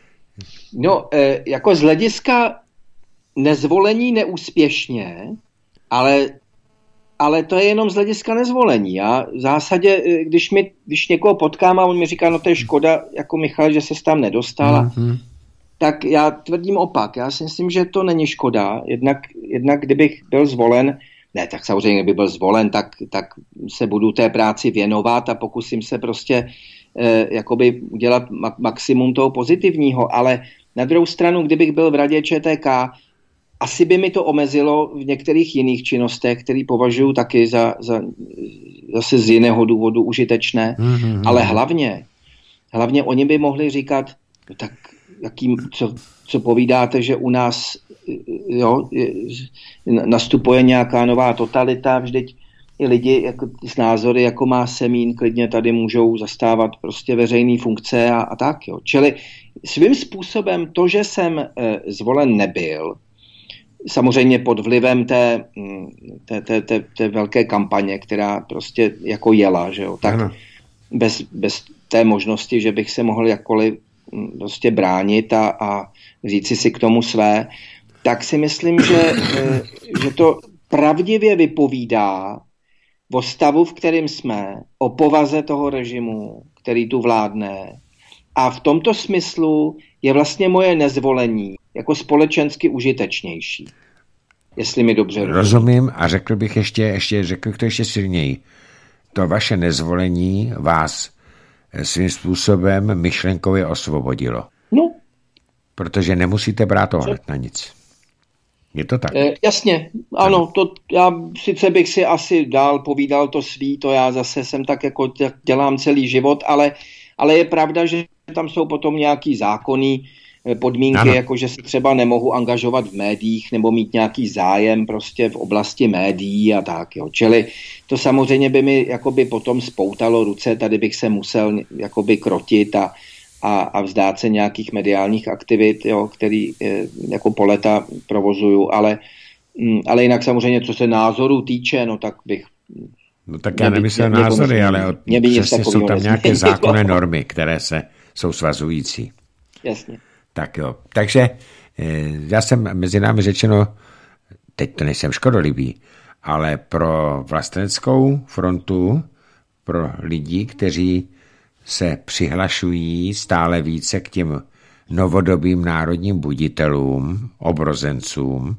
[SPEAKER 2] No, jako z hlediska nezvolení neúspěšně, ale Ale to je jenom z hlediska nezvolení. Já v zásadě, když, mi, když někoho potkám a on mi říká, no to je škoda, jako Michal, že ses tam nedostala, mm-hmm. tak já tvrdím opak. Já si myslím, že to není škoda. Jednak, jednak kdybych byl zvolen, ne, tak samozřejmě, kdyby byl zvolen, tak, tak se budu té práci věnovat a pokusím se prostě eh, jakoby udělat ma- maximum toho pozitivního. Ale na druhou stranu, kdybych byl v radě ČTK, asi by mi to omezilo v některých jiných činnostech, které považuji taky za, za zase z jiného důvodu užitečné, mm-hmm. ale hlavně, hlavně oni by mohli říkat, tak jakým, co, co povídáte, že u nás jo, nastupuje nějaká nová totalita, vždyť i lidi jako, s názory, jako má Semín, klidně tady můžou zastávat prostě veřejné funkce a, a tak. Jo. Čili svým způsobem to, že jsem zvolen nebyl, samozřejmě pod vlivem té, té, té, té, té velké kampaně, která prostě jako jela, že jo, tak bez, bez té možnosti, že bych se mohl jakkoliv prostě bránit a, a říci si k tomu své, tak si myslím, že, že to pravdivě vypovídá o stavu, v kterém jsme, o povaze toho režimu, který tu vládne. A v tomto smyslu je vlastně moje nezvolení jako společensky užitečnější. Jestli mi dobře rozumím.
[SPEAKER 1] Rozumím a řekl bych ještě, ještě, řekl bych to ještě silněji. To vaše nezvolení vás svým způsobem myšlenkově osvobodilo.
[SPEAKER 2] No.
[SPEAKER 1] Protože nemusíte brát ohled na nic. Je to tak?
[SPEAKER 2] E, jasně, ano, to já sice bych si asi dál povídal to svý, to já zase jsem tak jako dělám celý život, ale, ale je pravda, že tam jsou potom nějaký zákonný podmínky, ano. Jako že se třeba nemohu angažovat v médiích nebo mít nějaký zájem prostě v oblasti médií a tak, jo. Čili to samozřejmě by mi jakoby potom spoutalo ruce, tady bych se musel jakoby krotit a, a, a vzdát se nějakých mediálních aktivit, jo, který jako po leta provozuju, ale, ale jinak samozřejmě, co se názoru týče, no tak bych...
[SPEAKER 1] No tak já nemyslel názory, ale od, přesně jsou tam nějaké zákonné normy, které se jsou svazující.
[SPEAKER 2] Jasně.
[SPEAKER 1] Tak jo, takže já jsem mezi námi řečeno, teď to nejsem škodolibý, ale pro vlasteneckou frontu, pro lidi, kteří se přihlašují stále více k těm novodobým národním buditelům, obrozencům,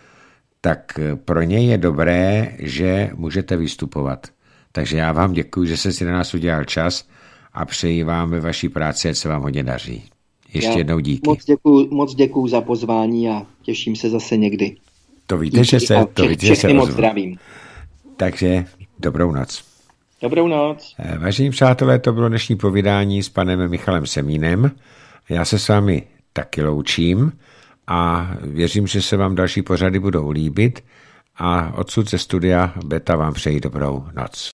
[SPEAKER 1] tak pro ně je dobré, že můžete vystupovat. Takže já vám děkuji, že jste si na nás udělal čas a přeji vám ve vaší práci, ať se vám hodně daří. Ještě já jednou díky.
[SPEAKER 2] Moc děkuju, moc děkuju za pozvání a těším se zase někdy.
[SPEAKER 1] To víte, díky že se... To
[SPEAKER 2] vše,
[SPEAKER 1] víte, že se
[SPEAKER 2] moc zdravím.
[SPEAKER 1] Takže dobrou noc.
[SPEAKER 2] Dobrou noc.
[SPEAKER 1] Vážení přátelé, to bylo dnešní povídání s panem Michalem Semínem. Já se s vámi taky loučím a věřím, že se vám další pořady budou líbit a odsud ze studia Beta vám přeji dobrou noc.